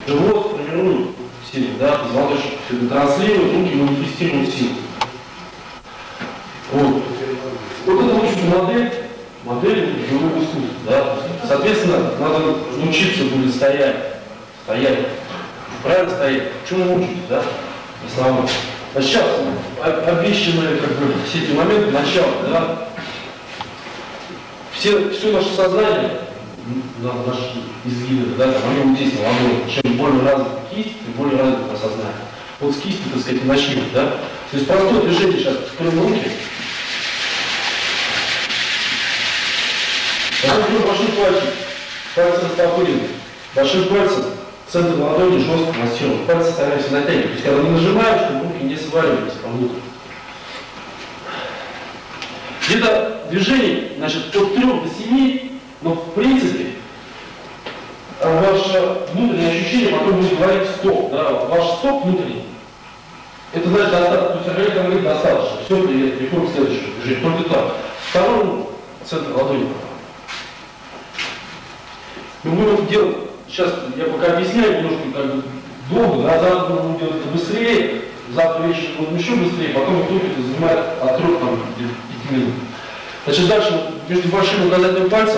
Живот формирует силу, да, позвоночник все это транслирует, руки манифестируют силу. Вот. Вот это, в общем, модель живого искусства, да. Соответственно, надо научиться будет стоять, правильно стоять. Чему учить, да, в основном. А сейчас обещанные, как бы, все эти моменты, начало, да, все наше сознание, наш изгиб, да, там, оно здесь на ладони. Чем более развита кисть, тем более развито сознание. Вот с кисти, так сказать, и начнем, да. То есть простое движение сейчас, откроем руки. Большой пальчик, пальцы растопырены, большим пальцем центр ладони жестко массируем, пальцы стараемся натягивать. То есть когда мы нажимаем, чтобы руки не сваливались повнутрь. Где-то движение, значит, от 3 до 7, но в принципе ваше внутреннее ощущение потом будет говорить стоп, да, ваш стоп внутренний. Это значит достаточно, то есть организм говорит достаточно. Все, привет, переходим к следующему движению. Только так. Второй центр ладони. Мы будем делать, сейчас я пока объясняю немножко как бы долго, да, завтра мы будем делать это быстрее, завтра вечером будем еще быстрее, потом в итоге это занимает от 3 до 5 минут. Значит, дальше между большим и указательным пальцем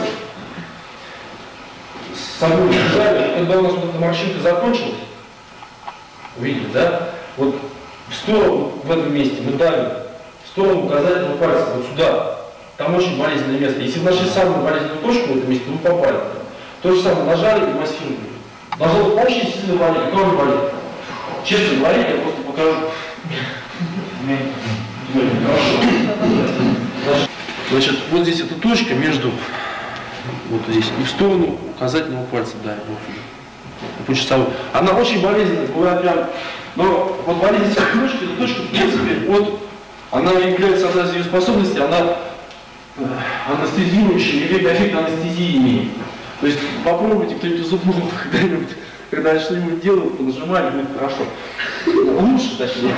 с собой держали, когда у нас вот эта морщинка закончилась, видите, да, вот в сторону, в этом месте мы давим, в сторону указательного пальца, вот сюда, там очень болезненное место. Если вы нашли самую болезненную точку в этом месте, вы попали. То же самое нажали и массируем. Должно быть очень сильно болеть. Кто не болит? Честно говоря, я просто покажу. Значит, вот здесь эта точка между, вот здесь, и в сторону указательного пальца, да, вот сюда. Она очень болезненная, бывает прям, но вот болезнь этой точки, эта точка, в принципе, вот, она является одной из ее способностей, она анестезирующая, эффект анестезии имеет. То есть попробуйте кто-нибудь из зубных когда-нибудь, когда что-нибудь делают, понажимали, будет хорошо. Лучше, точнее.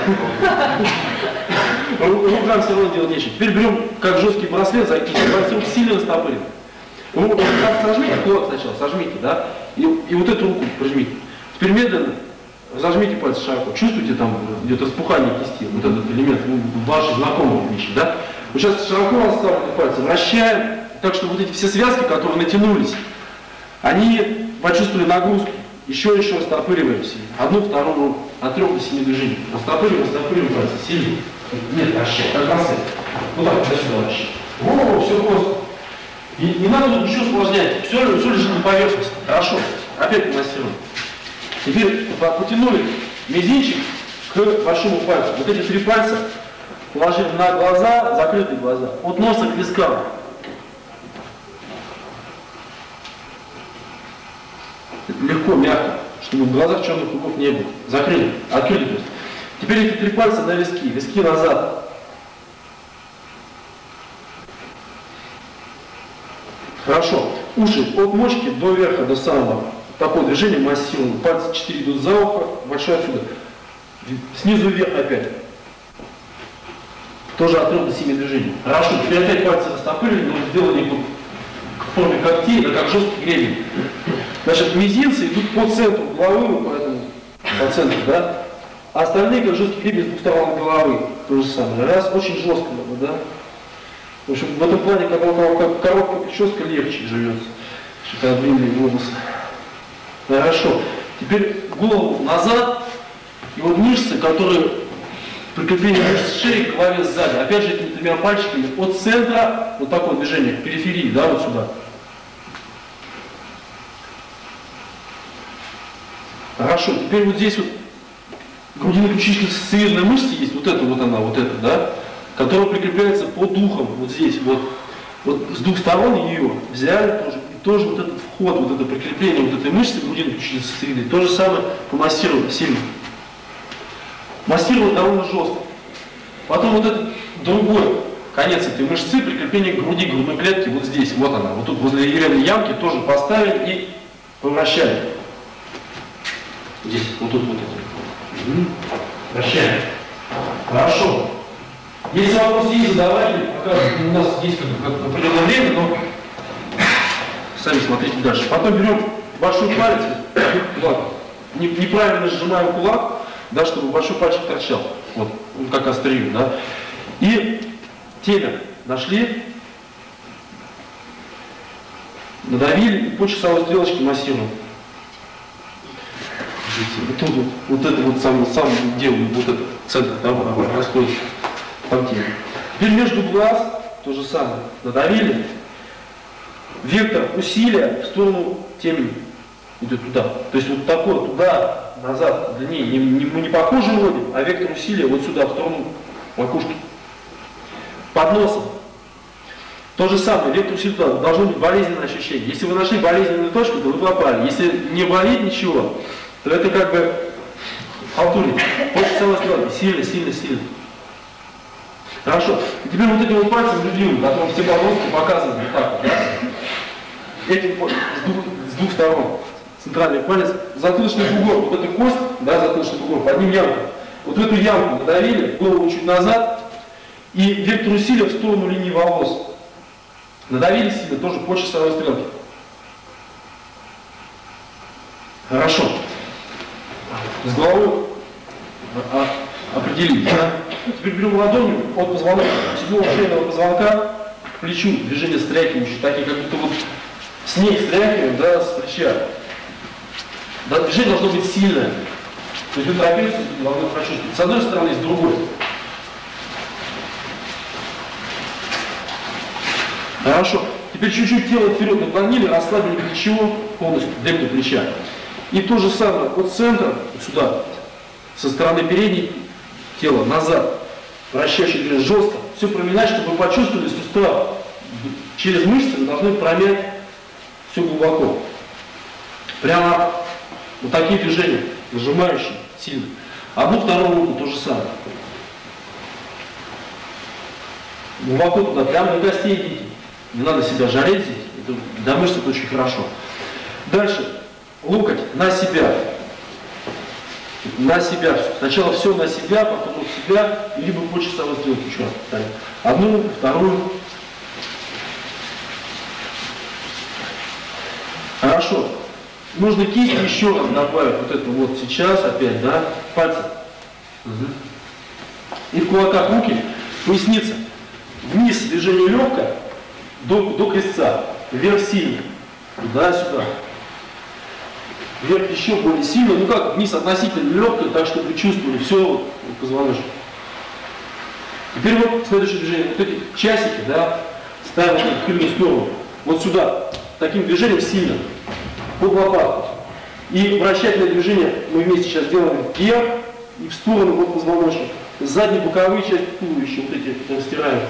Рукам все равно делать нечего. Теперь берем как жесткий браслет, закиньте, пальцы рук сильно растопырим. Вы вот так сожмите, кулак сначала, сожмите, да? И вот эту руку прижмите. Теперь медленно зажмите пальцы широко. Чувствуете там где-то распухание кисти, вот этот элемент, ваши знакомые вещи, да? Вот сейчас широко расставлены пальцы, вращаем, так что вот эти все связки, которые натянулись, они почувствовали нагрузку, еще растопыриваемся. Одну, вторую руку, от 3 до 7 движений. Растопыриваем пальцы, сильно. Нет, вращаем, как браслет. Вот так, сюда вращаем. О, все просто. И не надо тут ничего усложнять, все лежит на поверхности. Хорошо, опять массируем. Теперь потянули мизинчик к большому пальцу. Вот эти 3 пальца положили на глаза, закрытые глаза, от носа к вискам. Легко, мягко, чтобы в глазах черных кругов не было. Закрыли, открыли просто. Теперь эти 3 пальца на виски назад. Хорошо. Уши от мочки до верха, до самого. Такое движение массируем. Пальцы 4 идут за ухо, большой отсюда. Снизу вверх опять. Тоже от 3 до 7 движений. Хорошо. Теперь опять пальцы растопырили, но сделали их в форме когтей, да, как жесткий гребень. Значит, мизинцы идут по центру головы, поэтому по центру, да? А остальные, как жесткий гребень, с двух сторон головы. То же самое. Раз, очень жестко, да? В общем, в этом плане, когда у кого короткая прическа, легче живется, когда длинные волосы. Хорошо. Теперь голову назад, и вот мышцы, которые прикрепление мышц шеи к голове сзади. Опять же, этими 3 пальчиками от центра, вот такое движение, к периферии, да, вот сюда. Хорошо, теперь вот здесь вот грудино-ключично-сцевидная мышца есть, вот эта вот она, вот эта, да, которая прикрепляется под ухом, вот здесь, вот с 2 сторон ее взяли тоже, и тоже вот этот вход, вот это прикрепление вот этой мышцы грудино-ключично-сцевидной, то же самое помассировали сильно. Массировали довольно жестко. Потом вот этот другой конец этой мышцы, прикрепление к груди, грудной клетки, вот здесь, вот она, вот тут возле еремной ямки тоже поставили и повращали. Здесь, вот тут, вот это. Вращаем. Хорошо. Если вопросы есть, задавайте. Пока у нас есть как определенное время, но сами смотрите дальше. Потом берем большой палец, ладно, неправильно сжимаем кулак, да, чтобы большой пальчик торчал, вот, как острие, да. И темя нашли, надавили и по часовой стрелочке массируем. Тут вот это вот сам делаю, вот этот центр, там расходится, там темя. Теперь между глаз то же самое, надавили, вектор усилия в сторону темени идет туда. То есть вот такой туда, назад, длиннее. Мы не по коже водим, а вектор усилия вот сюда, в сторону макушки. Под носом. То же самое, вектор усилия туда. Должно быть болезненное ощущение. Если вы нашли болезненную точку, то вы попали. Если не болит ничего, то это как бы халтурить. Очень целое сделать. Сильно, сильно, сильно. Хорошо. И теперь вот этим вот пальцем любимым, которым все подростки показывают вот так вот, да? Этим с двух сторон. Центральный палец, затылочный бугор, вот эта кость, да, затылочный бугор, под ним ямка. Вот в эту ямку надавили, голову чуть назад, и вектор усилия в сторону линии волос. Надавили сильно, тоже по часовой стрелке. Хорошо. С головой определили. Да? Теперь берем ладонью от позвонка, седьмого шейного позвонка к плечу, движение стряхивающие, такие как будто вот снег стряхиваем, да, с плеча. Да, движение должно быть сильное. То есть вы трапецию должны прочувствовать. С одной стороны, с другой. Хорошо. Теперь чуть-чуть тело вперед наклонили, расслабили плечо полностью, дельту плеча. И то же самое от центра, вот сюда, со стороны передней тела, назад. Вращающий движение жестко. Все проминать, чтобы вы почувствовали сустав. Через мышцы вы должны промять все глубоко. Прямо вот такие движения, нажимающие сильно. Одну, вторую руку то же самое. Глубоко туда, прямо до костей идите. Не надо себя жарить здесь, это, для мышц это очень хорошо. Дальше, локоть на себя. На себя все. Сначала все на себя, потом от себя, либо по часовой стрелке еще раз повторяю. Одну, вторую. Хорошо. Нужно кисть еще раз добавить, вот это вот сейчас опять, да, пальцы. Угу. И в кулаках руки, поясница. Вниз движение легкое, до крестца, вверх сильно, туда-сюда. Вверх еще более сильно, ну как, вниз относительно легкое, так чтобы вы чувствовали все позвоночник. Теперь вот следующее движение, вот эти часики, да, ставим в тыльную сторону, вот сюда, таким движением сильно. Под лопатку. И вращательное движение мы вместе сейчас делаем вверх и в сторону под позвоночник. Задние боковые части туловища, вот эти растираем.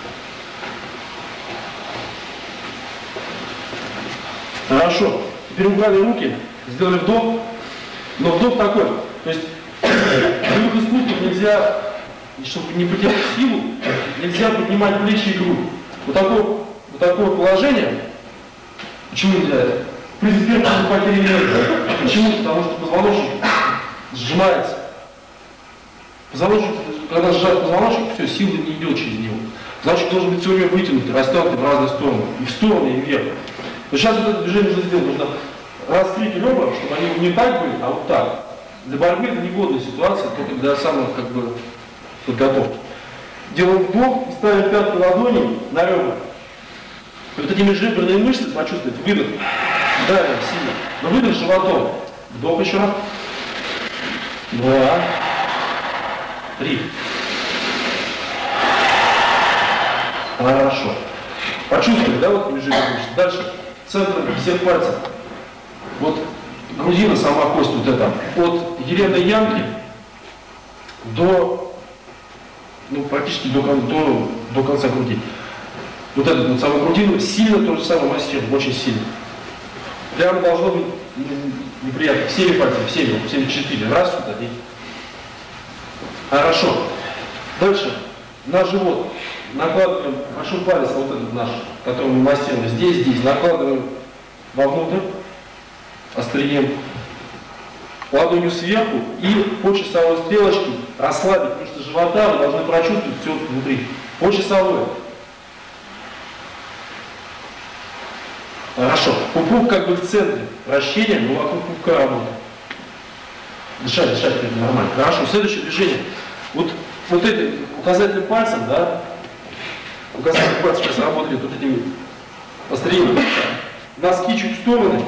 Хорошо. Теперь убрали руки, сделали вдох, но вдох такой. То есть в любых искусствах нельзя, чтобы не потерять силу, нельзя поднимать плечи и грудь. Вот такое положение. Почему нельзя это? При первом потери энергии. Почему? Потому что позвоночник сжимается. Позвоночник, когда сжать позвоночник, все, сила не идет через него. Позвоночник должен быть все время вытянутый, растянутый в разные стороны. И в стороны, и вверх. Но сейчас вот это движение нужно сделать. Нужно раскрыть ребра, чтобы они не так были, а вот так. Для борьбы это негодная ситуация, только для самых как бы подготовки. Делаем вдох и ставим пятку ладони на ребра. И вот эти межреберные мышцы почувствовать, выдох. Да, сильно. Но выдох животом. Вдох еще раз. 2, 3. Хорошо. Почувствовали, да, вот межреберные мышцы. Дальше. Центр всех пальцев. Вот грудина, сама кость вот эта. От еремной ямки до, ну, практически до конца груди. Вот эту вот самую грудину сильно то же самое массируем, очень сильно. Прямо должно быть неприятно. Всеми пальцами, всеми 4. Раз сюда и. Хорошо. Дальше. На живот накладываем большой палец, вот этот наш, который мы массируем. Здесь, накладываем вовнутрь острием. Ладонью сверху и по часовой стрелочке расслабить мышцы живота. Вы должны прочувствовать все внутри. По часовой. Хорошо. Пупок как бы в центре вращения, но вокруг пупка работает. Дышать нормально. Хорошо. Следующее движение. Вот это указательным пальцем, да, указательным пальцем сейчас работает вот этими остриями. Носки чуть в стороны.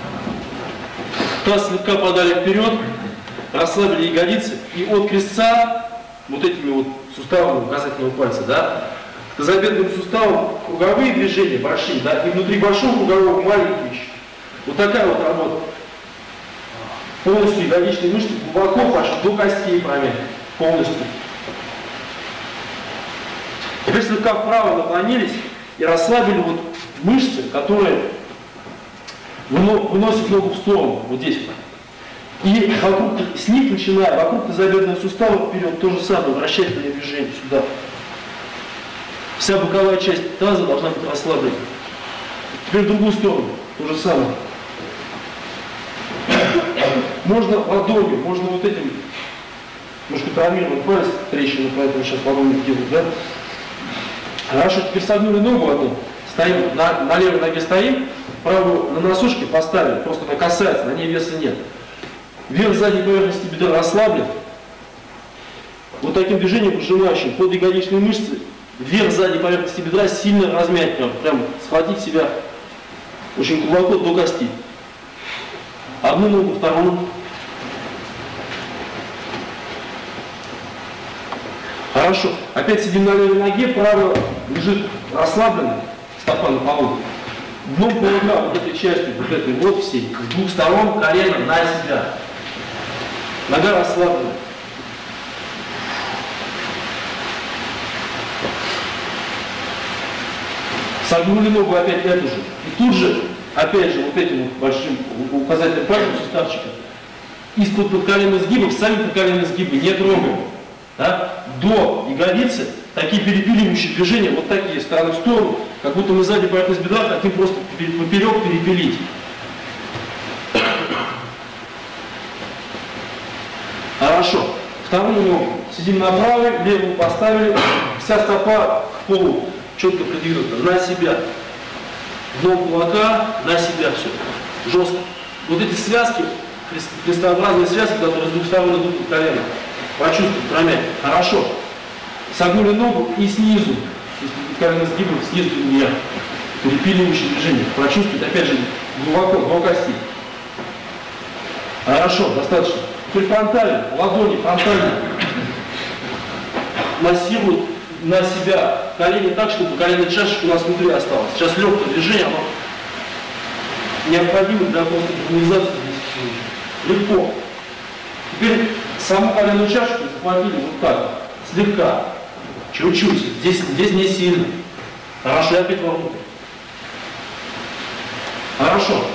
Таз слегка подали вперед. Расслабили ягодицы. И от крестца вот этими вот суставами указательного пальца, да, к тазобедренным суставам круговые движения большие, да, и внутри большого кругового маленькие еще. Вот такая вот работа. Полностью ягодичные мышцы глубоко почти до костей промять. Полностью. Теперь слегка вправо наклонились и расслабили вот мышцы, которые выносят ногу в сторону, вот здесь. И вокруг, с них начиная, вокруг тазобедренного сустава вперед, то же самое, вращательное движение сюда. Вся боковая часть таза должна быть расслаблена. Теперь в другую сторону, то же самое. Можно ладонью, можно вот этим, немножко травмирован палец, трещина, поэтому сейчас ладонью делают, да? Хорошо, теперь согнули ногу одну, стоим, на левой ноге стоим, правую на носочке поставили, просто она касается, на ней веса нет. Верх задней поверхности бедра расслаблен. Вот таким движением выжимающим под ягодичные мышцы, верх задней поверхности бедра сильно размять, прям схватить себя очень глубоко до костей. Одну ногу, вторую. Хорошо. Опять сидим на левой ноге, правая лежит расслабленно, стопа на полу. Дном кулака, вот этой частью, вот этой вот всей, с двух сторон колено на себя. Нога расслаблена. Согнули ногу опять эту же. И тут же, опять же, вот этим вот большим указательным пальцем суставчика, из-под подколенных сгибов, сами подколенные сгибы не трогаем. Да? До ягодицы такие перепиливающие движения, вот такие, стороны в сторону, как будто мы сзади поверхность бедра хотим просто поперек перепилить. Хорошо. Вторую ногу. Сидим на правой, левую поставили, вся стопа к полу четко придвинута, на себя. Дном кулака, на себя все. Жестко. Вот эти связки, крестообразные связки, которые с двух сторон идут под колено. Почувствуйте, промять. Хорошо. Согнули ногу и снизу, колено сгибом, снизу вверх. Перепиливающее движение. Прочувствуйте, опять же, глубоко, до костей. Хорошо, достаточно. Теперь фронтально, ладони фронтально массируют на себя колени так, чтобы коленная чашечка у нас внутри осталась. Сейчас легкое движение, оно необходимо для гармонизации. Легко. Теперь саму коленную чашечку захватили вот так, слегка, чуть-чуть, здесь не сильно. Хорошо, и опять вовнутрь. Хорошо.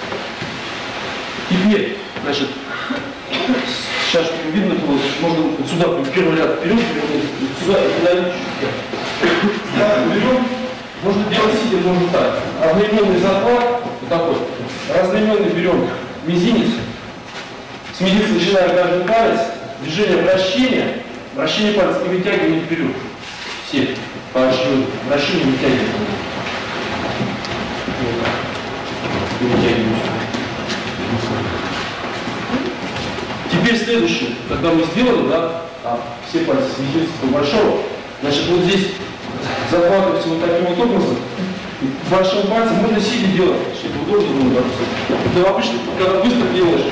Теперь, значит, сейчас, чтобы видно было, можно вот сюда, первый ряд вперед, сюда и куда-нибудь чуть-чуть. Берем, можно делать сидя, можно так. Одноименный захват, вот такой. Разноименный берем мизинец. С мизинца начинаем каждый палец, движение вращения пальца и вытягивание вперед. Все поощренные. Вращение, вытягивание. Вот так. И вытягивание. Теперь следующее, когда мы сделали, да, все пальцы с мизинца до большого, значит, вот здесь захватывается вот таким вот образом. Большим пальцем можно сидя делать, чтобы удобно было. Да, обычно, когда быстро делаешь,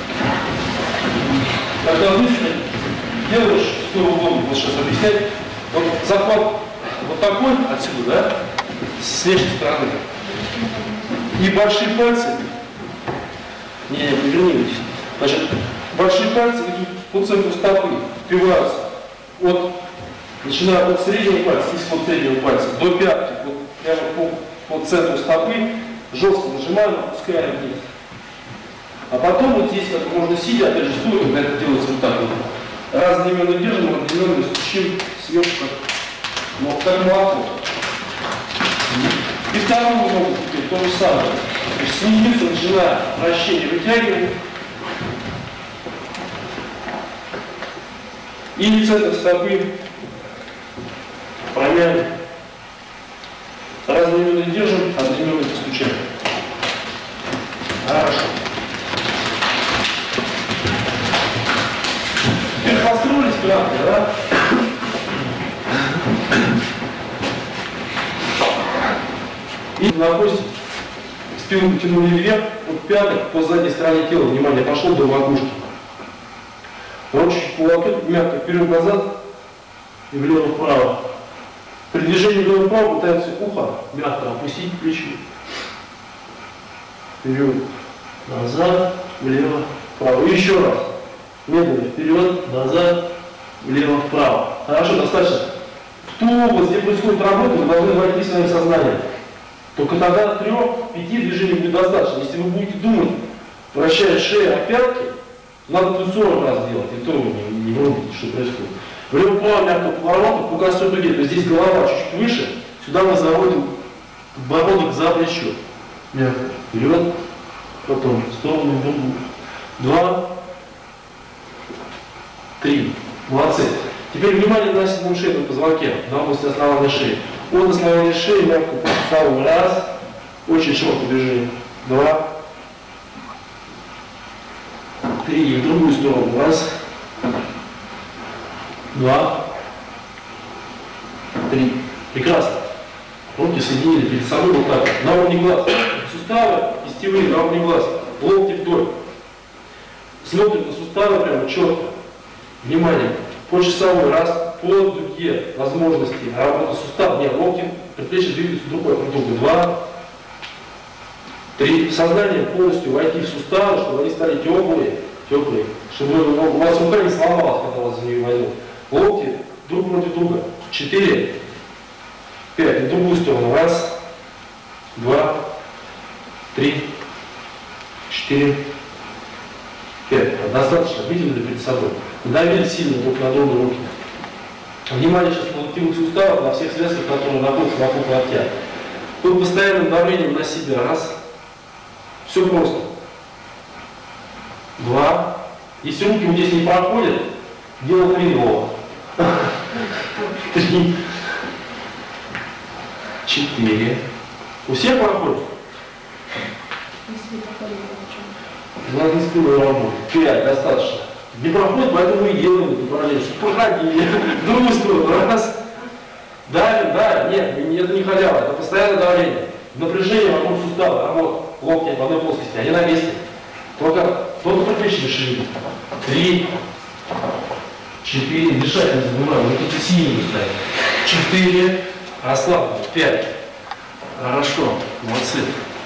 что удобно, вот сейчас объяснять, вот захват вот такой отсюда, да, с внешней стороны. И большие пальцы, не вернитесь, значит, большие пальцы идут по центру стопы, впиваются начиная от среднего пальца, из-под среднего пальца до пятки, вот прямо по центру стопы, жестко нажимаем, опускаем вниз. А потом вот здесь, как можно сидя, опять же, стоя, когда это делается вот так вот, разноименно держим, одноименно стучим сверху, как молоко. И вторую ногу теперь то же самое. То есть с мизинца начиная вращение вытягиваем. И центр стопы промяли. Разноименно держим, одноименно постучаем. Хорошо. И допустим, спину потянули вверх, от пяток по задней стороне тела, внимание, пошло до макушки. Он чуть полоток, мягко вперед-назад и влево-вправо. При движении влево-вправо пытаемся ухо мягко опустить к плечу. Вперед, назад, влево, вправо. И еще раз. Медленно вперед, назад, влево, вправо. Хорошо, достаточно. В ту область, где происходит работа, вы должны войти своим сознанием. Только тогда 3-5 движений будет достаточно. Если вы будете думать, вращая шею от пятки, надо тут 40 раз делать, и то вы не врубите, что происходит. Влево-вправо мягко поворот, по косой дуге, то есть здесь голова чуть выше, сюда мы заводим подбородок за плечо. Мягко. Вперед, потом в сторону, в другую. 2, 3. Молодцы. Теперь внимание на седьмом шейном позвонке, на области основания шеи. От основания шеи мягко по суставу. Раз. Очень широкое движение. 2, 3. В другую сторону. Раз. 2, 3. Прекрасно. Руки соединили перед собой вот так. На уровне глаз. Суставы кистевые на уровне глаз. Локти вдоль. Смотрим на суставы прямо четко. Внимание. По часовой. Раз. По дуге возможности работы сустав. Нет, локти, предплечья двигаются друг от друга. 2, 3. Сознание полностью войти в суставы, чтобы они стали теплые. Чтобы у вас рука не сломалась, когда вас за нее возьмут. Локти друг против друга. 4, 5. В другую сторону. Раз, 2, 3, 4, 5. Достаточно. Видели перед собой. Давили сильно друг на друга руки. Внимание сейчас на локтевых суставах, на всех связках, которые находятся вокруг локтя. Под постоянным давлением на себя. Раз. Все просто. 2. Если руки вот здесь не проходят, дело хреново. 3, 4. У всех проходит? Надо спиной работать. 5. Достаточно. Не проходит, поэтому и делаем это упражнение. Проходи. В другую сторону. Раз. Давим, да, нет, это не халява, это постоянное давление. Напряжение вокруг сустава, работа, локти в одной плоскости, они на месте. Только предплечье шире. 3, 4, дышать не забываем, мы тут сильно ставим. 4, расслаблено. 5. Хорошо, молодцы.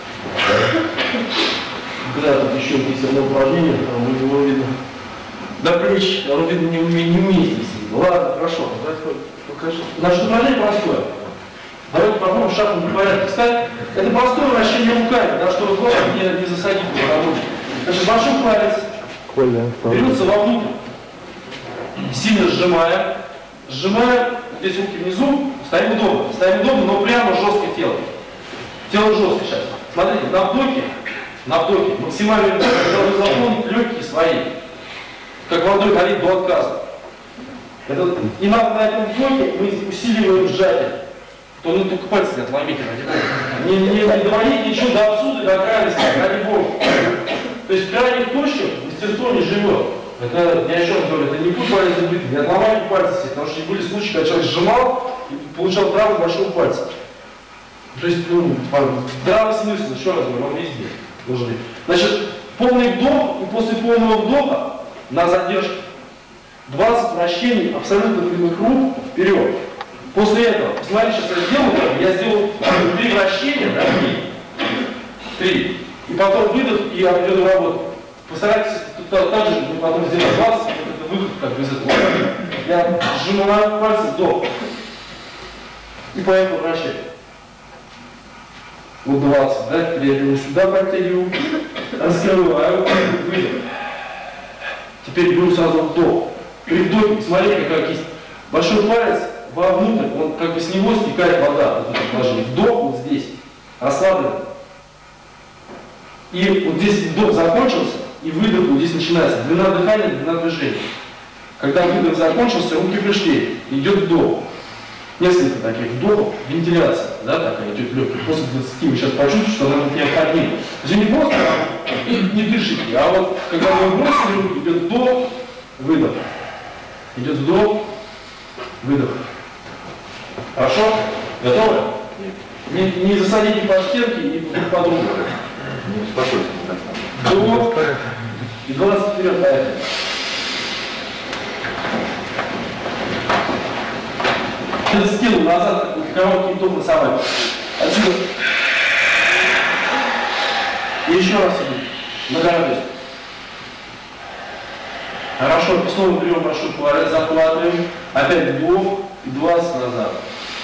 Да, тут еще есть одно упражнение, там его видно. До плеч, оно видно не умеете. Ладно, хорошо, давайте покажи. Наше упражнение простое. Давайте попробуем в шахматном порядке. Кстати, это простое вращение руками, да, чтобы глаз не засадить в рабочий. Значит, большой палец берется вовнутрь, сильно сжимая, здесь руки внизу, стоим удобно, но прямо жестко тело. Тело жестко сейчас. Смотрите, на вдохе, максимально должны заполнить легкие свои, как водой халит до отказа. И надо на этом вдохе мы усиливаем сжатие. То ну только пальцы не отломите, ради бога. Не доводить ничего до отсюда, до крайности, ради бога. То есть в крайних точках мастерство не живет. Это, я еще раз говорю, это не будет полезно быть, не отломайте пальцы себе, потому что были случаи, когда человек сжимал и получал травму большого пальца. То есть, здравый смысл, еще раз говорю, он везде должен быть. Значит, полный вдох, и после полного вдоха на задержке 20 вращений абсолютно прямых рук вперед. После этого, посмотрите, сейчас я сделал 3 вращения, да, 3. И потом выдох и определенную работу. Постарайтесь так же, потом сделать 20, это выход как бы из этого. Я сжимаю пальцы, вдох. И поэтому вращаю. Вот 20, да, теперь я беру сюда, подтягиваю, раскрываю, выдох. Теперь беру сразу вдох. При вдохе, смотрите, как есть большой палец вовнутрь, он как бы с него стекает вода. Вот это положение. Вдох вот здесь, расслаблен. И вот здесь вдох закончился, и выдох вот здесь начинается. Длина дыхания, длина движения. Когда выдох закончился, руки пришли, идет вдох. Несколько таких вдохов, вентиляция, да, такая идет легкая. После 20 мы сейчас почувствуем, что она необходима. То есть не просто не дышите, а вот когда вы бросили руки, идет вдох, выдох. Идет вдох, выдох. Хорошо? Готовы? Не засадите по стенке, не друг по другу. Не успокойся, До. И 20 вперед, поехали. Через стену назад, короткий топ рисовать. Отсюда. И еще раз иди. Нагородись. Хорошо, снова берем большой поворот, захватываем. Опять вдох и 20 назад.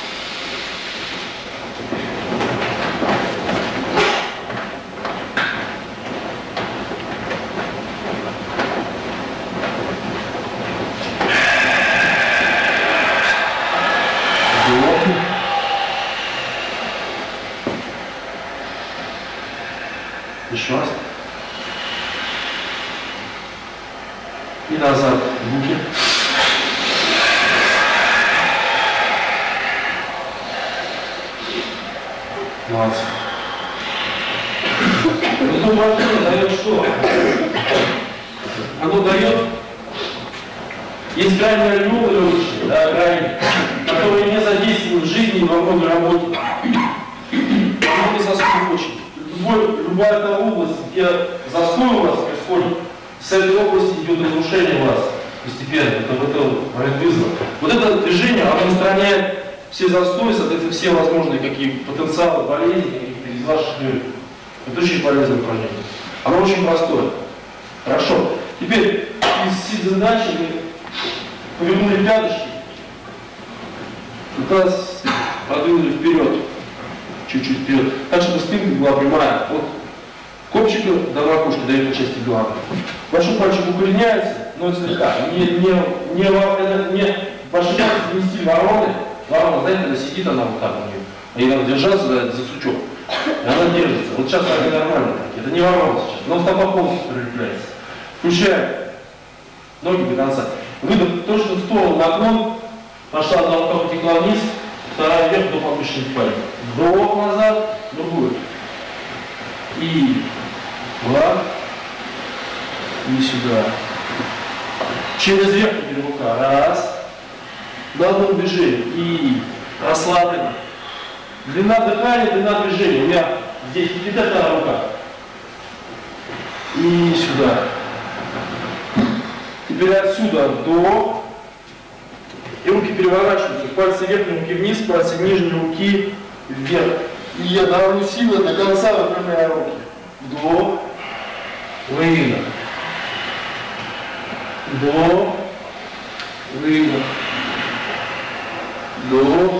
Еще раз. И назад руки. Молодцы. Это упражнение дает что? Оно дает, есть грань любого легочной, да, грань, которые не задействованы в жизни и во многой работе. Много застой очень. Любая та область, где застой у вас происходит, с этой области идет разрушение вас постепенно, это вызов. Вот это движение, оно устраняет все застои, соответственно, все возможные какие потенциалы болезни какие-то из ваших легких. Это очень полезное упражнение. Оно очень простое. Хорошо. Теперь из сид-задачи мы повернули пяточки, таз продвинули вперед, чуть-чуть вперед, так, чтобы спинка была прямая. Вот копчика до макушки, до этой части головы. Большой пальчик укореняется, но слегка. Не большой пальчик не стиль вороны. Ворона, знаете, когда сидит она вот так у нее, ей надо держаться за сучок. И она держится. Вот сейчас они нормально такие. Это не ворона сейчас. Но стопа полностью прилепляется. Включаем ноги до конца. Выдох точно в сторону, наклон. Пошла одна рука, потекла вниз, вторая вверх до подмышечных пальцев. Вдох назад, другую. И два. И сюда. Через верхнюю рука. Раз. На одном движении. И расслабленно. Длина дыхания, длина движения. У меня здесь не вторая рука. И сюда. Теперь отсюда вдох. И руки переворачиваются. Пальцы верхней руки вниз, пальцы нижней руки вверх. И я давлю силы до конца, выпрямляя руки. Вдох. Выдох. Вдох. Выдох. Вдох.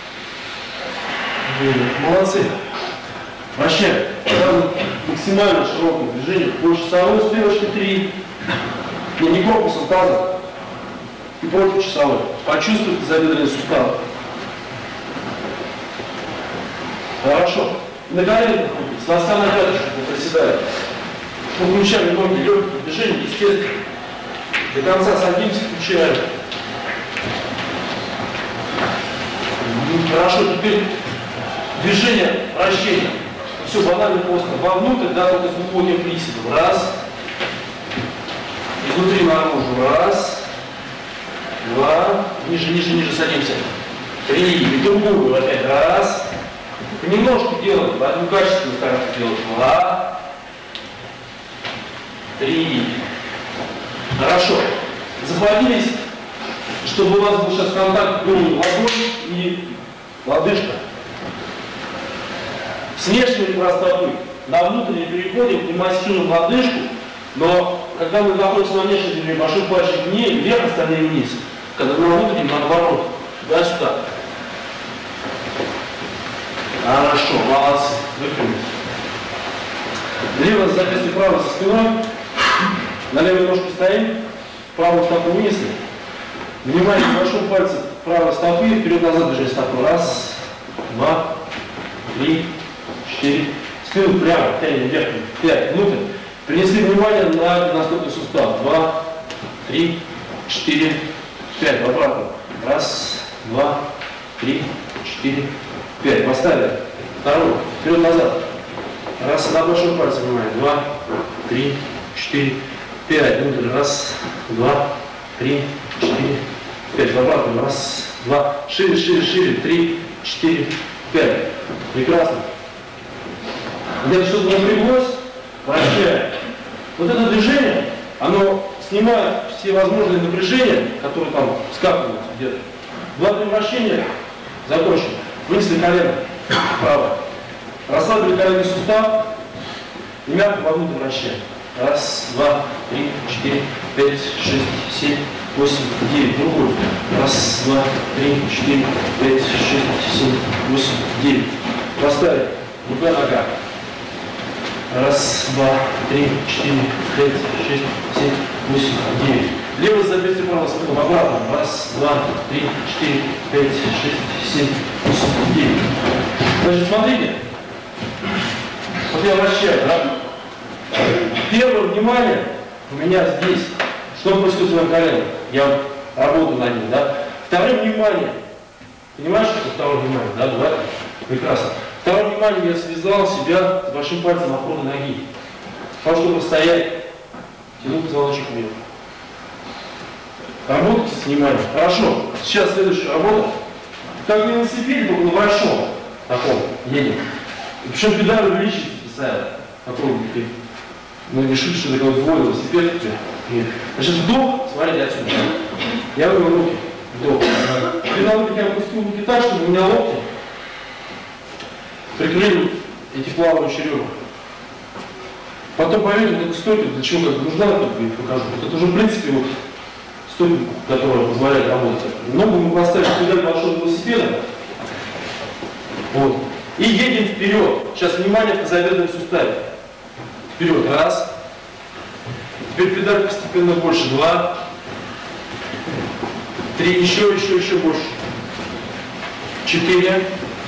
Выдох. Молодцы. Вообще, максимально широкое движение. Больше часовой стрелочки 3. Но не корпусом таза. И против часовой. Почувствуйте забедренные суставы. Хорошо. На коленках с носка на пяточку приседаем. Включаем ноги, легкие движения, естественно. До конца садимся, включаем. Хорошо, теперь движение вращения. Все банально просто. Вовнутрь, да, только с глубоким приседом. Раз. Изнутри наружу. Раз. Два. Ниже, ниже, ниже садимся. Три. И другую опять. Раз. Немножко делаем. Одну качественно стараемся делать. Два. Три. Хорошо. Захватились, чтобы у вас был сейчас контакт голой ладонь и лодыжка. С внешней простотой на внутренний переходим и массируем лодыжку, но когда мы находимся на внешнем движении, большой пальчик вверх, остальные вниз. Когда мы на внутреннем, наоборот, туда-сюда. Хорошо, молодцы. Выпрямились. Левое запястье, правое со спиной. На левой ножке стоим, правую стопу вынесли. Внимание к большому пальцу правой стопы, вперед-назад движение стопы. Раз, два, три, четыре. Спину прямо, тянем вверх, 5, внутрь. Принесли внимание на голеностопный сустав. 2, 3, 4, 5. В обратно. Раз, два, три, 4, 5. Поставили. Второй. Вперед-назад. Раз, на большой пальце внимание. 2, 3, 4, 5. Внутрь. Раз, два, три, 4, 5. В обратно. Раз, два. Шире, шире, шире. 3, 4, 5. Прекрасно. Где-то что-то напряглось, вращаем. Вот это движение, оно снимает все возможные напряжения, которые там скапливаются где-то. 2-3 вращения, закончим. Вынесли колено вправо. Расслабили коленный сустав и мягко вовнутрь вращаем. 1, 2, 3, 4, 5, 6, 7, 8, 9. Другой. 1, 2, 3, 4, 5, 6, 7, 8, 9. Поставили. Рука, нога. 1, 2, 3, 4, 5, 6, 7, 8, 9. Левый запястье, право спину обратно. 1, 2, 3, 4, 5, 6, 7, 8, 9. Значит, смотрите. Вот я вращаю, да? Первое внимание у меня здесь. Что происходит с моим коленом? Я работаю над ним, да? Второе внимание. Понимаешь, что второе внимание, да, бывает? Прекрасно. Второе внимание, я связал себя с большим пальцем напротив ноги. Потому что стоять, тяну позвоночник вверх. Работайте с вниманием. Хорошо. Сейчас следующая работа. Как на велосипеде, только на большом таком едем. Причем педаль увеличить постоянно. Попробуйте. Ну, решили, что такое свой велосипед. Значит, вдох, смотрите отсюда. Я вывел руки. Вдох. Педаль я опустил руки так, чтобы у меня локти прикрыли эти плавающие ребра. Потом поверьте, вот эта стойка, для чего как нужна, я покажу. Вот это уже, в принципе, вот стойка, которая позволяет работать. Ногу мы поставим педаль большого велосипеда. Вот. И едем вперед. Сейчас внимание в тазобедренном суставе. Вперед. 1. Теперь педаль постепенно больше. 2. 3. Еще больше. 4.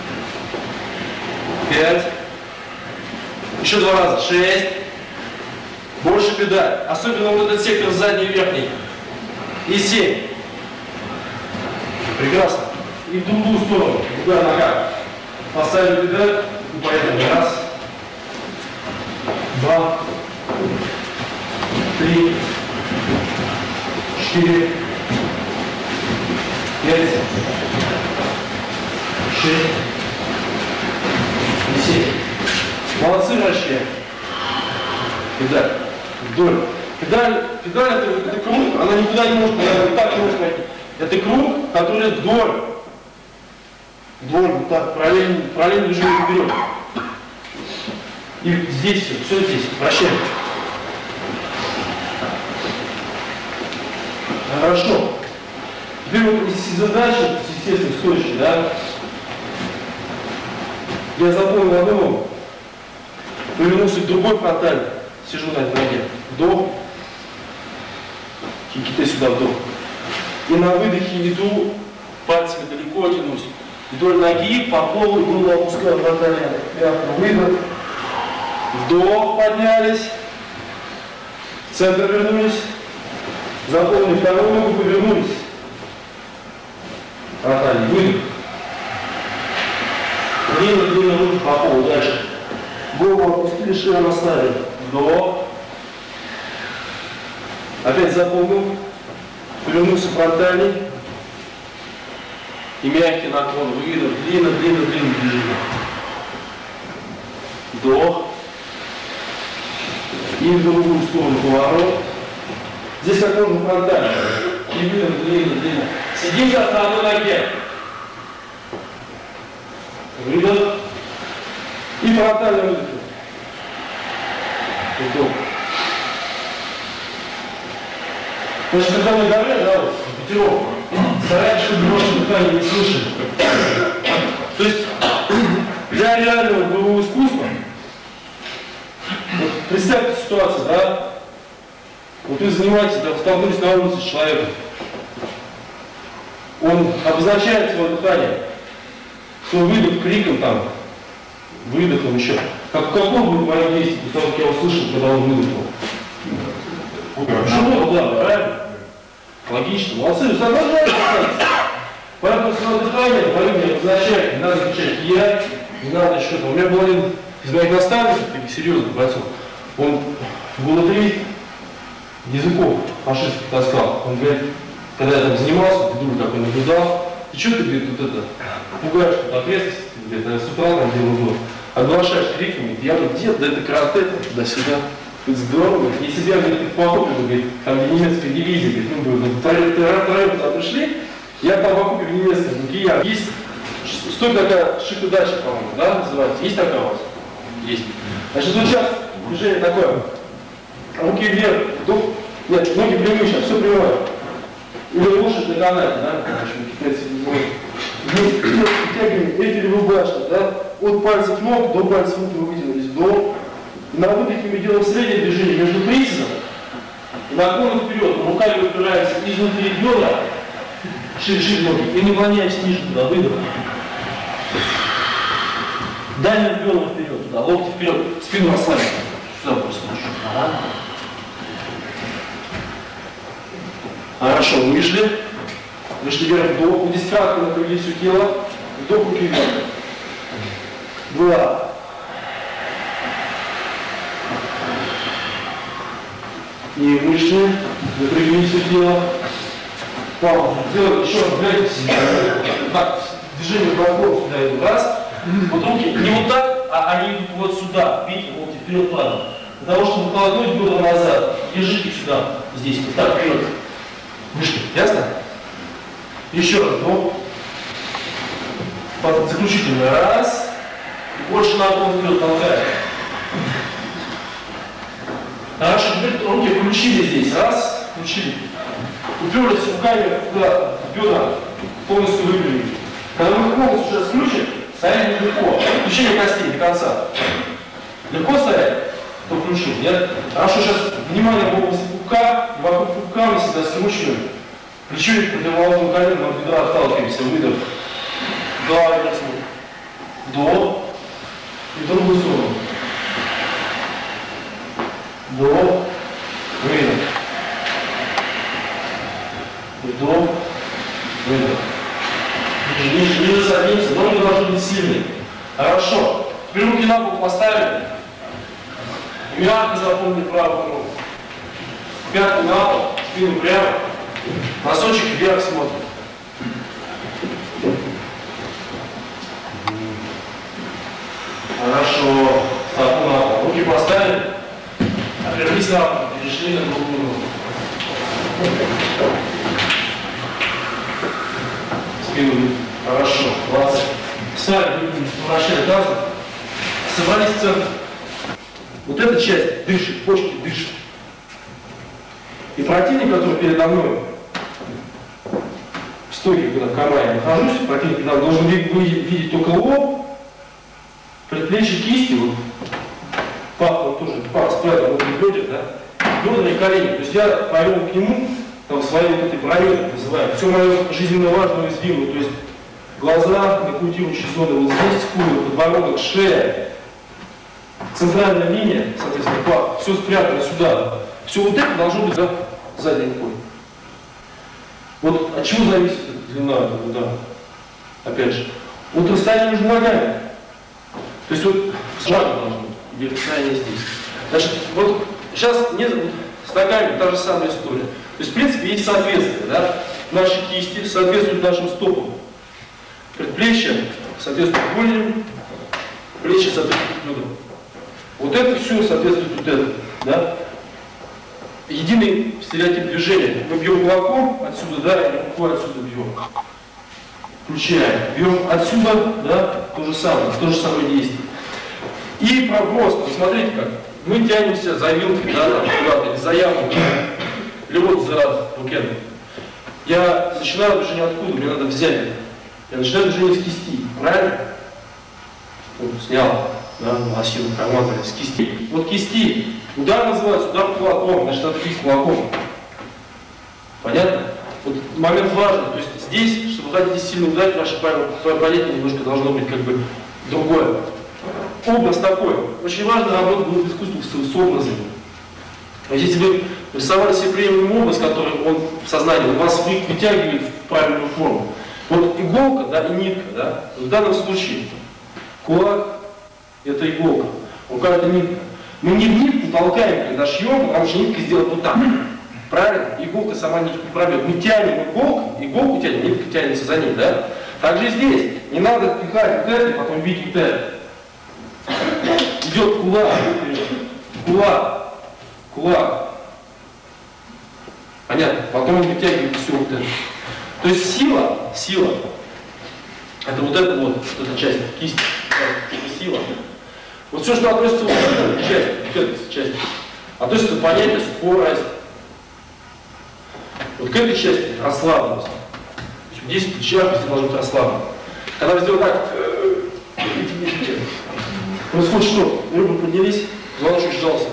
5. Еще 2 раза. 6. Больше педаль. Особенно вот этот сектор задний и верхний. И 7. Прекрасно. И в другую сторону. Другая нога. Поставили педаль. И поехали. 1. 2. 3. 4. 5. 6. И 7. Молодцы, вращаем. Педаль. Вдоль. Педаль это круг, она никуда не может, вот так не может пойти. Это круг, который вдоль. Вдоль, вот так, параллельно движение вперед. И здесь все здесь. Вращаем. Хорошо. Теперь вот из задачи, естественно, стоящие, да, я заполнил одну, повернулся к другой фронтали, сижу на этой ноге, вдох, киките сюда, вдох. И на выдохе иду, пальцами далеко тянусь. Вдоль ноги, по полу, голову опускаю, фронтально, мягко, выдох. Вдох, поднялись, в центр вернулись, заполнили вторую ногу, повернулись. Фронтально, выдох. Длинно руки по полу, дальше. Голову опустили, шею наставили. Вдох. Опять заполнил. Повернулся фронтальный. И мягкий наклон. Выдох. Длинно движение. Вдох. И в другую сторону поворот. Здесь как можно фронтально. И выдох длинно. Сидим сейчас на одной ноге. Выдох. И фронтально выдох. Вдох. Значит, когда мы говорим, да, вот, пятеров, старайтесь, чтобы ваше дыхание не слышали. То есть, для реального боевого искусства, вот, представьте ситуацию, да, вот вы занимаетесь, да, столкнулись на улице с человеком, он обозначает свое дыхание, свой выдох криком там, выдохом еще. Какое будет мое действие, после того, как я услышал, когда он выдохнул? Шумно, да, правильно? Логично. Молодцы, вы соображаете? Поэтому свое дыхание, по-моему, обозначает, не надо кричать «я», не надо что-то. У меня был один из моих наставников, таких серьезных бойцов, он в года 3 языков фашистских таскал. Он говорит, когда я там занимался, ты думаешь, как он наблюдал, ты что ты, говорит, вот это, пугаешь тут окрестности, где-то с утра там делал было. Оглашаешь криками, я вот дед, да это карате, туда-сюда. Тут здорово, если бы я говорит, по окопу, говорит, там где немецкая дивизия, говорит, ну, говорит, втроем туда пришли, я там в окопе в немецком, ну, кия. Есть, стоит такая шикудача, по-моему, да, называется, есть такая у вас? Есть. Значит, вот сейчас движение такое, руки вверх, вдох, нет, ноги прямые сейчас, все прямое. Или лошадь на канате, да, в общем, китайцы не знают. Вытягиваем эти рубашки, да, от пальцев ног до пальцев рук мы вытянулись, до. На выдохе мы делаем среднее движение между присядом и наклоном вперед. Руками упираемся изнутри бедра, шире ноги, и не наклоняемся ниже туда, выдох. Дальним бедром вперед, туда, локти вперед, спину расслабим. Сюда просто. Хорошо, вышли вверх, вдох. Вот здесь кратко напрягли все тело, вдох, руки вверх. 2. И вышли, напрягли все тело. Паузу. Сделать еще раз, глядите. Так, движение боком сюда идут. Раз. Вот руки не вот так, а они идут вот сюда. Видите, локти вперед падают. Для того, чтобы повернуть бедра назад, держите сюда, здесь, вот так, вперед. Вышли. Ясно? Еще раз. Вдох. Заключительно. Раз. Больше наклон вперед толкаем. Хорошо, теперь руки включили здесь. Раз, включили. Уперлись руками куда? В бедра. Полностью выпрямили. Когда мы полностью сейчас включим, стоять легко. Включение костей до конца. Легко стоять? Кто включил? Нет? Хорошо, сейчас внимание в области пупка. И вокруг пупка мы себя скручиваем. Плечо к противоположному колену, от бедра отталкиваемся. Выдох. Голова вверх. Вдох. И в другую сторону. Вдох, выдох. Вдох, выдох. Ниже садимся, ноги должны быть сильные. Хорошо. Теперь руки на бок поставили. Мягко запомнили правую ногу. Пятку на пол, спину прямо. Носочек вверх смотрим. Хорошо. Стопу на пол. Руки поставили. Оперлись на пол, перешли на другую ногу. Спину. Хорошо. 20. Встали, вращали тазом. Собрались в центр. Вот эта часть дышит, почки дышат. И противник, который передо мной, в стойке, когда в камере я нахожусь, противник передо мной должен видеть только лоб, предплечье, кисти, вот, пах тоже, пах спрятан внутри бедер, да, бедра и колени. То есть я повел к нему, там, своей вот этой броней, так называемой, все мое жизненно важное уязвимое, то есть глаза, декультирующие зоны, вот здесь скулы, подбородок, шея, центральная линия, соответственно, пах, все спрятано сюда. Все вот это должно быть за задней рукой. Вот от чего зависит длина этого удара? Опять же, вот расстояние между ногами. То есть вот шаг должно быть, или расстояние здесь. Значит, вот сейчас нет, вот, с ногами та же самая история. То есть, в принципе, есть соответствие, да? Наши кисти соответствуют нашим стопам. Предплечья соответствуют коленям, плечи соответствуют бедрам. Вот это все соответствует вот этому, да? Единый стереотип движения. Мы бьем кулаком отсюда, да, или руку отсюда бьем. Включаем. Бьем отсюда, да, то же самое действие. И проброс, посмотрите как. Мы тянемся за вилкой, да, там, куда-то, или за яму, или вот за букетом. Я начинаю движение откуда? Мне надо взять. Я начинаю движение с кисти, правильно? Вот, снял, да, лосину, карман, с кисти. Вот кисти. Удар называется удар кулаком, значит, надо бить кулаком. Понятно? Вот момент важный. То есть здесь, чтобы вы хотите сильно ударить, ваше понятие немножко должно быть как бы другое. Образ такой. Очень важно работать в искусстве с образом. То есть если вы рисовали себе приемлемый образ, который он в сознании, он вас вытягивает в правильную форму. Вот иголка, да, и нитка, да, в данном случае кулак – это иголка, рука – это нитка. Мы не в нитку толкаем, когда шьем, потому что нитка сделает вот так. Правильно? Иголка сама нитку не пробьет. Мы тянем иголку тянем, нитка тянется за ней, да? Также здесь. Не надо пихать вот это и потом бить вот это. Идет кулак, кулак, кулак. Понятно? Потом он вытягивает все вот это. То есть сила, это вот эта вот, эта часть кисти, это сила. Вот все, что относится вот к этой части, относится к понятию скорость. Вот к этой части расслабленность. Здесь человек должен быть расслаблен. Когда вы сделаете так, происходит что? Рыбы поднялись, звоночек сжался.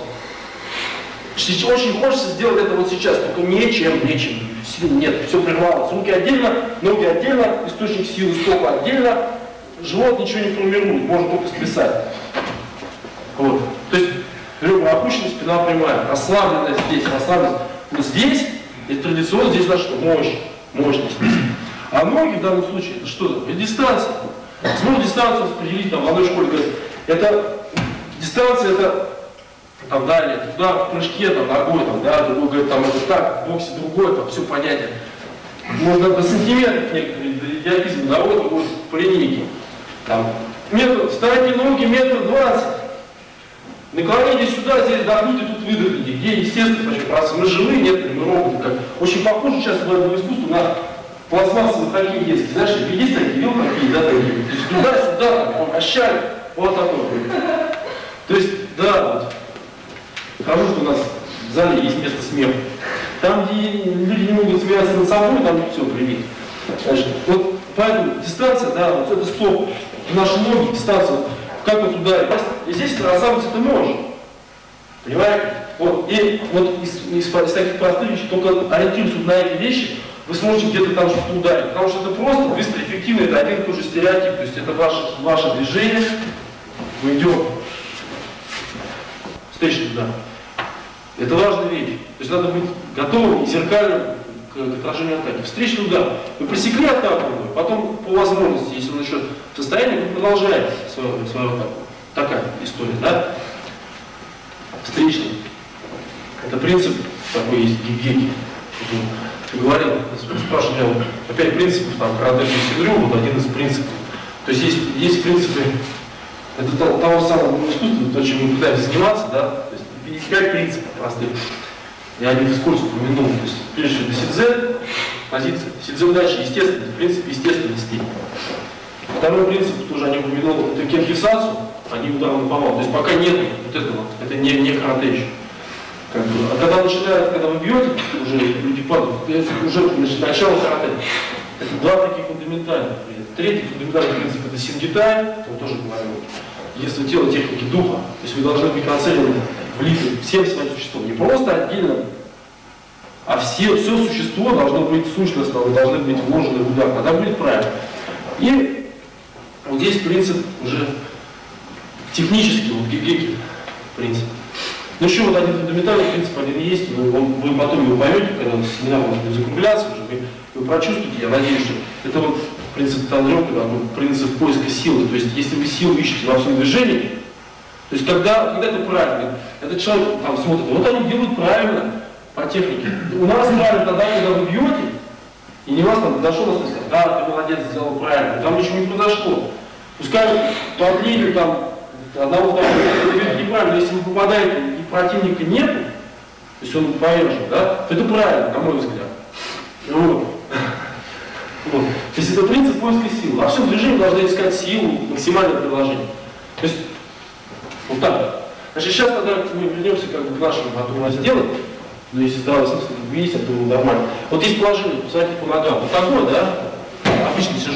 Очень хочется сделать это вот сейчас, только нечем. Сил нет, все прервалось. Руки отдельно, ноги отдельно, источник силы, стопы отдельно. Живот ничего не формирует, можно только сплясать. Вот. То есть ребра опущены, спина прямая. Расслабленность здесь, расслабленность. Вот здесь, это традиционно, здесь на что? Мощность. А ноги в данном случае, это что такое? Это дистанция. Можно дистанцию распределить, там в одной школе говорят, это дистанция, это там далее, туда в прыжке, там ногой, там, да, другой говорит, там это так, в боксе другой, там все понятие. Можно до сантиметров некоторые, до идиотизма доводят, другой по линейке. Там, вставайте ноги 1,20 м. Наклонитесь сюда, здесь вдохните, тут выдохните. Где естественно, почему? Раз мы живые, нет, мы роботы. Как. Очень похоже сейчас в этом искусстве на пластмассовый хоккей детский. Знаешь, есть такие, видел хоккей, да, такие? То есть туда-сюда, там, вращали, вот такой. То есть, да, вот. Хорошо, что у нас в зале есть место смеха. Там, где люди не могут смеяться над собой, там все привит. Вот поэтому дистанция, да, вот это стоп. Наши ноги, дистанция, как вот туда. И здесь расслабиться ты можешь. Понимаете? Вот. И вот из таких простых вещей, только ориентируясь на эти вещи, вы сможете где-то там что-то ударить. Потому что это просто, быстро, эффективно, это один и тот же стереотип. То есть это ваше движение. Мы идем. Встречный удар. Это важная вещь. То есть надо быть готовым и зеркальным к отражению атаки. Встречный удар. Вы пресекли атаку, потом по возможности, если он еще в состоянии, вы продолжаете свою атаку. Такая история, да? Встречный. Это принцип такой есть Гигеки. Говорил, спрашивал меня, вот, опять принципов, там, карате Сидрю, вот один из принципов. То есть есть принципы, это того самого искусства, то, чем мы пытаемся заниматься, да? То есть 5 принципов простых. Я один из курсов упомянул. То есть, прежде всего, сидзе, позиция. Сидзе удачи, естественно, принцип естественности. Второй принцип, тоже они упомянул, это кенхисацу, они ударом наповал. То есть пока нет вот этого, это не карате еще. Как бы. А когда вы бьете, уже люди падают, это уже начало карате. Это два таких фундаментальных. Третий фундаментальный принцип это сингитай, он тоже говорил. Если тело техники духа, то есть вы должны быть нацелены, влиты всем своим существом. Не просто отдельно, а все существо должно быть сущностно, вы должны быть вложены в удар, тогда будет правильно. И вот здесь принцип уже технический, вот Гигеки принцип. Ну еще вот один фундаментальный принцип, один есть, вы потом его поймете, когда семинар будет закругляться уже, вы прочувствуете, я надеюсь, что это вот принцип Танрёка, принцип поиска силы. То есть если вы силу ищете во всем движении, то есть когда это правильно, этот человек там смотрит, вот они делают правильно по технике. У нас правильно тогда, когда вы бьете, и не вас там подошел, нас сказал, да, ты молодец, сделал правильно, там ничего не произошло. Пускай по отлинию там одного второго неправильно, если вы попадаете и противника нету, то есть он повержен, да, то это правильно, на мой взгляд. Вот. Вот. То есть это принцип поиска силы. Во всем движении должны искать силу, максимальное приложение. То есть вот так. Значит, сейчас тогда мы вернемся как бы к нашему, а то у нас делать, но если здравый смысл есть, это было нормально. Вот есть положение, посмотрите по ногам. Вот такое, да? Обычно сижу.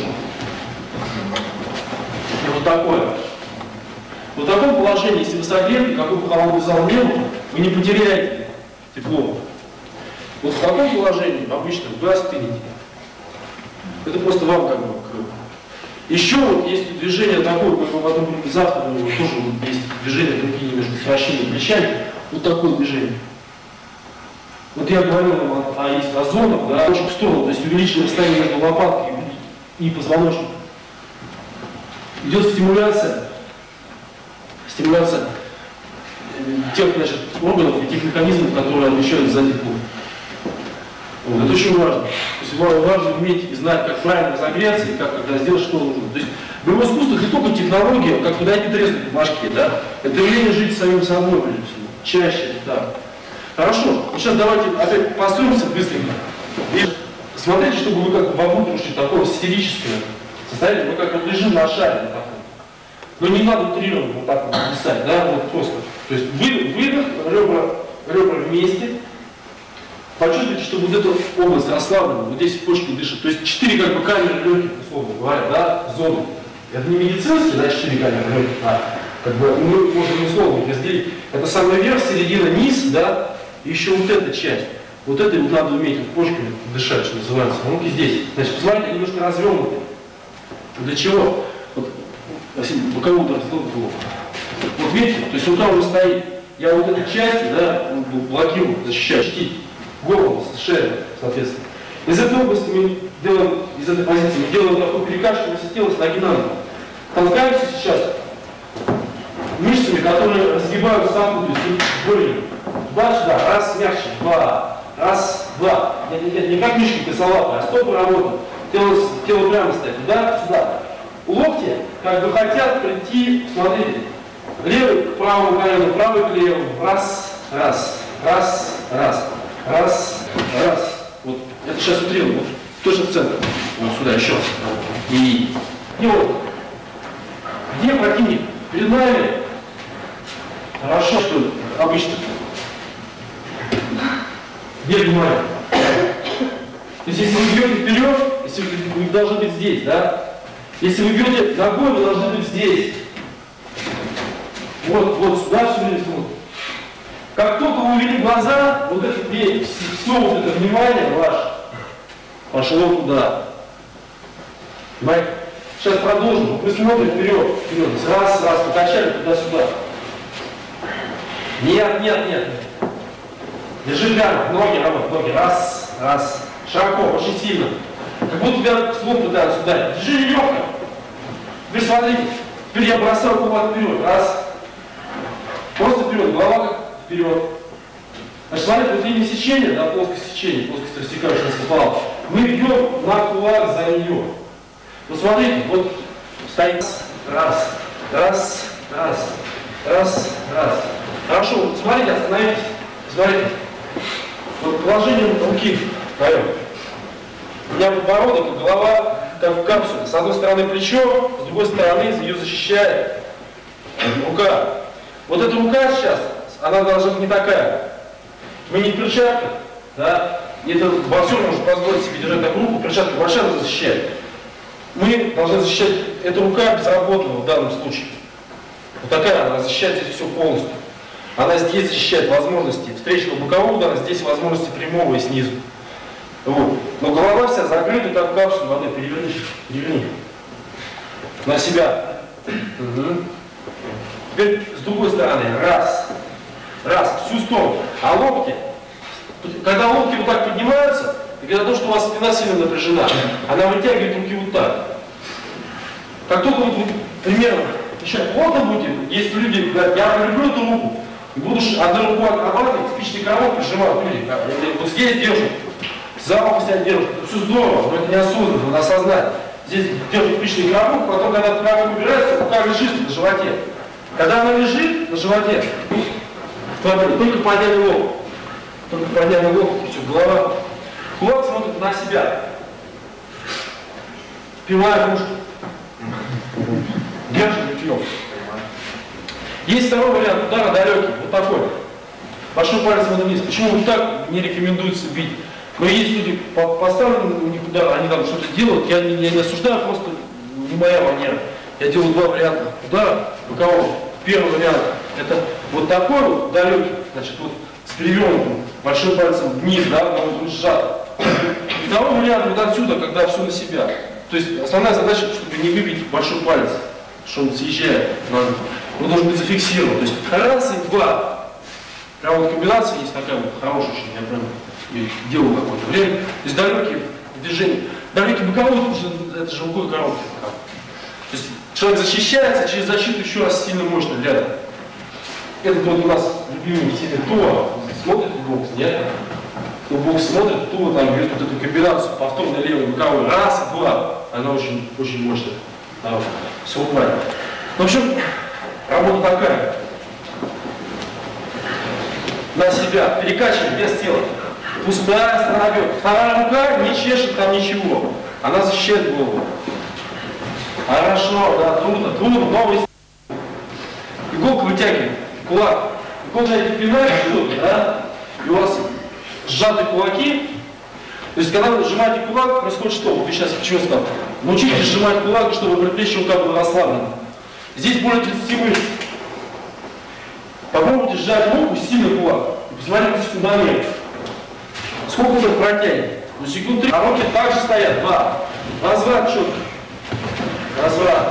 И вот такое. В таком положении, если вы согреты, какой бы холодный зал не был, вы не потеряете тепло. Вот в таком положении обычно вы остынете. Это просто вам как бы. Еще вот есть движение такое, как мы потом будем завтра, тоже вот есть движение, такие немножко с вращением плечами. Вот такое движение. Вот я говорил вам есть о зонах, да, очень в сторону, то есть увеличение расстояния между лопаткой и позвоночником. Идет стимуляция тех, значит, органов и тех механизмов, которые отвечают за тепло. Вот, это очень важно. То есть важно уметь и знать, как правильно разогреться и как когда сделать, что нужно. То есть боевое искусство не только технология, как подойти треснуть в башке, да? Это умение жить самим собой, прежде всего. Чаще, да. Хорошо, вот сейчас давайте опять построимся быстренько. И смотрите, чтобы вы как вокруг ушли такое стерическое состояние, вы как вот лежим на шаре вот таком. Но не надо утрированно вот так вот писать, да, вот просто. То есть выдох, ребра вместе. Почувствуйте, что вот эта область расслаблена, вот здесь почки дышат. То есть 4 как бы камеры легких, условно говоря, да, зоны. Это не медицинские, да, 4 камеры легких, а как бы мы можем условно их разделить. Это самый верх, середина, низ, да, и еще вот эта часть. Вот это вот надо уметь вот почками дышать, что называется. А ну-ка здесь. Значит, посмотрите, немножко развернуты. Для чего? Вот, боковую удар сделал голову. Вот видите, то есть рука уже стоит. Я вот эту часть, да, блокирую, защищаю, щитить. Голову, шею, соответственно. Из этой области мы делаем, из этой позиции мы делаем такой перекачивание тела с ноги на ногу. Толкаемся сейчас мышцами, которые разгибают самку, то есть голенью. Туда-сюда, раз, мягче, два, раз, два. Нет, не как мышки косолапые, а стопы работают. Тело прямо стоит, туда-сюда. Локти как бы хотят прийти, смотрите, левый к правому колену, правый к левому. Раз, раз, раз, раз. Раз, раз. Вот это сейчас утрирую, вот точно в центр. Вот сюда еще. И вот. Где противник? Перед нами. Хорошо, что ли? Обычно. Где внимание? То есть если вы бьете вперед, если вы должны быть здесь, да? Если вы бьете ногой, вы должны быть здесь. Вот сюда все время смотрите. Как только вы увидели глаза, вот это все вот это внимание ваше пошло туда. Понимаете? Сейчас продолжим. Вы смотрите вперед. Раз, покачали туда-сюда. Нет. Держи прямо, ноги работают, ноги. Раз. Широко, очень сильно. Как будто тебя слон пытаются ударить. Держи легко. Теперь смотрите. Теперь я бросаю кулак вперед. Раз. Просто вперед. Голова как вперед. Значит, смотрите, вот линия сечения, да, плоскость сечения, плоскость рассекающая спала. Мы бьем на кулак за нее. Вот смотрите, вот стоит. Раз. Хорошо, вот смотрите, остановитесь. Смотрите. Вот положение руки даем. У меня подбородок и голова как в капсуле. С одной стороны плечо, с другой стороны ее защищает рука. Вот эта рука сейчас, она должна быть не такая. Мы не в перчатках, да? И это боксер может позволить себе держать такую руку, перчатка большая, она защищает. Мы должны защищать, эта рука безработная в данном случае. Вот такая, она защищает здесь все полностью. Она здесь защищает возможности встречного бокового удара, здесь возможности прямого и снизу. Вот. Но голова вся закрыта, как капсула воды. Переверни. На себя. Угу. Теперь с другой стороны. Раз, всю сторону. А локти, когда локти вот так поднимаются, это то, что у вас спина сильно напряжена, она вытягивает руки вот так. Как только вы примерно еще плотно будете, если люди говорят, я люблю эту руку, и буду одну руку отрабатывать, спичный коробок прижимать люди, вот здесь держат, за руку себя держат, это все здорово, но это неосознанно, надо осознать. Здесь держит спичный коробок, потом, когда коробок убирается, рука лежит на животе. Когда она лежит на животе, только подняли лоб. И все, голова. Кулак смотрит на себя. Прямая кружка. Держим ручьем. Есть второй вариант удара далекий, вот такой. Большой палец вниз. Почему вот так не рекомендуется бить? Но есть люди, поставлены у них удар, они там что-то делают, я не осуждаю, просто не моя манера. Я делаю два варианта удара бокового. Первый вариант это вот такой вот далекий, значит, вот с перевернутым большим пальцем вниз, да, но он сжат. И второй вариант вот отсюда, когда все на себя. То есть основная задача, чтобы не выбить большой палец, что он съезжает на руку. Он должен быть зафиксирован. То есть раз и два. Прям вот комбинация есть такая вот хорошая, я прям делаю какое-то время. То есть далекие движения. Далекий боковой, это же рукой короткий. То есть человек защищается, через защиту еще раз сильно мощно рядом. Это вот у нас любимый сильный Туа. Смотрит бокс, нет? кто бокс смотрит, кто там берет вот эту комбинацию повторной левой боковой. Раз, два. Она очень, очень мощная. Все правильно. В общем, работа такая. На себя. Перекачиваем вес тела. Пустая сторона бедра. Вторая рука не чешет там ничего. Она защищает голову. Хорошо, да, трудно, новый. Иголку вытягиваем. Кулак. Иголку пинаете, да? И у вас сжаты кулаки. То есть, когда вы сжимаете кулак, происходит что? Вот вы сейчас почему сказал? Научитесь сжимать кулак, чтобы предплечье рука было расслаблено. Здесь более 30 мышц. Попробуйте сжать руку, сильный кулак. Посмотрите фундамент. Сколько вы протянете? Ну, секунд 3. А руки также стоят. 2. Разврат четко. Разврат.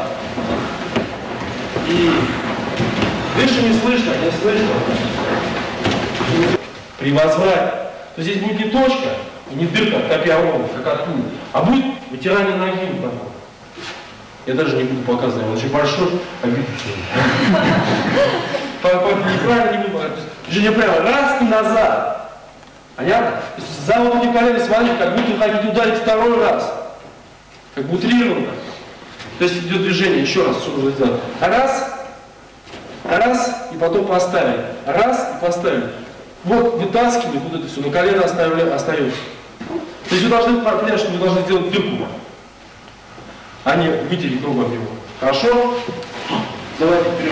И дышим не слышно, не слышно. При возврате. То здесь будет не точка, и не дырка, как я ровно, как оттуда, а будет вытирание ноги вот такое. Я даже не буду показывать, он очень большой, обидно. Неправильно не буду. Движение прямо, раз и назад. Понятно? За вот эти колени смотрите, как будто вы хотите ударить второй раз. Как бы утрированно. То есть идет движение, еще раз, что нужно сделать. Раз, и потом поставили. Раз, и поставили. Вот вытаскивали, вот это все, на колено остается. То есть вы должны понять, что вы должны сделать дырку, а не вытереть кругом его. Хорошо? Давайте вперед.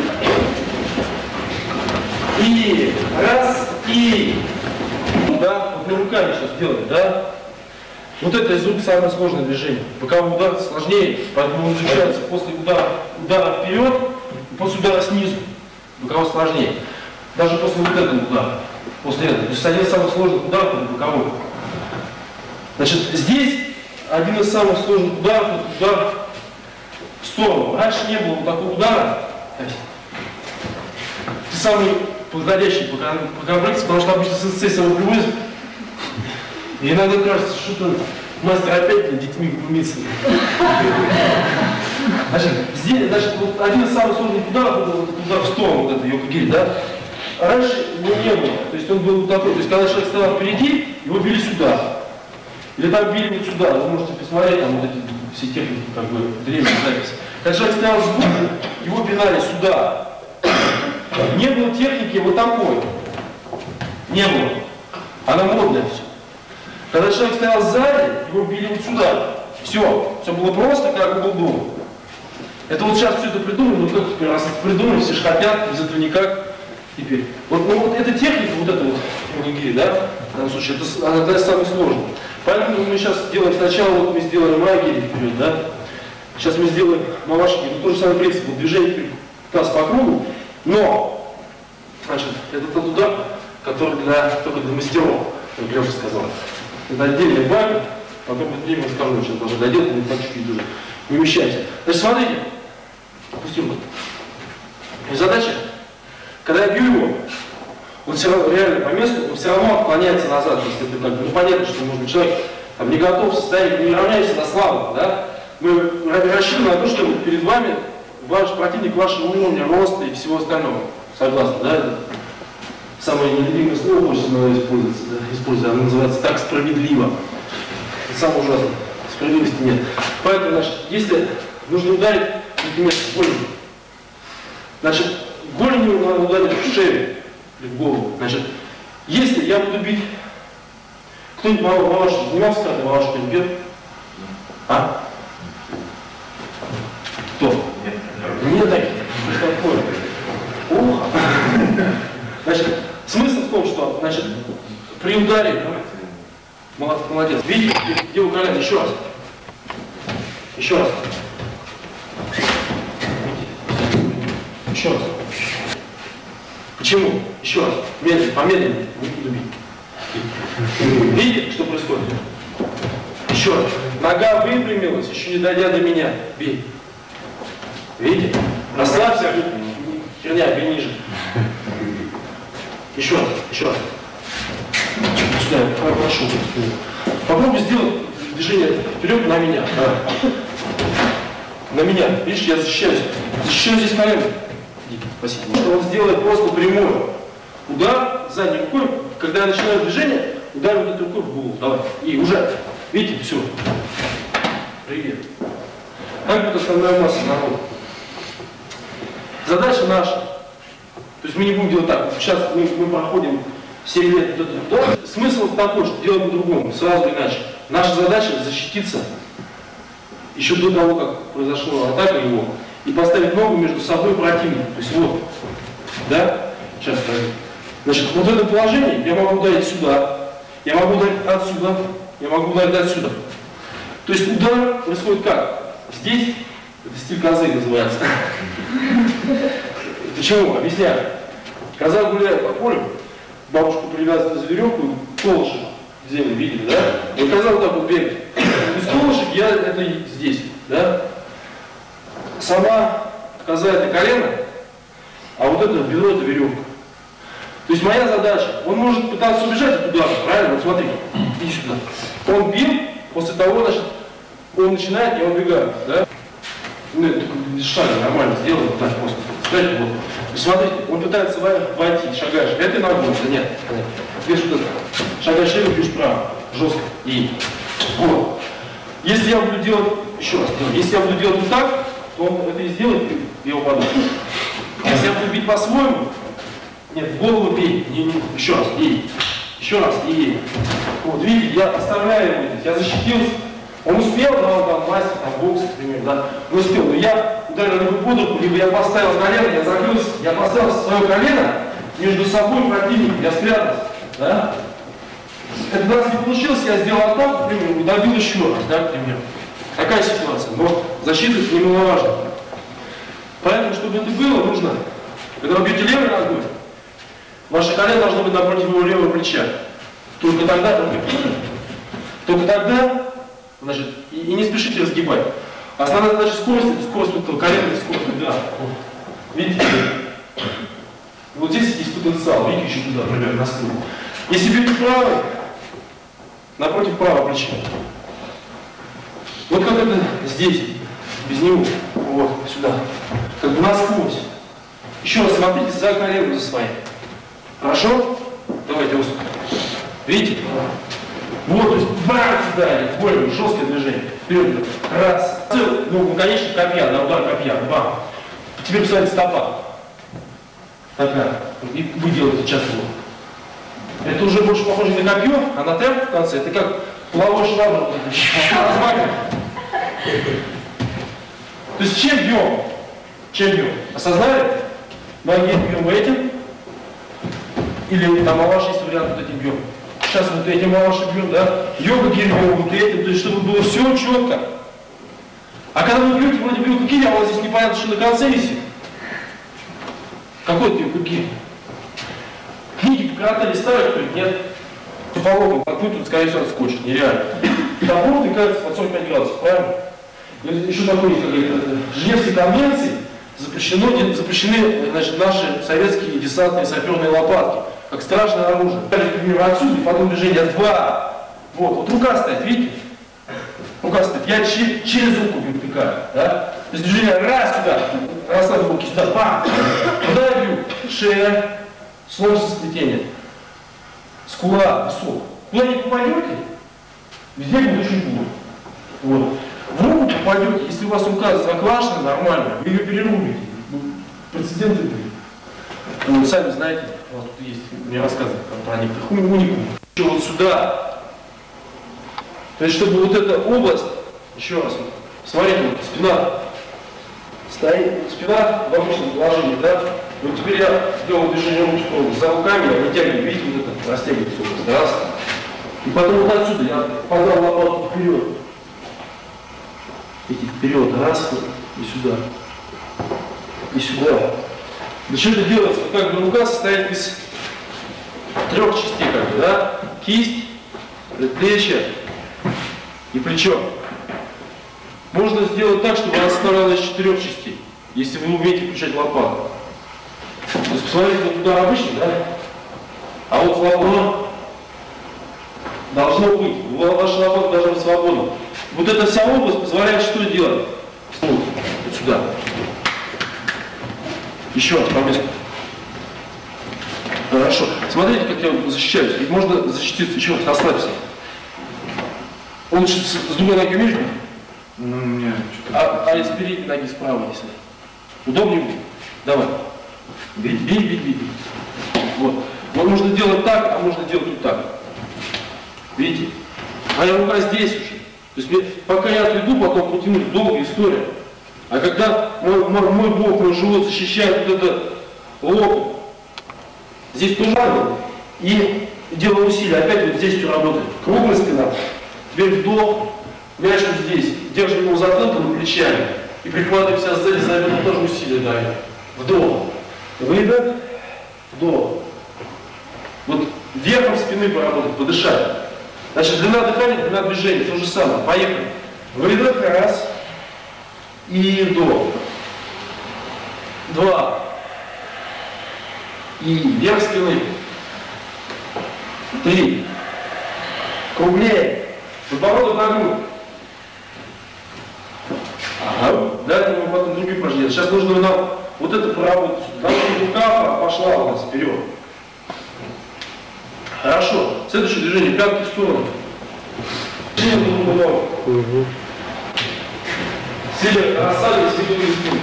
И раз, и да, вот мы руками сейчас делаем, да? Вот это из рук самое сложное движение. Боковой удар сложнее, поэтому он изучается после удара вперед, и после удара снизу. Боковой сложнее. Даже после вот этого удара. После этого. То есть один из самых сложных ударов это боковой. Значит, здесь один из самых сложных ударов это удар в сторону. Раньше не было вот такого удара. Ты самый подходящий по комплекции, потому что обычно СССР его привозят. И иногда кажется, что мастер опять над детьми глумится. Значит, здесь, вот один из самых сложных ударов это вот удар в сторону, вот это йокогири, да? Раньше его не было, то есть он был вот такой, то есть когда человек стоял впереди, его били сюда. Или так били вот сюда, вы можете посмотреть, там вот эти все техники, как бы, древние записи. Когда человек стоял сбоку, его пинали сюда. Не было техники вот такой. Не было. Она модная все. Когда человек стоял сзади, его били вот сюда. Все было просто, как был дома. Это вот сейчас все это придумали, но как теперь, раз это придумали, все же хотят, без этого никак. Теперь. Вот эта техника, вот эта вот йокогири, да, в данном случае, это одна из самых сложных. Поэтому мы сейчас делаем сначала, вот мы сделали магири вперед, да. Сейчас мы сделаем мавашки, это тот же самый принцип, вот движение таз по кругу, но, значит, это тот удар, который только для мастеров, как Леша сказал. Это отдельный баги, потом это время скажу, сейчас даже дойдет, но так чуть-чуть уже не вмещается. Значит, смотрите, опустим вот. И задача, когда я бью его, он все равно реально по месту, он все равно отклоняется назад. То есть это как бы, ну, понятно, что может быть человек там, не готов в состоянии, не равняется на славу, да? Мы рассчитываем на то, что перед вами ваш противник вашего уровня, роста и всего остального. Согласны, да? Это самое нелюбимое слово, хочется использовать, да? Оно называется так справедливо. Это самое ужасное. Справедливости нет. Поэтому, значит, если нужно ударить, например, голенью, значит, голенью надо ударить в шею или в голову. Значит, если я буду бить, кто-нибудь мавашки, занимался когда мавашки не бьет? А? Кто? Нет таких. Что такое? Плохо. Значит, смысл в том, что, значит, при ударе, молодец, видите, где у колена, еще раз. Еще раз. Еще раз. Почему? Еще раз. Медленно, помедленнее. Не буду бить. Видите, что происходит? Еще раз. Нога выпрямилась, еще не дойдя до меня. Бей. Видите? Расслабься. Херня, бей ниже. Еще раз. Еще раз. Сюда, прошу. Попробуй сделать движение вперед на меня. На меня. Видишь, я защищаюсь. Защищаю здесь колено. Спасибо. Что он сделает просто прямой удар задней рукой. Когда я начинаю движение, ударь вот эту рукой в голову. Давай. И уже. Видите, все. Привет. Как будет основная масса народа? Задача наша. То есть мы не будем делать так. Сейчас мы проходим 7 лет вот это. Да? Смысл такой, что делаем по-другому, сразу иначе. Наша задача защититься еще до того, как произошла атака его, и поставить ногу между собой и противником. То есть вот. Да? Сейчас скажу. Значит, вот в этом положении я могу ударить сюда, я могу ударить отсюда, я могу ударить отсюда. То есть удар происходит как? Здесь, это стиль козы называется. Почему? Объясняю. Коза гуляет по полю, бабушку привязывает за веревку, колышек в землю видели, да? И коза вот так вот бегает. То есть колышек я это здесь, да? Сама коза это колено, а вот это бедро это веревка. То есть моя задача, он может пытаться убежать от удара, правильно? Вот смотри, иди сюда. Он бил, после того, значит, он начинает, я убегаю, да? Ну, это только шаг нормально сделал, вот так просто. Смотрите, вот. Смотрите, он пытается войти, шагаешь, этой ногой, нет, бежишь вот это. Шагаешь лево, бежишь право, жестко, и вот. Если я буду делать, еще раз, если я буду делать вот так, то он это и сделает, и я упаду. Если я буду бить по-своему, нет, в голову бей, еще раз, и еще раз, и вот, видите, я оставляю его здесь, я защитился. Он успел, да, он там мастер, там бокс, например, да, не успел, но я ударил либо под руку, либо я поставил колено, я закрылся, я поставил свое колено между собой и противником, я спрятался, да. Этот раз не получилось, я сделал атаку, например, и добил еще раз, да, к примеру. Такая ситуация, но защита немаловажна. Поэтому, чтобы это было, нужно, когда вы бьете левой ногой, ваше колено должно быть напротив его левого плеча. Только тогда, значит, и не спешите разгибать. Основная задача скорости, это скорость этого колена, это скорость удара. Вот. Видите? Вот здесь есть потенциал, видите, еще туда, например, на скорость. Если бьете правой, напротив правого плеча. Вот как это здесь, без него, вот, сюда, как бы насквозь. Еще раз смотрите за коленом, за своим. Хорошо? Давайте вот. Видите? Вот, то есть бам сюда, больно, жесткое движение. Вперед, раз. Ну, наконечник копья, на удар копья, бам. Теперь посмотрите стопа. Такая. И вы делаете часто его. Это уже больше похоже на копье, а на темп в конце, это как половой швабр. То есть чем бьем? Чем бьем? Осознали? Ноги бьем этим. Или там Алаш есть вариант вот этим бьем. Сейчас вот этим Алашем бьем, да? Йога бьем вот этим, то есть чтобы было все четко. А когда вы бьете вроде бы куки, а у вас здесь непонятно, что на конце висит. Какой ты куки? Книги по карате листают, кто-нибудь нет? Тупологом, как вы тут, скорее всего, отскочит, нереально. Топор втыкается под 45 градусов, правильно? Еще такой есть, как Женевские конвенции запрещены, значит, наши советские десантные саперные лопатки, как страшное оружие. Например, отсюда, потом движение 2. Вот рука стоит, видите? Рука стоит. Я через руку втыкаю, да? То есть движение раз сюда, расслабил руки сюда, бам! Куда я бью? Шея, сложность сплетения, скула, висок. Куда не попадете, везде будет очень плохо. Вот. В руку попадете, если у вас рука заклашена нормально, вы ее перерубите. Прецеденты были. Вы сами знаете, у вас тут есть, мне рассказывают про некоторых уникумов. Еще вот сюда. То есть, чтобы вот эта область, еще раз, вот, смотрите, вот спина стоит, вот спина в обычном положении, да? Вот теперь я сделал движение рук в сторону, за руками я вытягиваю, видите, вот это, растягивается область, раз. И потом вот отсюда я подал лопатку вперед. Видите, вперед, раз, и сюда. И сюда. Для чего это делается? Как бы рука состоит из 3 частей, как бы, да? Кисть, предплечье и плечо. Можно сделать так, чтобы она составляла из 4 частей, если вы умеете включать лопату. То есть посмотрите, вот удар обычный, да? А вот свободно должно быть. Ваша лопата должна быть свободна. Вот эта вся область позволяет что делать? Вот сюда. Еще раз по месту. Хорошо. Смотрите, как я вот защищаюсь. Ведь можно защититься. Еще раз, расслабься. Он лучше с другой ноги умеешь? Ну, мне что-то... А из передней ноги справа, если. Удобнее будет? Давай. Бей. Вот. Вот можно делать так, а можно делать вот так. Видите? Моя рука здесь уже. То есть пока я отведу, потом потянуть, долгая история. А когда мой бок, мой живот защищает вот это лоб, здесь тоже надо. И делаю усилия. Опять вот здесь все работает. Круглая спина. Теперь вдох. Мяч вот здесь. Держим его затылком и плечами. И прихватываем себя сзади, за это тоже усилия даем. Вдох. Выдох. Вдох. Вот верхом спины поработать, подышать. Значит, длина дыхания, длина движения, то же самое. Поехали. Выдох, раз. И вдох. 2. И вверх спины. 3. Круглее. Подбородок на грудь. Ага. Дальше мы потом другие упражнения. Сейчас нужно нам вот это проработать. Нам рука пошла у нас вперед. Хорошо. Следующее движение. Пятки в сторону. Движение на другую ногу. Сильно рассадились беговые спины.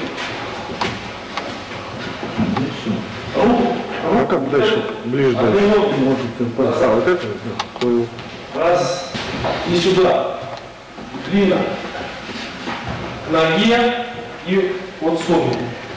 Руку. А как дальше? Ближе дальше. Может, вот это? Понял. Раз. И сюда. Длинно. К ноге и вот согнут.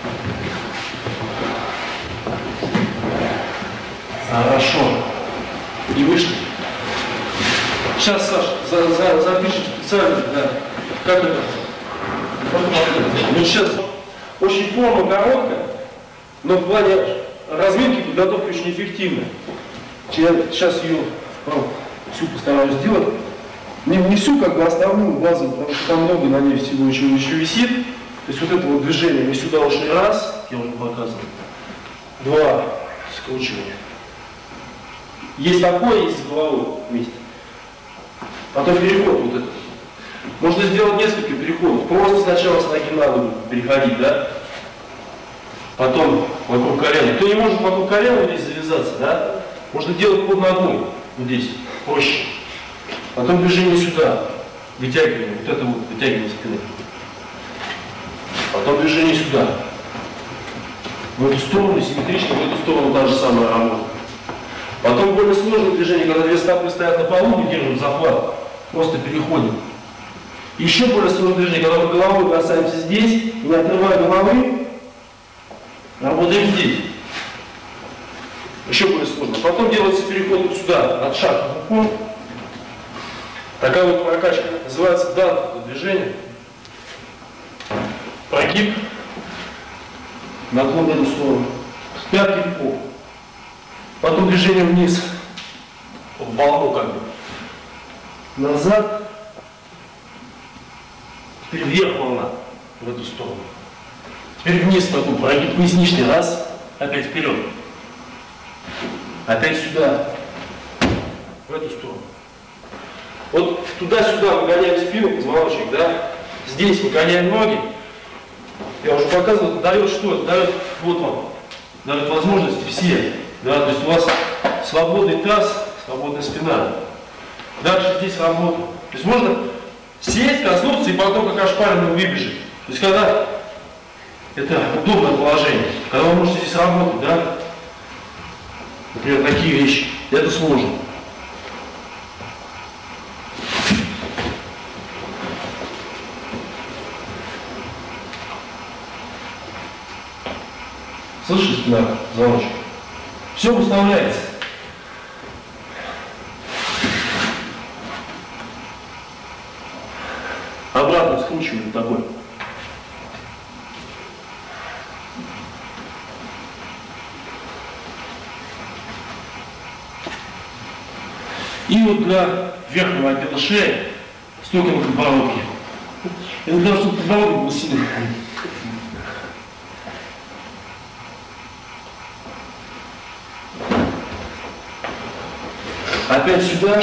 Хорошо. И вышли. Сейчас, Саша, запишем специально, да. Как это? Ну, сейчас очень форма короткая, но в плане разминки подготовка очень эффективная. Я сейчас ее всю постараюсь сделать. Не всю, как бы основную, базовую, потому что там много на ней всего еще висит. То есть вот это вот движение, мы сюда ушли раз, я уже показывал. 2, скручивание. Есть такое, есть с головой вместе. Потом переход вот этот. Можно сделать несколько переходов. Просто сначала с ноги на ногу переходить, да? Потом вокруг колена. Кто не может вокруг колена здесь завязаться, да? Можно делать под ногой, вот здесь, проще. Потом движение сюда, вытягивание, вот это вот вытягивание спины. Потом движение сюда. В эту сторону, симметрично, в эту сторону та же самая работа. Потом более сложное движение, когда две стопы стоят на полу, мы держим захват, просто переходим. Еще более сложное движение, когда мы головой касаемся здесь, не отрывая головы, работаем здесь. Еще более сложно. Потом делается переход вот сюда, от шага к упору. Такая вот прокачка называется данное движение. Прогиб, наклон в эту сторону, пятки в пол. Потом движение вниз, в волну как бы. Назад, теперь вверх волна, в эту сторону. Теперь вниз такой прогиб поясничный, раз, опять вперед. Опять сюда, в эту сторону. Вот туда-сюда выгоняем спину, позвоночник, да? Здесь выгоняем ноги. Я уже показывал, это дает что? Это дает, вот вам, дает возможности все. Да? То есть у вас свободный таз, свободная спина. Дальше здесь работа. То есть можно сесть, коснуться и потом как ошпаренный выбежать. То есть когда это удобное положение, когда вы можете здесь работать, да? Например, такие вещи. Это сложно. Слышите, спина, звоночек? Все выставляется. Обратно скручиваем такой. И вот для верхнего отдела шеи стойка на подбородке. Это для того, чтобы подбородок был сильный. Опять сюда.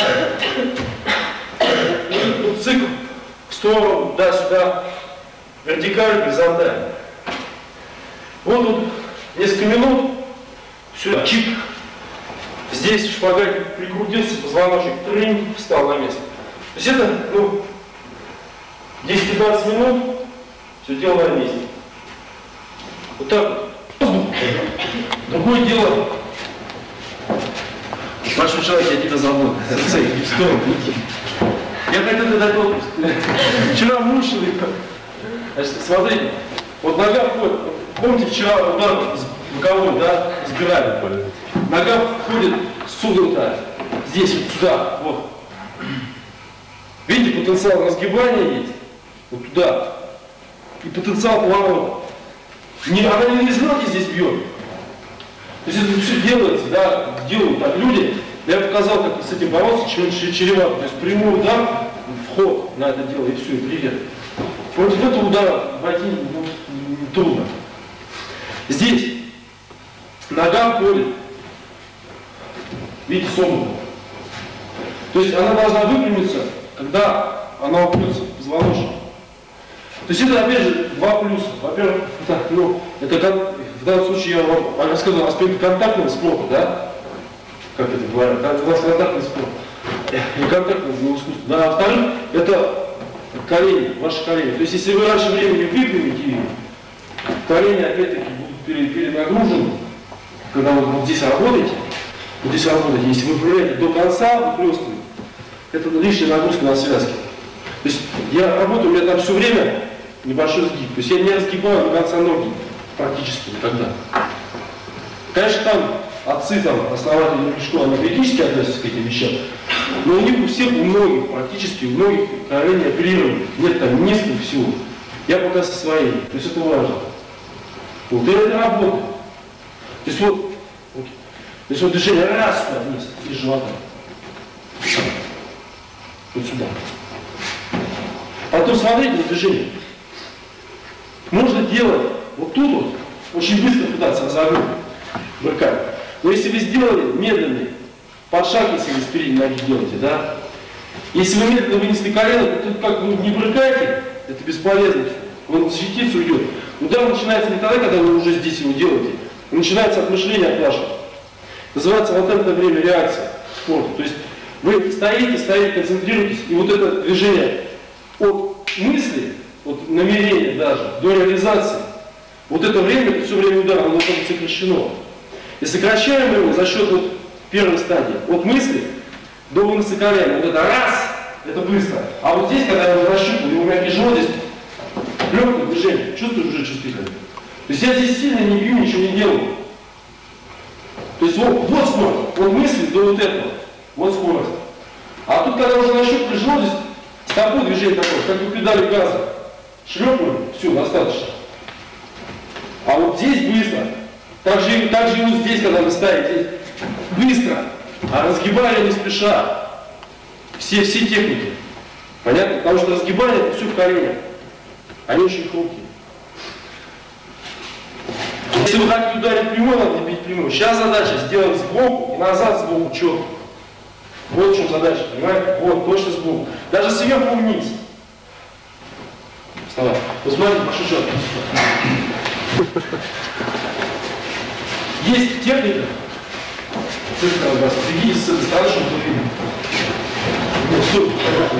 Вот цикл в сторону, да, сюда. Вертикально, горизонтально. Вот тут несколько минут. Все, чик. Здесь в шпагате прикрутился позвоночник, трынь, встал на место. То есть это, ну, 10-15 минут, все дело на месте. Вот так вот. Другое дело. Большой человек, я тебя забыл. Я хотел тебе дать отпуск. Вчера мучил их. Значит, смотрите, вот нога входит. Помните, вчера удар боковой, да, с грани. Нога входит согнутая. Здесь, вот сюда, вот. Видите, потенциал разгибания есть. Вот туда. И потенциал поворота. Она не изнанки здесь бьет. То есть это все делается, да, делают так люди. Я показал, как с этим бороться, чревато. То есть прямой удар, вход на это дело, и все, и привет. Против этого удара войти трудно. Здесь нога входит, видите, согнута. То есть она должна выпрямиться, когда она упрется в позвоночник. То есть это, опять же, два плюса. Во-первых, это в данном случае я вам рассказывал аспект контактного спорта, да? Как это говорят? У нас контактный спорт. Не контактный, не искусство. Да, а во-вторых, это колени, ваши колени. То есть если вы раньше времени выпрямите их, колени опять-таки будут перенагружены, когда вы вот здесь работаете, если вы выпрямляете до конца, выплескиваете, это лишняя нагрузка на связки. То есть я работаю, у меня там все время небольшой сгиб. То есть я не разгибаю до конца ноги практически никогда. Конечно, там отцы, основатели школы, они критически относятся к этим вещам, но у них у всех, у многих, практически, у многих колени оперированы. Нет там низкого всего. Я пока со своими. То есть это важно. Вот и это работает. То есть вот движение раз сюда вниз, из живота. Вот сюда. Потом смотрите на движение. Можно делать вот тут вот, очень быстро пытаться разогнуть, брыкать. Но если вы сделали медленный подшаг, если вы спереди ноги делаете, да, если вы медленно вынесли колено, то тут как вы не брыкаете, это бесполезно. Он защититься уйдет. Удар начинается не тогда, когда вы уже здесь его делаете. Начинается от мышления от вашего. Называется вот это время реакции спорта. То есть вы стоите, концентрируетесь, и вот это движение от мысли, от намерения даже, до реализации, вот это время, это все время удара, оно должно быть сокращено. И сокращаем его за счет вот первой стадии, от мысли до выноса колена. Вот это раз, это быстро. А вот здесь, когда я уже нащупал, и у меня тяжело здесь, легкое движение, чувствую уже чувствительно. То есть я здесь сильно не бью, ничего не делаю. То есть вот скорость, от мысли до вот этого, вот скорость. А тут, когда уже нащупали тяжело здесь, такое движение такое, как бы педали газа. Шлепаем, все, достаточно. А вот здесь быстро. Также и вот здесь, когда вы ставите, быстро. А разгибали не спеша. Все техники. Понятно? Потому что разгибание это все в коленях. Они очень хрупкие. Если вы хотите ударить прямой, надо бить прямой. Сейчас задача сделать сбоку и назад сбоку четко. Вот в чем задача, понимаете? Вот, точно сбоку. Даже сверху вниз. Вставай. Посмотрите, пошучу. Есть техника. Бегите с этой стороны, чтобы вы видели.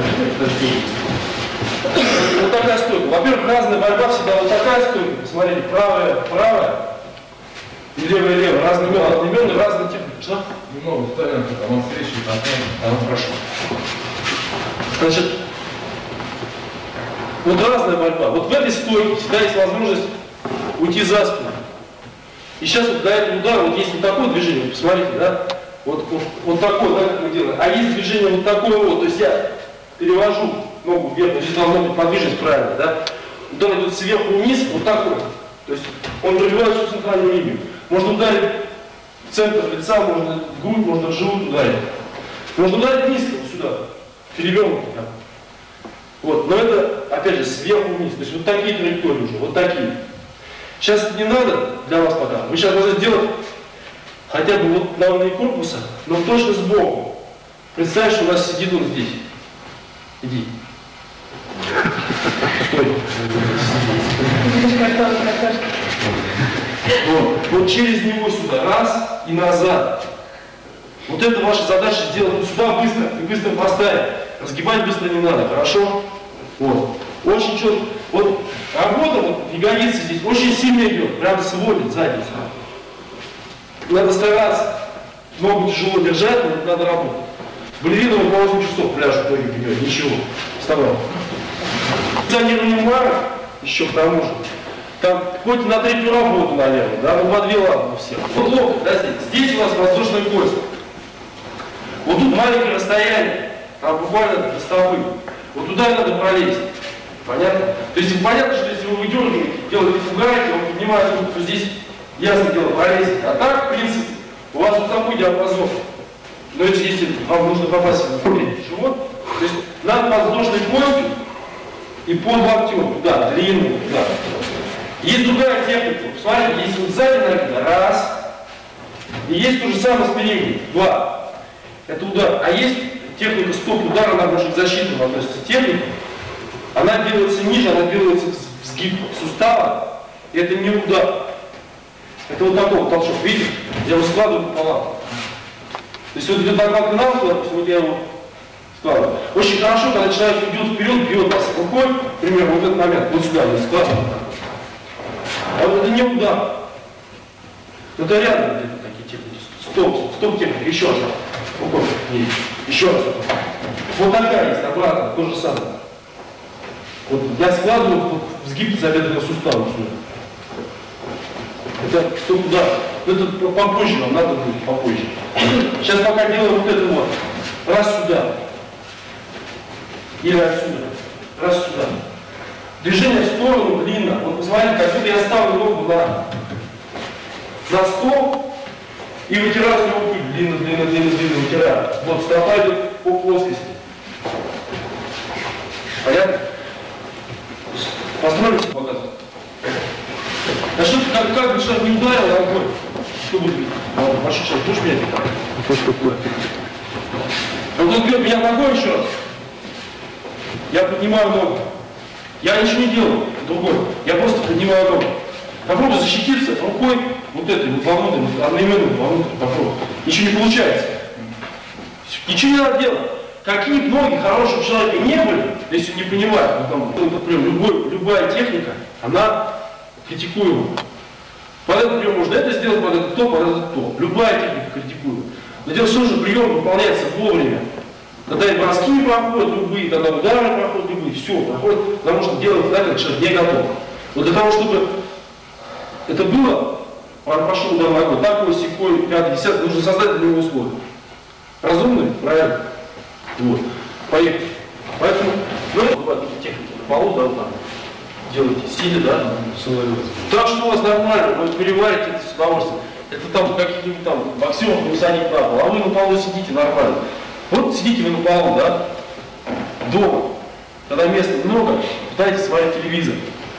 Вот такая стойка. Во-первых, разная борьба всегда вот такая стойка. Посмотрите, правая, и левая. Разные разные техники. Что? Немного ставим, а он встречи, Хорошо. Значит, вот разная борьба. Вот в этой стойке всегда есть возможность уйти за спину. И сейчас вот до этого удара вот есть вот такое движение, посмотрите, да? Вот такое, да, как мы делаем. А есть движение вот такое вот, то есть я перевожу ногу вверх, здесь должна быть подвижность правильно, да? Удар идет сверху вниз, вот такой. То есть он пробивает всю центральную линию. Можно ударить в центр лица, можно в грудь, можно в живот ударить. Можно ударить низко, вот сюда, перевернутый. Вот, но это, опять же, сверху вниз. То есть вот такие траектории уже, вот такие. Сейчас это не надо для вас пока. Вы сейчас должны сделать хотя бы вот на уровне корпуса, но точно сбоку. Представь, что у нас сидит он здесь. Иди. Стой. Вот через него сюда. Раз и назад. Вот это ваша задача сделать вот сюда быстро и быстро поставить. Разгибать быстро не надо, хорошо? Вот. Очень четко. Вот работа вот, ягодицы здесь очень сильно идет, прям сводит задницу. Надо стараться. Ногу тяжело держать, но надо работать. Балерина по 8 часов пляж ноги бьет, ничего. Вставай. Зонирование марок, еще к тому же. Там хоть на третью работу, наверное, да, ну по 2 ладно у всех. Вот локоть, да, здесь у нас воздушный пояс. Вот тут маленькое расстояние, там буквально до стопы. Вот туда и надо пролезть. Понятно? То есть понятно, что если вы выдергиваете, делаете фугарики, он поднимает руку, то здесь ясно дело пролезет. А так, в принципе, у вас вот такой диапазон. Но если вам нужно попасть в живот, то есть над подвздошной костью и под локтем, туда, длинную, туда. Есть другая техника. Посмотрите, есть вот сзади ноги, раз. И есть то же самое с передней, 2. Это удар. А есть техника стоп-удара, она может к защитному относится техника. Она делается ниже, она делается в сгиб сустава. И это не удар. Это вот такой толчок. Видите? Я его складываю пополам. То есть вот идет такая канал, допустим, вот я его складываю. Очень хорошо, когда человек идет вперед, бьет вас рукой, примерно вот этот момент, вот сюда, я складываю. А вот это не удар. Это рядом где-то такие техники. Стоп техника, еще раз. Рукой. Еще раз. Вот такая есть, обратно, то же самое. Вот я складываю вот, в сгиб тазобедренного сустава сюда. Это стоп-удар. Это попозже вам надо будет, попозже. Сейчас пока делаем вот это вот. Раз сюда. Или отсюда. Раз сюда. Движение в сторону длинно. Вот посмотрите, как будто я ставлю ногу на стол и вытираю с него пыль. Длинно вытираю. Вот стопа идет по плоскости. Понятно? Построимся показывать. А что как бы человек не ударил ногой? Что будет? Большой человек, будешь меня питать? Вот он бьет меня ногой еще раз. Я поднимаю ногу. Я ничего не делаю, другой. Я просто поднимаю ногу. Попробуй защититься рукой вот этой, вот вовнутрь, одноименной вовнутрь, попробуй. Ничего не получается. Ничего не надо делать. Какие бы ноги хорошего человека не были, если он не понимает, ну, там, например, любая техника, она критикуема. Под этот прием можно это сделать, под этот то. Любая техника критикуема. Но дело в том, что прием выполняется вовремя. Тогда и броски проходят любые, тогда удары проходят любые, все проходит, потому что делать так, как человек не готов. Вот для того, чтобы это было, пошел удар ногой, такой, секой, 5, 10, нужно создать для него условия. Разумный, правильно? Вот. Поехали. Поэтому, ну, бывают такие техники на полу, да, вот там делаете сидя, да? Так что у вас нормально, вы переварите это с удовольствием. Это там каких-нибудь там боксеров не усадить на пол, а вы на полу сидите нормально. Вот сидите вы на полу, да? Дома. Когда места много, пытаетесь смотреть телевизор.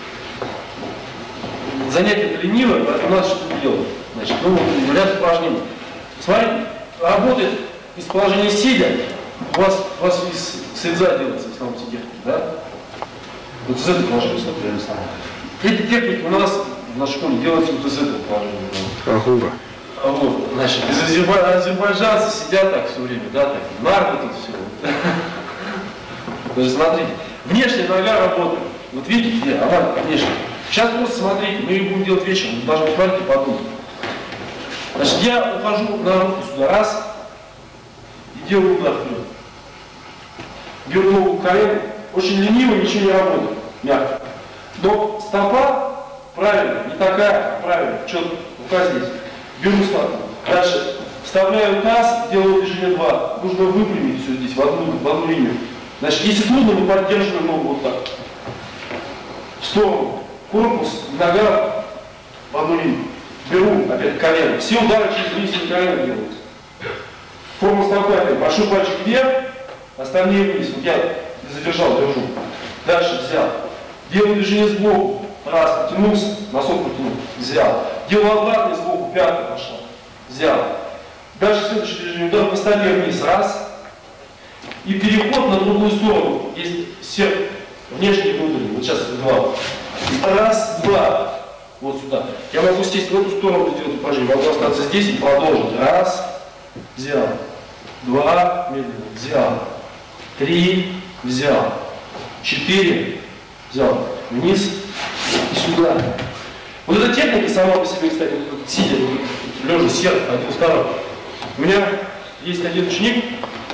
Занятие ленивое, поэтому надо что-то делать. Значит, ну, ряд упражнений. Смотрите, работает из положения сидя. У вас из сидза делается в основном техники, да? Вот из этого положения, например, эти техники у нас в нашей школе делаются вот из этого положения. Вот, значит, азербайджанцы сидят так все время, да, так, нарко тут все. Даже смотрите, внешняя нога работает. Вот видите, где? Она внешняя. Сейчас просто смотрите, мы ее будем делать вечером, вы должны посмотреть и подумать. Значит, я ухожу на руку сюда, раз, и делаю удар вперед. Беру ногу к колену, очень лениво, ничего не работает, мягко. Но стопа правильно, не такая, а правильно, четко, рука здесь. Беру стопу. Дальше вставляю таз, делаю движение 2. Нужно выпрямить все здесь в одну линию. Значит, если трудно, мы поддерживаем ногу вот так. В сторону. Корпус, нога в одну линию. Беру опять колено. Все удары через вниз колено делаются. Форма стопы опять. Большой пальчик вверх, остальные вниз. Вот я задержал, держу. Дальше взял. Делаю движение сбоку. Раз, потянулся, носок потянул. Взял. Делаю обратно, сбоку, пятка пошла. Взял. Дальше следующее движение. Удар по стопе вниз. Раз. И переход на другую сторону. Есть серп. Внешний и внутренний. Вот сейчас это 2. Раз, 2. Вот сюда. Я могу сесть в эту сторону, сделать упражнение. Могу остаться здесь и продолжить. Раз. взял. 2, медленно, взял. 3, взял. 4, взял. Вниз и сюда. Вот эта техника сама по себе, кстати, вот, сидя, лежа, сер, один второй. У меня есть один ученик,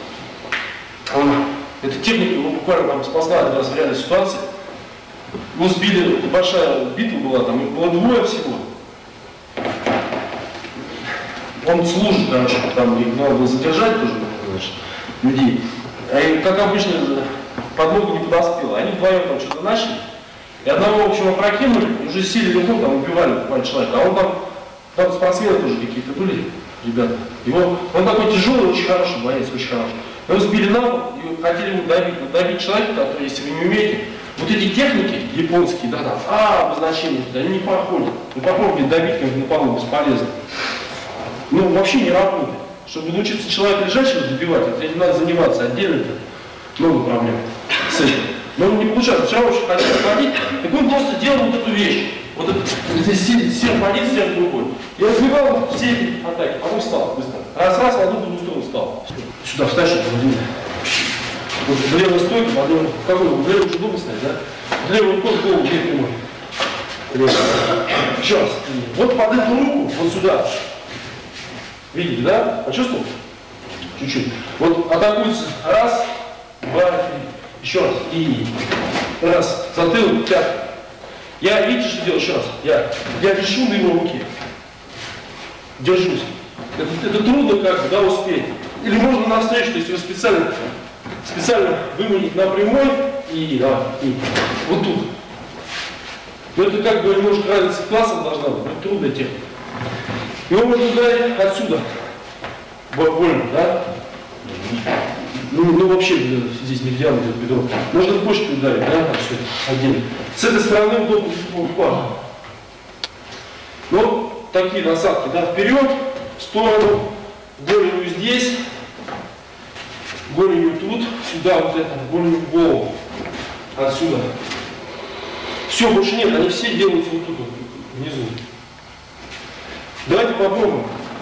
эта техника его буквально там спасла один раз в реальной ситуации. Его сбили, большая битва была, там их было 2 всего. Он служит, короче, там их надо было задержать тоже, значит, людей. И, как обычно, подлога не подоспела. Они вдвоем там что-то начали. И одного, в общем, опрокинули, уже сели верхом, там убивали буквально человека. А он там спортсмены тоже какие-то были, ребята. Он такой тяжелый, очень хороший, боец, очень хороший. Его сбили на пол и хотели его добить. Но добить человека, который, если вы не умеете, вот эти техники японские, да, там, обозначения, они не проходят. Ну попробуйте добить как на полу, бесполезно. Ну, вообще не работает. Чтобы научиться человека лежачего добивать, этим надо заниматься отдельно, много проблем с этим. Но он не получается. Вчера очень хотел сходить, так он просто делал вот эту вещь. Вот это, сел ходить, сел другой. И разбивал все эти атаки, потом встал быстро. Раз, в одну другую сторону встал. Сюда встать, чтобы Владимир. Вот в левую стойку, в одну, в какую? В левую уже удобно стоять, да? В левую руку голову не прямой. Еще раз. Вот под эту руку, вот сюда. Видите, да? Почувствовал? Чуть-чуть. Вот атакуется. Раз, 2, 3. Еще раз. И раз. Затылок, пятка. Я, видите, что делаю? Еще раз. Я вишу на его руке. Держусь. Это трудно как бы, да, успеть. Или можно навстречу, то есть его специально выманить на прямой и вот тут. Но это как бы немножко разница классов должна быть, но это трудная техника. Его можно ударить отсюда. Больно, да? Ну вообще здесь нельзя вот это бедро. Можно в почку ударить, да? Все отдельно. С этой стороны удобно упасть. Ну, такие насадки, да, вперед, в сторону, голенью здесь, голенью тут, сюда вот это, голенью в голову, отсюда. Все, больше нет, они все делаются вот тут, вот, внизу. Давайте попробуем.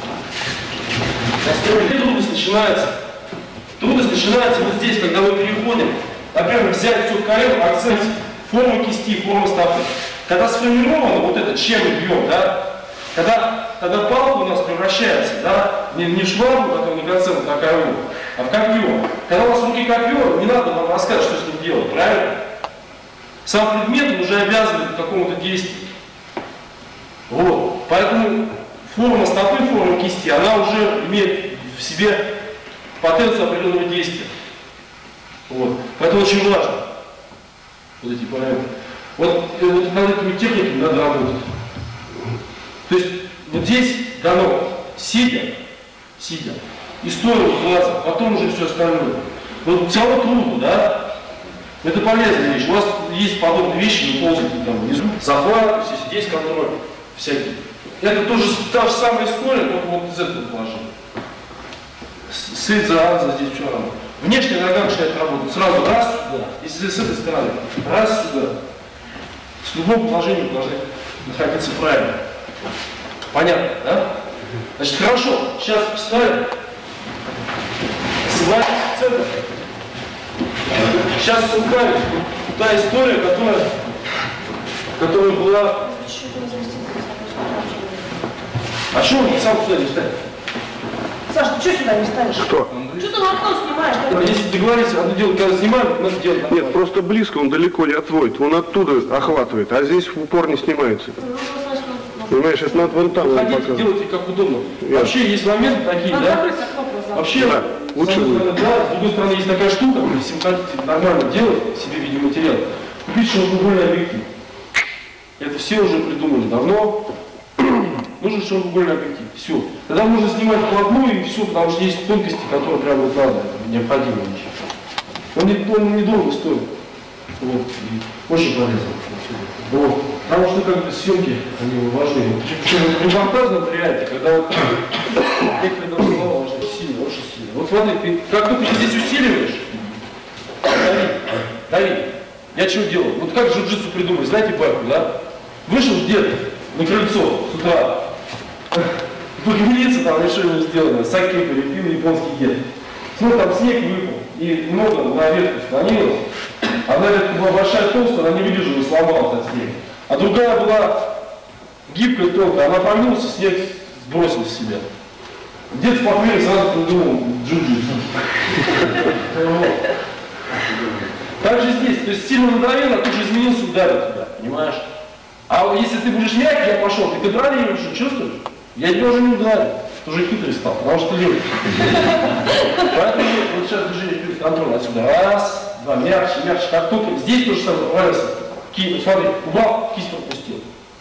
Трудность начинается. Трудность начинается вот здесь, когда мы переходим. Например, взять все в колено, акцент, форма кисти, форма стопы. Когда сформировано вот это, чем мы бьем, да? Когда палка у нас превращается, да, не в швабру, которая на конце вот такая вот, а в копье. Когда у нас в руке копье, не надо вам рассказывать, что с ним делать, правильно? Сам предмет уже обязывает к какому-то действию. Вот. Поэтому форма стопы, форма кисти, она уже имеет в себе потенцию определенного действия. Вот. Поэтому очень важно вот эти параметры. Вот над этими техниками надо работать. То есть вот здесь дано сидя, и стоя в глаза, потом уже все остальное. Вот все равно трудно, да? Это полезная вещь. У вас есть подобные вещи, вы ползаете там внизу. Захват, здесь контроль всякий. Это тоже та же самая история, только вот из этого положения. След за здесь все равно. Внешняя нога начинает работать. Сразу раз сюда, и с этой стороны. Раз сюда. С любого положения вы должны находиться правильно. Понятно, да? Значит, хорошо. Сейчас вставим. Ссылаемся в центр. Сейчас вставим та история, которая была... А что он сам сюда не вставит? Саш, ты что сюда не ставишь? Кто? Что ты на окно снимаешь? Если договориться, одно дело, когда снимаем, надо делать нормально. Нет, просто близко, он далеко не отводит, он оттуда охватывает, а здесь в упор не снимается. Понимаешь, это надо вон там Ходите, показывать. делайте как удобно. Вообще есть моменты такие, Надо да? закрыть окно просто. Вообще, Да, лучше с одной будет. стороны, да, с другой стороны, есть такая штука, если вы хотите нормально делать себе видеоматериал, купить широкоугольный объектив. Это все уже придумали давно. Нужен широкоугольный объектив. Все. Тогда можно снимать вплотную и все, потому что есть тонкости, которые прям вот надо, это необходимо вещи. Он недорого стоит. Вот. И очень полезно. Вот. Потому что как бы съемки, они важны. Причем в репортажном варианте, когда вот некоторые слова важны сильно, очень сильно. Вот смотри, ты как только ты здесь усиливаешь, дави. Я чего делал? Вот как джиу-джитсу придумали, знаете байку, да? Вышел где-то на крыльцо с утра, погрелиться, там решили сделать, саке перепил японский дед. Смотри, там снег выпал, и много на ветку склонилось. Одна ветка была большая, толстая, она не выдержала и сломалась от снега. А другая была гибкая, тонкая, она прогнулась, снег сбросил с себя. Дед спокойно сразу придумал джиу-джитсу. Так же здесь, то есть сильно надавил, а тут же изменился, ударил тебя, понимаешь? А если ты будешь мягкий, я пошел, ты контролируешь, чувствуешь? Я тебя уже не ударил, ты уже хитрый стал, потому что ты любишь. Поэтому вот сейчас движение вперед, контроль отсюда. Раз, два, мягче, мягче, как только. Здесь то же самое, валялся. Смотри, убрал, кисть пропустил.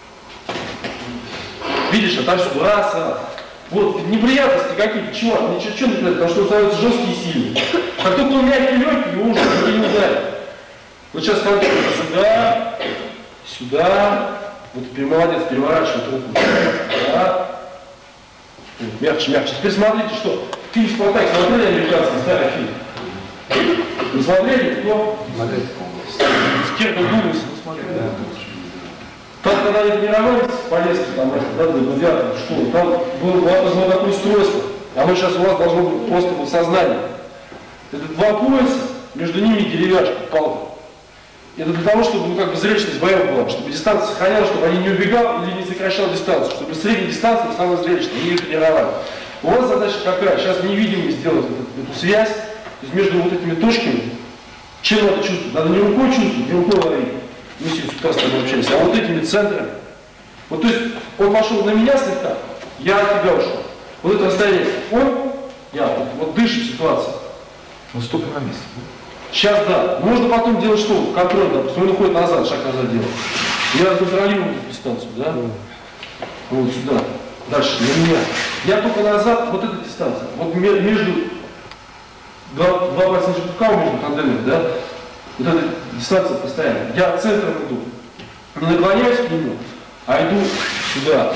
Видишь, отовсюду, раз, раз. Вот, неприятности какие-то, чего? Ничего не приятно, потому что он становится жесткий и сильный. Как только он мягкий, легкий, его уже не ударит. Вот сейчас контроль сюда, сюда. Вот теперь молодец, переворачивает руку. Да. Вот, мягче, мягче. Теперь смотрите, что фильм «Спартак» смотрели американский, старый фильм? Вы смотрели? Кто? С Кирком Дугласом смотрели. Там, когда они тренировались в Полеске, там, да, для гладиаторов, школы, там было такое устройство. Оно сейчас у вас должно быть просто в сознании. Это два пояса, между ними деревяшка, палка. Это для того, чтобы, ну, как бы зрелищность боев была, чтобы дистанция сохранялась, чтобы они не убегал или не сокращал дистанцию, чтобы средняя дистанция стала зрелищной, они ее тренировали. У вас задача какая? Сейчас невидимой сделать эту связь, то есть между вот этими точками. Чем надо чувствовать? Надо не рукой чувствовать, не рукой ловить. Мы сегодня с утра с тобой общались, а вот этими центрами. Вот, то есть он пошел на меня слегка, я от тебя ушел. Вот это расстояние, он, я, вот дышит ситуация. Ну, стопы на месте. Сейчас да. Можно потом делать что? Контроль, допустим, он уходит назад, шаг назад делает. Я контролирую эту дистанцию, да? Вот сюда. Дальше, на меня. Я только назад, вот эта дистанция. Вот между два пальца между рукавом, между тандемами, да? Вот эта дистанция постоянно. Я центром иду. Не наклоняюсь к нему, а иду сюда.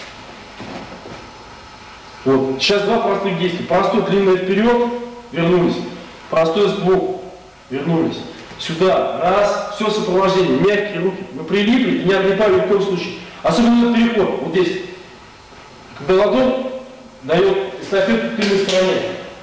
Вот. Сейчас два простых действия. Простой длинный вперед, вернулись. Простой сбоку. Вернулись. Сюда. Раз. Все сопровождение. Мягкие руки. Мы прилипли и не отлипали ни в коем случае. Особенно переход. Вот здесь. Когда ладонь дает эстафету к тыльной стороне.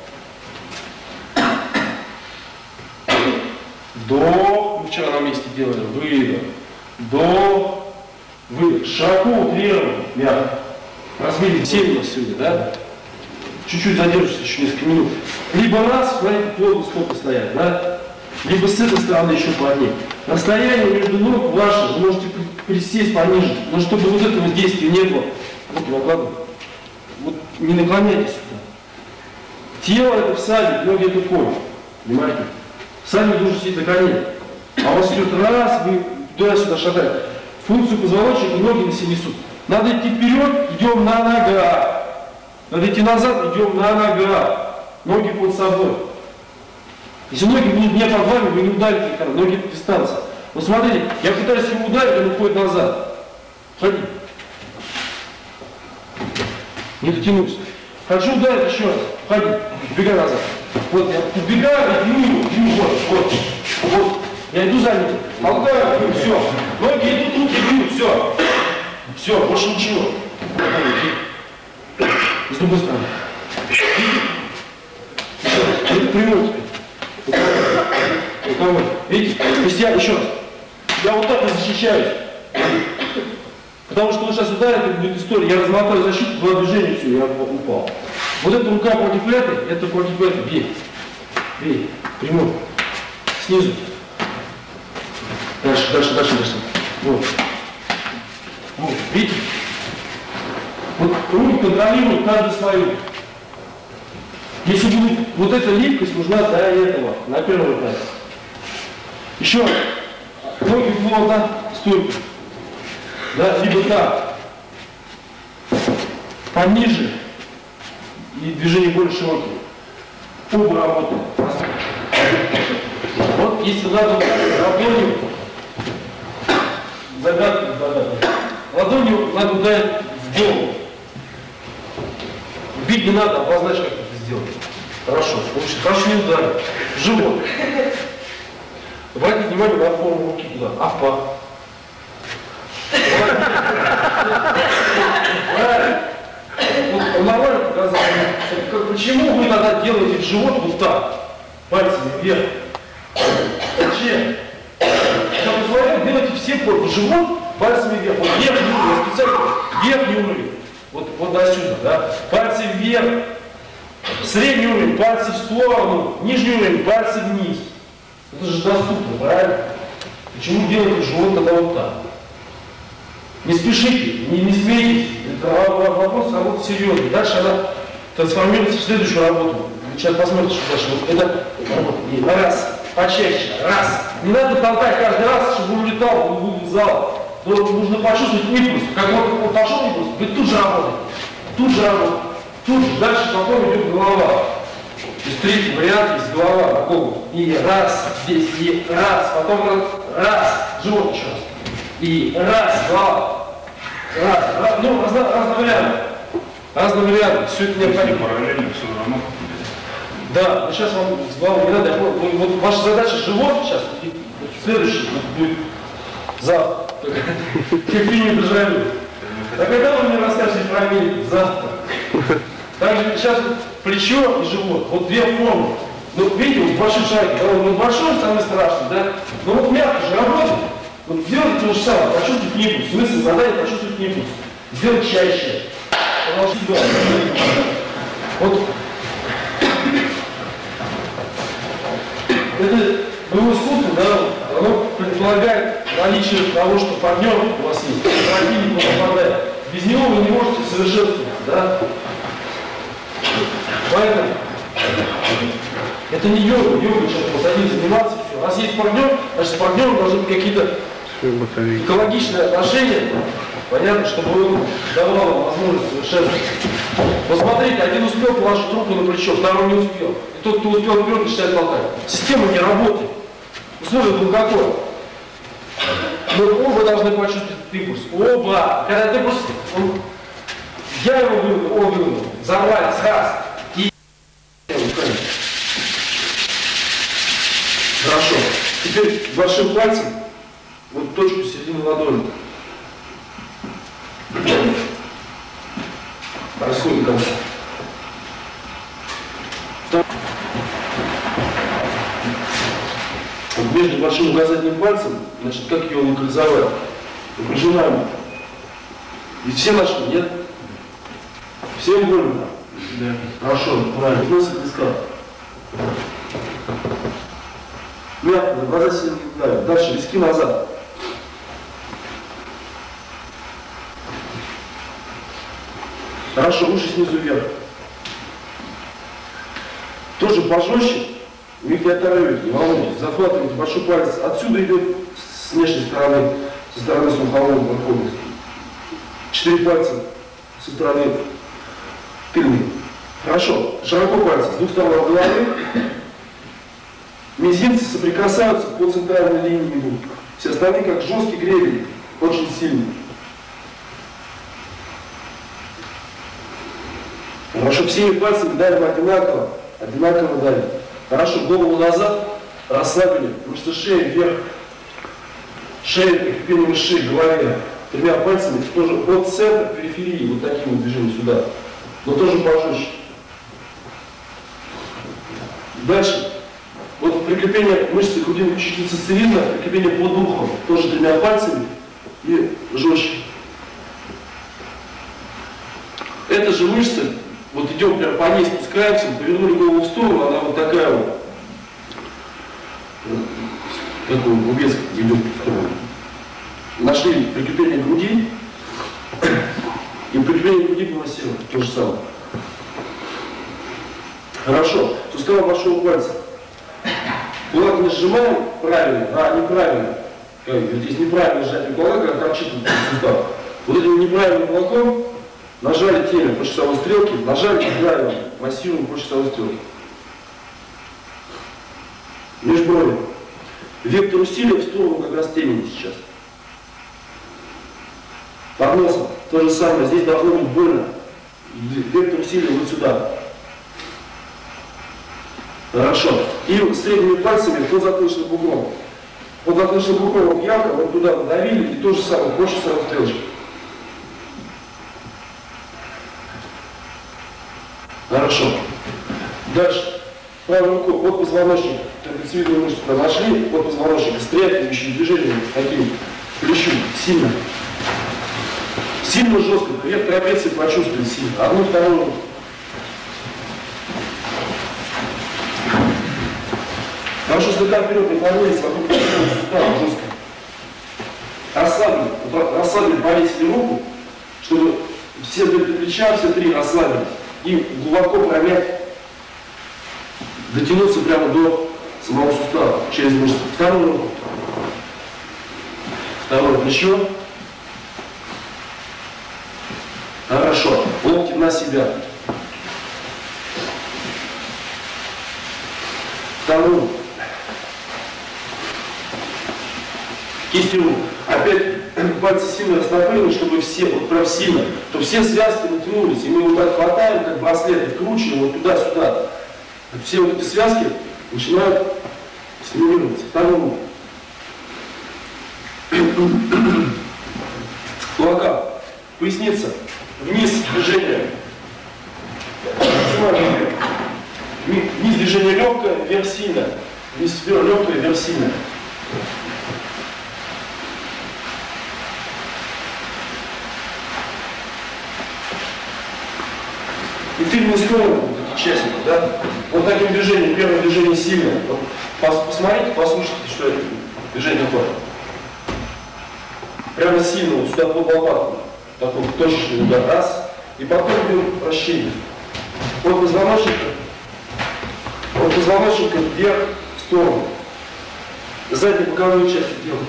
Вдох. Мы вчера на месте делали. Выдох. Вдох. Выдох. Широко утрированно. Мягко. Размерить 7 у нас сегодня, да? Чуть-чуть задержишься, еще несколько минут. Либо раз, смотрите, плотно стопы стоят, да? Либо с этой стороны еще плотнее. Расстояние между ног ваше, вы можете присесть пониже, но чтобы вот этого действия не было. Вот накладывай. Вот не наклоняйтесь сюда. Тело это всадник, ноги это конь. Понимаете? Всадник должен сидеть на коне. А у вас идет раз, вы туда-сюда шагаете. Функцию позвоночника ноги на себе несут. Надо идти вперед, идем на ногах. Надо идти назад, идем на ногах. Ноги под собой. Если ноги будут не под вами, вы не ударите никогда. Ноги по дистанции. Вот смотрите, я пытаюсь его ударить, он уходит назад. Ходи. Не дотянулся. Хочу ударить еще раз. Ходи. Убегай назад. Вот я убегаю и бью, вот. Я иду за ним. Толкаю, бью, все. Ноги идут, руки бьют, все. Все, больше ничего. С другой стороны. Это прямой теперь. Вот. Видите? То есть я еще раз. Я вот так и защищаюсь. Потому что он сейчас ударит, это будет история. Я размотаю защиту, два движения, все, я упал. Вот эта рука против этой, это против этой. Бей. Бей. Прямой. Снизу. Дальше. Вот. Вот. Видите? Вот руки контролируют каждый свою. Если будет вот эта липкость, нужна до этого, на первом этапе. Еще раз. Ноги плотно, стойку. Да, либо так. Пониже. И движение более широкие. Оба работают. Вот если надо ладонью, ладонью надо ударить в голову. Бить не надо, обозначь, как это сделать. Хорошо. Хорошо не ударить. В живот. Обратите внимание на форму руки туда. А в пах. Вот Он нормально показал. Почему вы тогда делаете в живот вот так? Пальцами вверх. Зачем? Я посмотрел, делайте все в живот пальцами вверх. Вот верхний уровень, я специально верхний уровень. Вот до сюда, да? Пальцы вверх. Средний уровень, пальцы в сторону. Нижний уровень, пальцы вниз. Это же доступно, правильно? Почему делаете в живот тогда вот так? Не спешите, не смейтесь. Это вопрос работы серьезный. Дальше она трансформируется в следующую работу. Вы сейчас посмотрите, что дальше. Вот это работа. Раз, почаще. Раз. Не надо толкать каждый раз, чтобы он улетал в зал. Но нужно почувствовать импульс. Как вот пошел импульс, вы тут же работаете. Тут же работаете. Тут же дальше потом идет голова. То есть третий вариант есть голова. Такого. И раз, здесь, и раз. Потом раз, живот еще раз. И раз, голова. Раз. Ну, разные варианты. Разные варианты. Все это необходимо. Параллельно все равно. Да, но сейчас вам с головой не надо. Вот ваша задача живот сейчас. И следующий будет завтра. Как минимум доживу. А когда вы мне расскажете про Америку? Завтра. Также сейчас плечо и живот. Вот две формы. Ну, видите, вот большой шарик. Вот большой, самый страшный, да? Но вот мягко же работает. Вот сделайте то же самое. Почувствуйте импульс. Смысл задания почувствовать импульс. Сделать чаще. Вот. Это боевое искусство, да, оно предполагает наличие того, что партнер у вас есть, противник не попадает. Без него вы не можете совершенствоваться, да? Поэтому это не йога, сейчас вот один заниматься, все. У вас есть партнер, значит с партнером должны быть какие-то экологичные отношения. Понятно, чтобы он давал вам возможность совершенствоваться. Посмотрите, один успел положить руку на плечо, второй не успел. И тот, кто успел вперед, начинает толкать. Система не работает. Условия был какой? Мы оба должны почувствовать импульс. Оба. Когда ты импульс, я его вывел, он вывел. Взорвались, раз. И... Хорошо. Теперь большим пальцем вот точку середины ладони. Расходим конца. Вот между большим и указательным пальцем, значит, как ее локализовать? Прижимаем. И все нашли, нет? Всем больно? Да. Хорошо, правильно. Нос от виска. Мягко, на глаза сильно не давим. Дальше, виски назад. Хорошо, уши снизу вверх. Тоже пожестче, не оторвете, не волнуйтесь. Захватываете большой палец. Отсюда идет с внешней стороны, со стороны слухового прохода. 4 пальца со стороны тыльной. Хорошо, широко пальцы с двух сторон от головы. Мизинцы соприкасаются по центральной линии идут. Все остальные как жесткий гребень, очень сильный. Хорошо, всеми пальцами давим одинаково давим. Хорошо, голову назад, расслабили, мышцы шеи вверх, шея, прикрепление шеи к голове. Тремя пальцами тоже от центра к периферии, вот таким вот движением сюда, но тоже пожестче. Дальше, вот прикрепление мышцы грудины ключицы цилиндра, прикрепление под ухом, тоже тремя пальцами и жестче. Это же мышцы. Вот идем прям по ней, спускаемся, повернули голову в сторону, она вот такая вот. Такой убец идет в сторону. Нашли прикрепление груди. И прикрепление груди было села. То же самое. Хорошо. Суставы большого пальца. Кулак не сжимаем правильно, а неправильно. Здесь неправильно сжатие кулака, когда торчит сустав. Вот этим неправильным кулаком нажали телем по часовой стрелке, нажали и драйвом, массируем по часовой стрелке. Межброви. Вектор усилия в сторону как раз темени сейчас. Под носом то же самое, здесь должно быть больно. Вектор усилия вот сюда. Хорошо. И средними пальцами под затылочным бугром. Под затылочным бугром вот ямка, вот туда надавили и то же самое, по часовой стрелочке. Хорошо. Дальше. Правую руку от позвоночника. Трапециевидную мышцу прошли, от позвоночника. Стряхивающим движением таким плечом. Сильно. Сильно жестко. Креп трапеции почувствует сильно. Одну, вторую руку. Хорошо, слегка вперед наклонились, вокруг сустава жестко. Расслабили, повесили руку, чтобы все плеча, все три расслабились. И глубоко промять, дотянуться прямо до самого сустава, через мышцу. Вторую руку. Второе плечо. Хорошо. Локти на себя. Вторую. Кисти рук. Опять пальцы сильно растопырены, чтобы все, вот прям сильно, чтобы все связки натянулись. И мы вот так хватаем, как браслеты, вкручиваем вот туда-сюда. Все вот эти связки начинают стимулироваться. Вторую. Кулака. Поясница. Вниз движение. Вниз движение легкое, вверх сильно. Вниз легкое, вверх сильно. И тыльную сторону, вот эти части, да? Вот таким движением, первое движение сильное. Вот, посмотрите, послушайте, что это движение такое. Прямо сильно, вот сюда под лопатку. Такой точечный удар, раз. И потом идет вращение. От позвоночника вверх в сторону. Заднюю боковую часть делаем.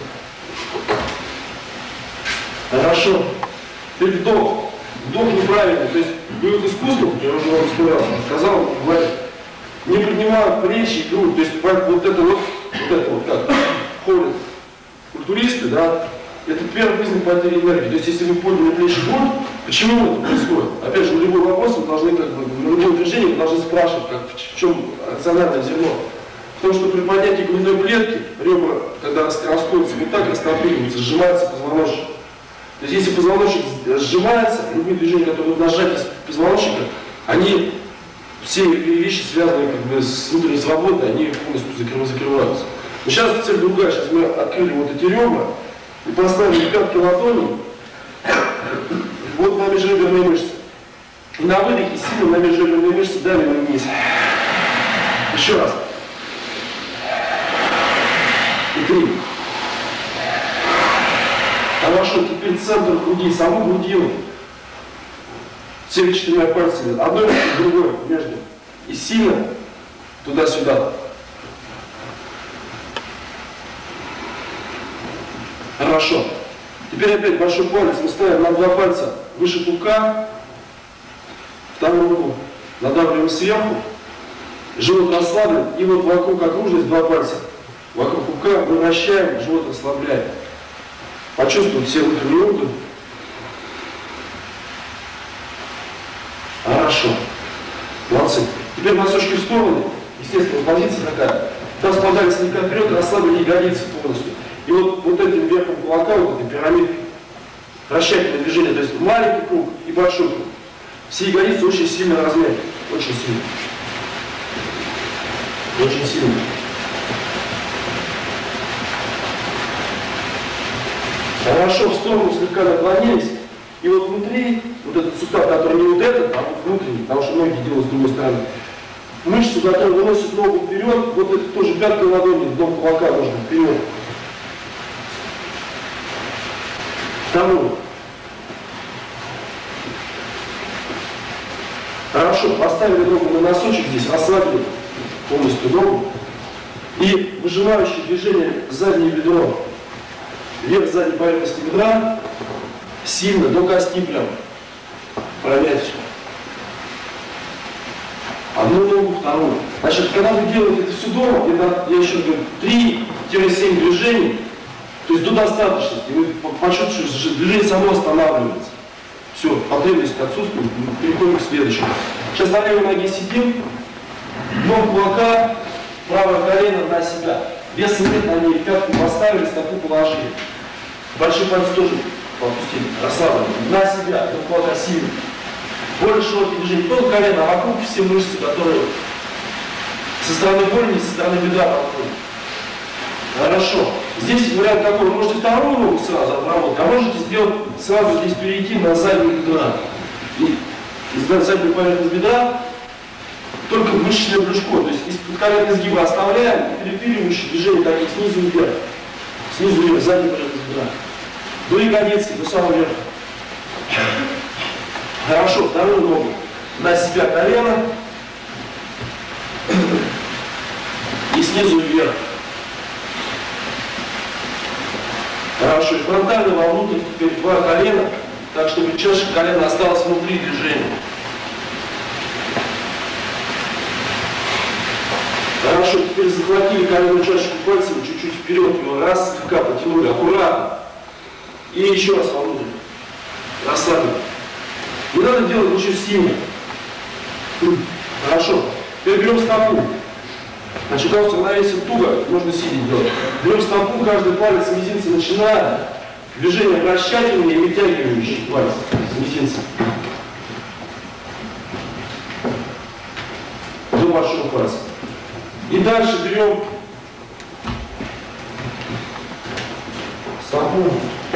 Хорошо. Теперь вдох. Вдох неправильный. То есть вы вот искусство, я уже вам 100 раз сказал, говорит, не поднимают плечи и грудь. То есть вот это вот как ходят культуристы, да, это первый признак потери энергии. То есть если вы подняли плечи и грудь, почему это происходит? Опять же, в любой вопрос вы должны, как бы, в любом движении вы должны спрашивать, как, в чем рациональное зерно. Потому что при поднятии грудной клетки ребра, когда расходятся, вот так растопыриваются, сжимается позвоночник. То есть если позвоночник сжимается, любые движения, которые на сжатии позвоночника, они, все вещи, связанные как бы с внутренней свободой, они полностью закрываются. Но сейчас цель другая. Сейчас мы открыли вот эти ребра и поставили пятки ладони вот на межреберные мышцы. И на выдохе сильно на межреберные мышцы давим вниз. Еще раз. И 3. Хорошо, теперь центр груди, саму грудину. Всеми 4 пальцами. Одной рукой, другой между. И сильно туда-сюда. Хорошо. Теперь опять большой палец мы ставим на 2 пальца выше пупка. Вторую руку надавливаем сверху. Живот расслаблен. И вот вокруг окружность 2 пальца. Вокруг пупка мы вращаем, живот расслабляем. Почувствуем все внутренние угол. Хорошо. Молодцы. Теперь носочки в стороны. Естественно, позиция такая. Таз подали слегка вперед, расслабили ягодицы полностью. И вот этим верхом кулака, вот этой пирамидкой, вращательное движение, то есть маленький круг и большой круг. Все ягодицы очень сильно размяты. Очень сильно. Очень сильно. Хорошо, в сторону слегка наклонились. И вот внутри, вот этот сустав, который не вот этот, а вот внутренний, потому что ноги делают с другой стороны. Мышцу, которая выносит ногу вперед, вот это тоже пяткой ладони, дом кулака нужно вперед. Вторую. Хорошо, поставили ногу на носочек здесь, расслабили полностью ногу. И выжимающее движение заднее бедро. Вверх задней поверхности бедра, сильно, до кости прям. Промять все. Одну ногу, вторую. Значит, когда вы делаете это все дома, это, я еще говорю, 3-7 движений, то есть до достаточности, вы почувствуете, что движение само останавливается. Все, потребность отсутствует, переходим к следующему. Сейчас на левой ноге сидим, дно кулака, правое колено на себя. Веса нет на ней, пятку поставили, стопу положили. Большие пальцы тоже попустили, расслаблены. На себя, до кулака сильно. более широкие движения, только колено, а вокруг все мышцы, которые со стороны голени, со стороны бедра проходят. Хорошо. Здесь вариант такой, вы можете вторую ногу сразу обработать, а можете сделать сразу здесь перейти на заднюю бедра. И на заднюю поверхность бедра только мышечное брюшко, то есть из-под коленного сгиба оставляем и перепиливающие движения такие снизу вверх. Снизу вверх, заднюю поверхность бедра. До ягодицы, до самого верха. Хорошо, вторую ногу на себя колено и снизу вверх. Хорошо, и фронтально вовнутрь теперь два колена, так чтобы чашка колена осталась внутри движения. Хорошо, теперь захватили коленную чашечку пальцами чуть-чуть вперед, его раз, слегка потянули, аккуратно. И еще раз вовнутрь. Расслабили. Не надо делать ничего сильно. Хорошо. Теперь берем стопу. Значит, когда у вас равновесие туго, можно сидеть делать. Берем стопу, каждый палец с мизинца начинаем. Движение вращательное и вытягивающее палец с мизинца. До большого пальца. И дальше берем стопу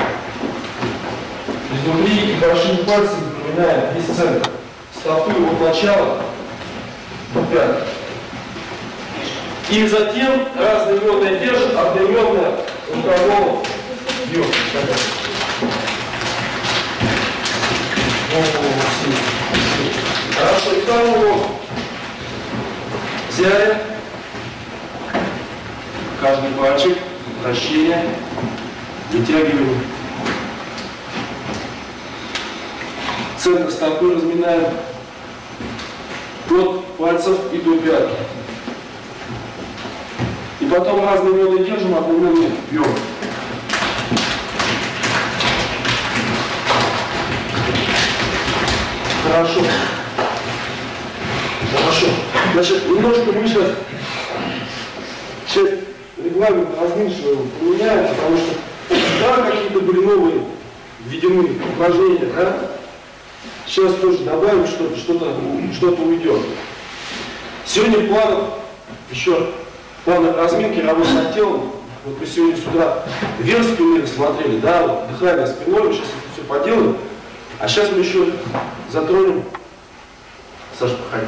изнутри и большими пальцами напоминаем весь центр стопы от начала до пятки. И затем разноименное держит, одноименное рукавом бьет. Хорошо, и вторую взяли. Каждый пальчик, вращение, вытягиваем. Центр стопы разминаем от пальцев и до пятки. И потом разноименные держим, одноименные бьем. Хорошо. Хорошо. Значит, немножко мы сейчас регламент разминочного поменяем, потому что да, какие-то были новые введены упражнения, да? Сейчас тоже добавим что-то уйдет. Сегодня в планах еще планы разминки, работы над телом. Вот мы сегодня с утра вверх спины смотрели, да, вот, дыхание спиной, сейчас это все поделаем. А сейчас мы еще затронем, Саша, походи,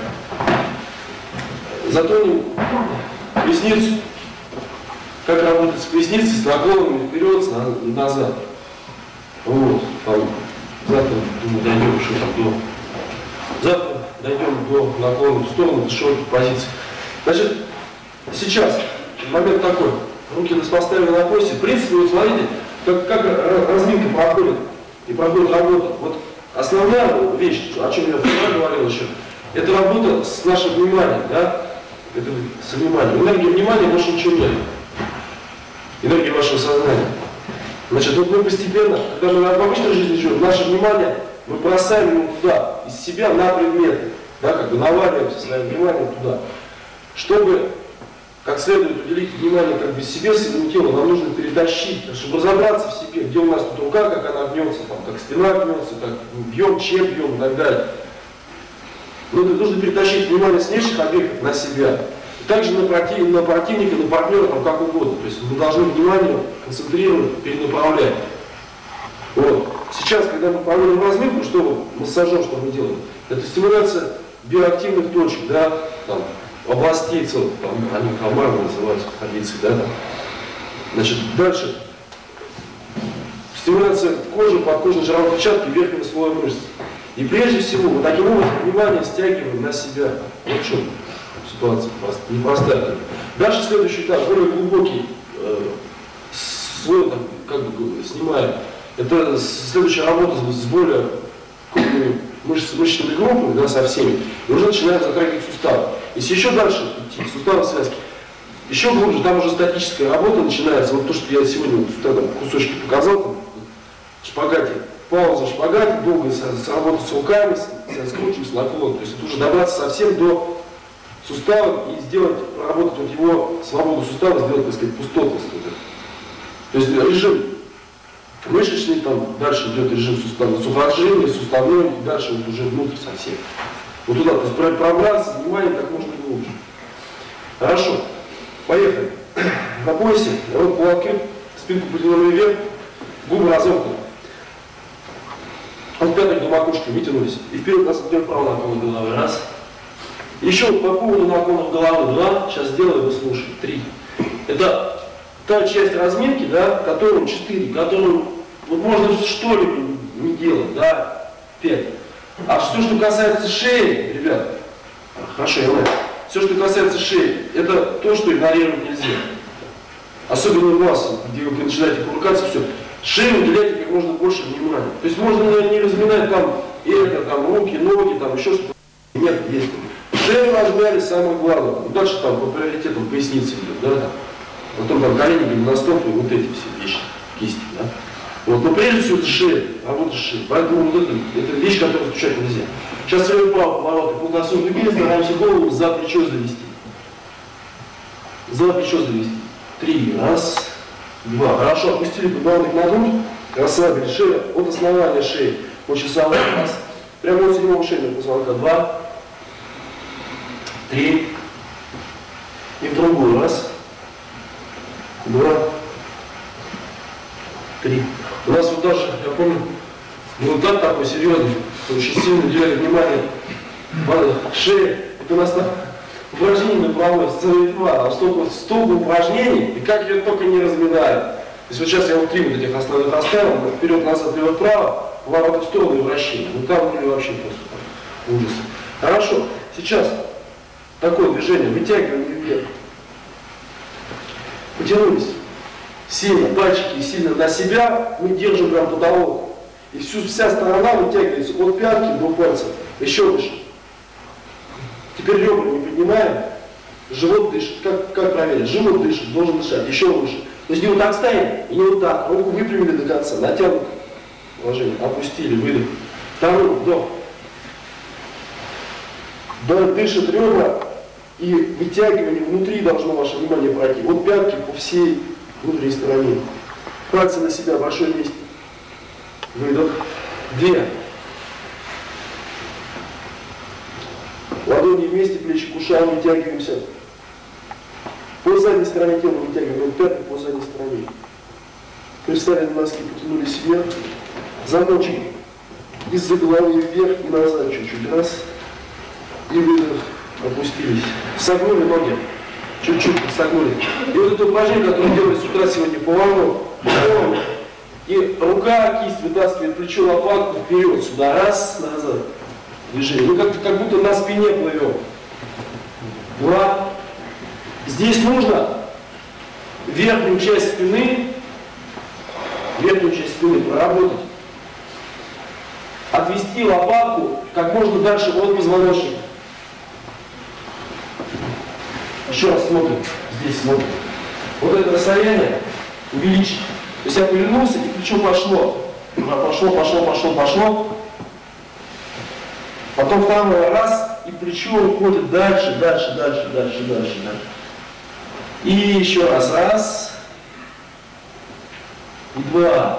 затронем поясницу, как работать с поясницей, с наклонами вперед, назад. Вот, там, завтра, думаю, дойдем еще там завтра дойдем до наклона в сторону, до широких позиций. Значит, сейчас момент такой, руки поставили на поясе. В принципе, вот смотрите, как разминка проходит и проходит работа. Вот основная вещь, о чем я вчера говорил еще, это работа с нашим вниманием, да? Это с вниманием. Энергия внимания больше ничего нет. Энергия вашего сознания. Значит, вот мы постепенно, когда мы в обычной жизни живем, наше внимание мы бросаем его туда, из себя на предмет, да, как бы наваливаемся своим вниманием туда. Чтобы как следует уделить внимание как бы себе, своему телу, нам нужно перетащить, чтобы разобраться в себе, где у нас тут рука, как она гнется, там, как спина гнется, как бьем, чем бьем и так далее. Нужно перетащить внимание с внешних объектов на себя. И также на противника, на партнера, там, как угодно. То есть мы должны внимание концентрировать, перенаправлять. Вот. Сейчас, когда мы проводим разминку, что мы массажом, что мы делаем? Это стимуляция биоактивных точек, да, там, областей целых, там, они команды называются, кондиции, да, там. Значит, дальше. Стимуляция кожи, подкожной жировой клетчатки, верхнего слоя мышц. И прежде всего, мы таким образом внимание стягиваем на себя. Вот в чем ситуация непростая. Дальше следующий этап, более глубокий слой, там, как бы снимаем. Это следующая работа с более крупными мышечными группами, да, со всеми. И уже начинаем затрагивать суставы. Если еще дальше идти, суставы связки, еще глубже, там уже статическая работа начинается. Вот то, что я сегодня вот сюда там кусочки показал, там, в шпагате. Пауза в шпагате, долго сработать с руками, скручивать, с наклоном. То есть это уже добраться совсем до сустава и сделать, проработать вот его свободу сустава, сделать, так сказать, пустотность. То есть режим Мышечный, там дальше идет режим сухожилия, суставной, и дальше вот уже внутрь совсем. Вот туда, то есть пробраться, внимание как можно глубже. Хорошо, поехали. На поясе, руку по локте, спинку потянули вверх, губы разомкнуты. От пяток до макушки вытянулись. И вперед нас идет право наклон головы. Раз. Еще по поводу наклонов головы. 2. Сейчас сделаем, вы слушаете. 3. Это та часть разминки, да, которую 4, которую вот можно что-либо не делать, да, 5. А все, что касается шеи, ребят, хорошо, я знаю, все, что касается шеи, это то, что игнорировать нельзя. Особенно у вас, где вы начинаете кувыркаться, все. Шею уделяйте как можно больше внимания. То есть можно не разминать там это, там руки, ноги, там еще что-то. Нет, есть. Шею размяли, самое главное. Дальше там по приоритетам поясницы идет, да, там. Потом там колени, голеностоп и вот эти все вещи, кисти, да. Вот, но прежде всего это шея, работа шеи. Поэтому вот это вещь, которую отключать нельзя. Сейчас левый правый поворот, полносу дуги, стараемся голову за плечо завести. За плечо завести. 3. Раз, 2. Хорошо, опустили подбородок на грудь, расслабили шею от основания шеи по часовой. Раз. Прямо от седьмого шейного позвонка. 2, 3. И в другую. Раз, 2, 3. У нас вот даже, я помню, вот так такой серьезный, очень сильно уделяли внимание шее. Это у нас там упражнения проводятся целые 2, а столько упражнений, и как ее только не разминают. То есть вот сейчас я вот 3 вот этих основных оставил, вперед-назад, лево-вправо, поворот в сторону и вращение. Ну там были вообще просто ужас. Хорошо, сейчас такое движение, вытягивание вверх. Потянулись. Сильно, пальчики сильно на себя, мы держим прям потолок. И вся сторона вытягивается от пятки до пальцев. Еще выше. Теперь ребра не поднимаем. Живот дышит. Как проверить? Живот дышит, должен дышать. Еще выше. То есть не вот так стоим, и не вот так. Руку выпрямили до конца. Натянут положение. Опустили, выдох. Второй вдох. Дышит ребра. И вытягивание внутри должно ваше внимание пройти. От пятки по всей внутренней стороне. Пальцы на себя, большой вместе. Выдох. 2. Ладони вместе, плечи к ушам, вытягиваемся. По задней стороне тела вытягиваем пятки по задней стороне. Приставили носки, потянулись вверх. Замочек из-за головы вверх и назад чуть-чуть. Раз. И выдох. Опустились. Согнули ноги. Чуть-чуть согнули. И вот это упражнение, которое делали с утра сегодня, поворот. И рука, кисть вытаскивает плечо, лопатку вперед, сюда, раз, назад. Движение. Ну как будто на спине плывем. 2. Здесь нужно верхнюю часть спины проработать. Отвести лопатку как можно дальше от позвоночника. Еще раз смотрим. Здесь смотрим. Вот это расстояние увеличить. То есть я повернулся, и плечо пошло. Пошло. Потом второй раз, и плечо уходит дальше. И еще раз. И 2.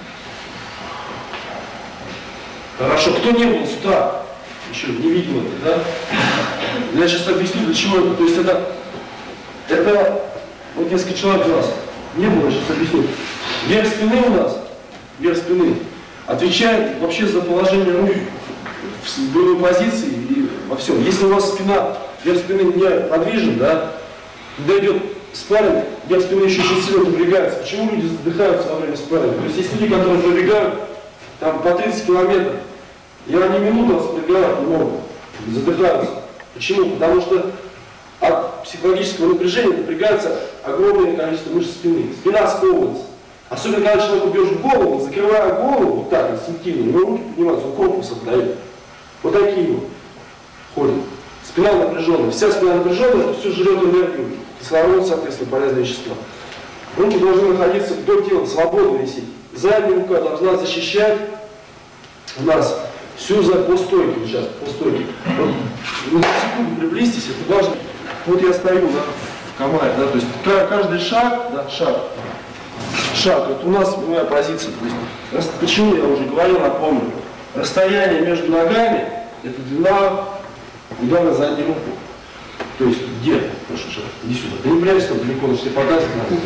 Хорошо. Кто не был с утра? Еще не видел это, да? Я сейчас объясню, для чего это. То есть это вот несколько человек у нас не было, я сейчас объясню. Верх спины у нас, отвечает вообще за положение рук в боевой позиции и во всем. Если у вас верх спины не подвижен, да, когда идет спарринг, верх спины еще очень сильно напрягается. Почему люди задыхаются во время спарринга? То есть есть люди, которые пробегают там по 30 километров, и они минуту распрягают много, задыхаются. Почему? Потому что от психологического напряжения напрягается огромное количество мышц спины. Спина сковывается. Особенно, когда человек бьешь в голову, закрывая голову, вот так, инстинктивно, его руки поднимаются, он корпус отдает. Вот такие вот ходят. Спина напряженная. Вся спина напряженная, это все жрет энергию. Кислород, соответственно, полезные вещества. Руки должны находиться вдоль тела, свободно висеть. Задняя рука должна защищать у нас всю по стойке. Сейчас, по стойке. Вот, на секунду приблизьтесь, это важно. Вот я стою в команде, да, то есть каждый шаг, да, шаг. Это у нас моя позиция. То есть, почему я уже говорил, напомню. Расстояние между ногами – это длина удара на заднюю руку. То есть где? Слушай, иди сюда. Ты не прячься далеко, но тебе показывать надо.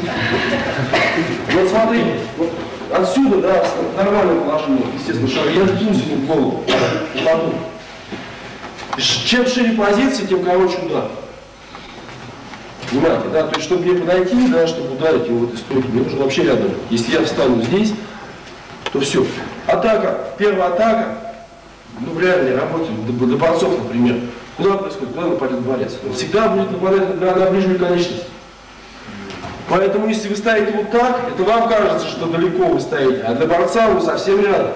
Вот смотри, вот отсюда, да, нормальное положение, естественно, шаг. Я втянусь ему в голову, упаду. Чем шире позиция, тем короче удар. Понимаете, да? То есть, чтобы мне подойти, да, чтобы ударить его в этой стойке, мне нужно вообще рядом. Если я встану здесь, то все. Атака, первая атака, ну в реальной работе, до борцов, например. Куда происходит? Куда нападет борец? Он всегда будет нападать на ближнюю конечность. Поэтому, если вы ставите вот так, это вам кажется, что далеко вы стоите, а для борца вы совсем рядом.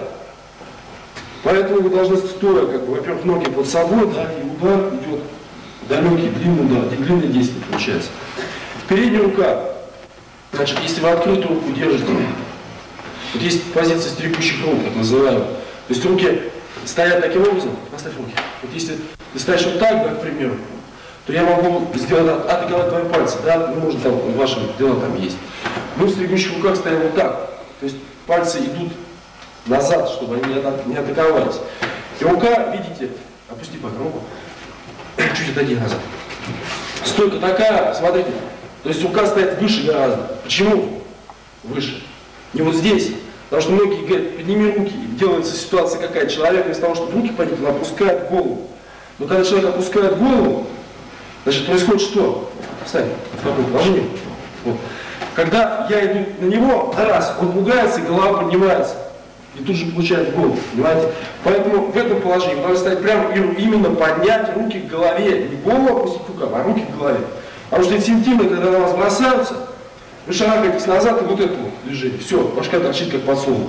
Поэтому вы должны стоя, как бы, во-первых, ноги под собой, да, и удар идет далекий, длинный удар, длинное действие получается. Передняя рука, значит, если вы открытую руку держите, вот есть позиция стригущих рук, так называемая. То есть руки стоят таким образом, поставь руки. Вот если ты стоишь вот так, да, к примеру, то я могу сделать, атаковать твои пальцы, да, ну, может, там, ваши дела там есть. Мы в стригущих руках стоим вот так. То есть пальцы идут назад, чтобы они не атаковались. И рука, видите, опусти пока руку, чуть отойди назад. Стойка такая, смотрите, то есть рука стоит выше гораздо. Почему выше? Не вот здесь. Потому что многие говорят, подними руки, делается ситуация какая. Человек вместо того, чтобы руки поднять, он опускает голову. Но когда человек опускает голову, значит, происходит что? Встань, положи. Вот. Когда я иду на него, раз, он пугается, и голова поднимается. И тут же получает голову, понимаете? Поэтому в этом положении вы должны стать прямо и именно поднять руки к голове. Не голову опустить к рукам, а руки к голове. Потому что инстинктивно, когда на вас бросаются, вы шарахаетесь назад, и вот это вот движение. Все, башка торчит как подсолнух.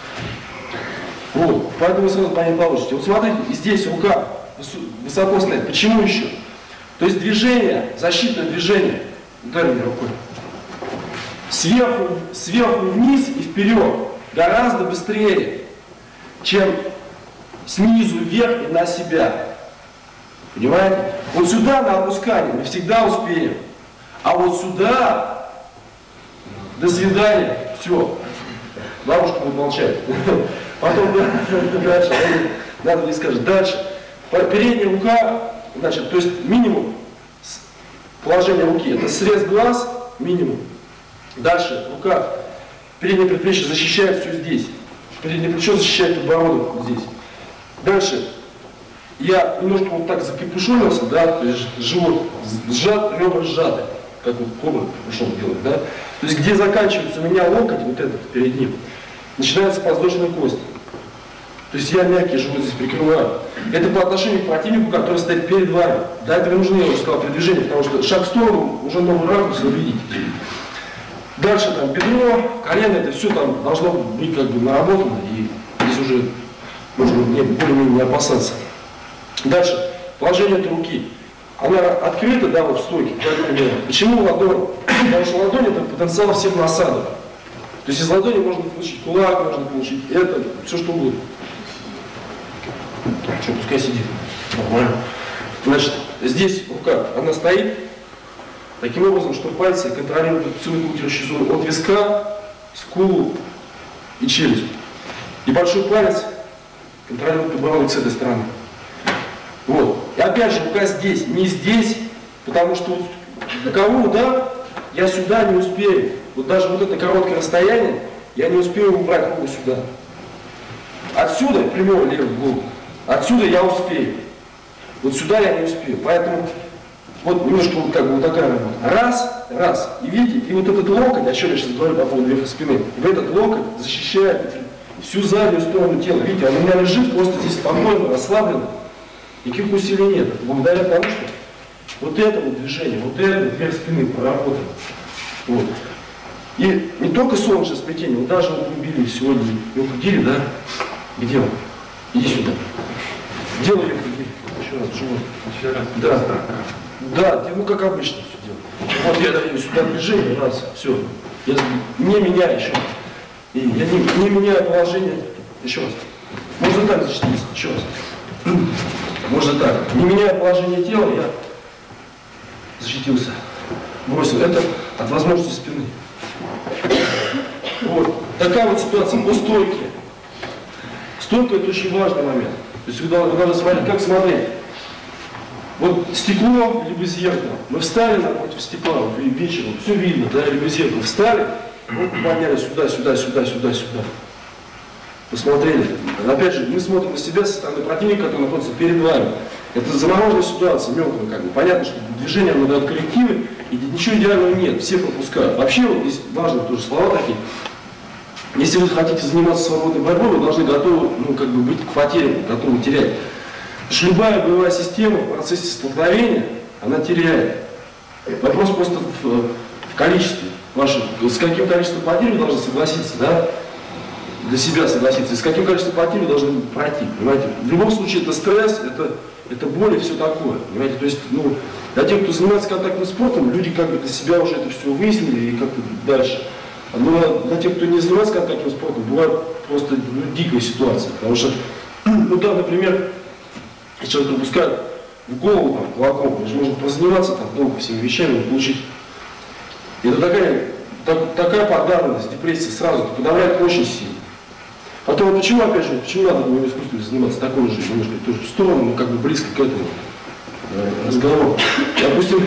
Вот, поэтому вы сразу по ней получите. Вот смотрите, и здесь рука высоко стоит. Почему еще? То есть движение, защитное движение, ударь меня рукой, сверху вниз и вперед гораздо быстрее, чем снизу вверх и на себя. Понимаете? Вот сюда на опускание мы всегда успеем. А вот сюда, до свидания, все. Бабушка будет молчать. Потом дальше, надо мне скажет, дальше. Передняя рука, значит, то есть минимум положение руки, это срез глаз, минимум. Дальше рука, переднее предплечье защищает все здесь. Переднее плечо защищает подбородок вот здесь. Дальше. Я немножко вот так закапюшонился, да, то есть живот сжат, ребра сжаты, как вот кобра капюшон делает, да. То есть где заканчивается у меня локоть, вот этот перед ним, начинается подвздошная кость. То есть я мягкий живот здесь прикрываю. Это по отношению к противнику, который стоит перед вами. Для этого нужно, я уже сказал, передвижение, потому что шаг в сторону, уже новый ракурс, вы видите. Дальше там бедро, колено, это все там должно быть как бы наработано, и здесь уже можно более-менее не опасаться. Дальше, положение этой руки. Она открыта, да, вот в стойке. Почему ладонь? Потому что ладонь это потенциал всех насадок. То есть из ладони можно получить кулак, можно получить это, все что угодно. Что, пускай сидит. Нормально. Значит, здесь рука, она стоит таким образом, что пальцы контролируют всю глутирующую зону от виска, скулу и челюсть. И большой палец контролирует подбородок с этой стороны. Вот. И опять же, рука здесь, не здесь, потому что вот боковую, да, я сюда не успею. Вот даже вот это короткое расстояние, я не успею убрать руку сюда. Отсюда, прямого левого голову, отсюда я успею. Вот сюда я не успею. Поэтому вот немножко вот как бы вот такая работа. Раз, раз. И видите, и вот этот локоть, о чем я сейчас говорю по поводу верха спины, в этот локоть защищает всю заднюю сторону тела. Видите, он у меня лежит просто здесь спокойно, расслабленно. Никаких усилий нет. Это благодаря тому, что вот это вот движение, вот это вот верх спины проработано. Вот. И не только солнечное сплетение, вот даже вот мы били сегодня, ее крутили, да? Где он? Иди сюда. Делай ее крутили. Еще раз, живот. Еще раз. Да. Да, ну как обычно все делаю. Вот я даю сюда движение, раз, все. Я не меняю еще. И я не меняю положение. Еще раз. Можно так защититься. Еще раз. Можно так. Не меняя положение тела, я защитился. Бросил. Это от возможности спины. Вот. Такая вот ситуация по стойке. Стойка — это очень важный момент. То есть вы должны смотреть, как смотреть. Вот стекло либо зеркало. Мы встали напротив стекла, вот вечером, все видно, да, либо зеркало. Встали, руку подняли сюда, сюда, сюда, сюда, сюда. Посмотрели. Опять же, мы смотрим на себя со стороны противника, который находится перед вами. Это замороженная ситуация, мертвая как бы. Понятно, что движение нам дают коллективы, и ничего идеального нет, все пропускают. Вообще, вот здесь важные тоже слова такие. Если вы хотите заниматься свободной борьбой, вы должны готовы, ну, как бы быть к потерям, готовы терять. Потому что любая боевая система в процессе столкновения, она теряет. Вопрос просто в количестве ваших. С каким количеством потерь вы должны согласиться, да? Для себя согласиться. И с каким количеством потерь вы должны пройти, понимаете? В любом случае это стресс, это боль и все такое, понимаете? То есть, ну, для тех, кто занимается контактным спортом, люди как бы для себя уже это все выяснили и как-то дальше. Но для тех, кто не занимается контактным спортом, бывает просто дикая ситуация. Потому что, ну да, например, если человек пропускает в голову там, кулаком, он же может прозаниматься там долго всеми вещами и получить. И это такая подавленность, депрессия сразу подавляет очень сильно. Потом, почему, опять же, почему надо боевым искусством заниматься такой же, немножко тоже в сторону, но как бы близко к этому разговору. Допустим,